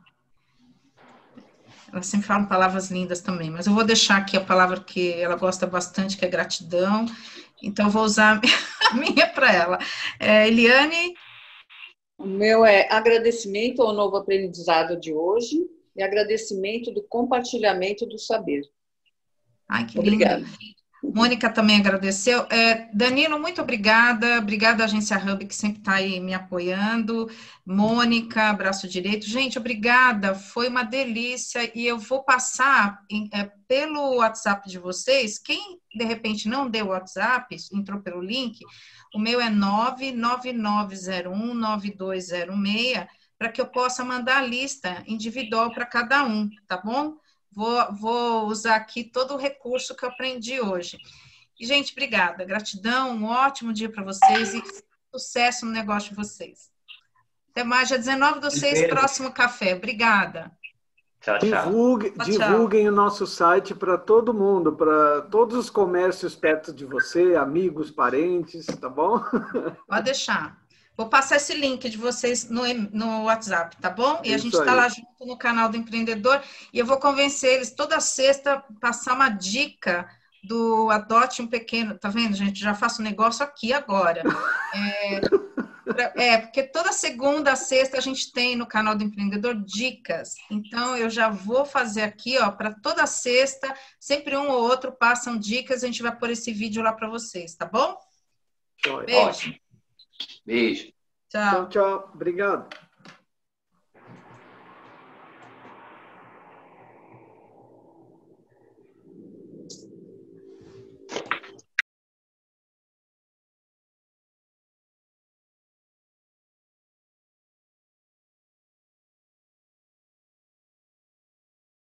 Ela sempre fala palavras lindas também, mas eu vou deixar aqui a palavra que ela gosta bastante, que é gratidão, então eu vou usar a minha para ela. É, Eliane? O meu é agradecimento ao novo aprendizado de hoje e agradecimento do compartilhamento do saber. Ai, que Obrigada. linda. Mônica também agradeceu. É, Danilo, muito obrigada. Obrigada à Agência Hub, que sempre está aí me apoiando. Mônica, braço direito. Gente, obrigada. Foi uma delícia. E eu vou passar em, é, pelo WhatsApp de vocês. Quem, de repente, não deu o WhatsApp, entrou pelo link, o meu é nove nove nove zero um nove dois zero seis, para que eu possa mandar a lista individual para cada um, tá bom? Vou, vou usar aqui todo o recurso que eu aprendi hoje. E, gente, obrigada. Gratidão, um ótimo dia para vocês e sucesso no negócio de vocês. Até mais, dia dezenove do seis, próximo café. Obrigada. Tchau, tchau. Divulgue, tchau, divulguem tchau. o nosso site para todo mundo, para todos os comércios perto de você, amigos, parentes, tá bom? Pode deixar. Vou passar esse link de vocês no, no WhatsApp, tá bom? E Isso a gente está aí. lá junto no canal do empreendedor e eu vou convencer eles toda sexta passar uma dica do Adote um Pequeno, tá vendo, gente? Já faço negócio aqui agora. É, pra, é, porque toda segunda a sexta a gente tem no canal do empreendedor dicas. Então, eu já vou fazer aqui, ó, para toda sexta, sempre um ou outro passam dicas, a gente vai pôr esse vídeo lá para vocês, tá bom? Ótimo. Beijo. Ótimo. Beijo. Tchau. Tchau, tchau. Obrigado.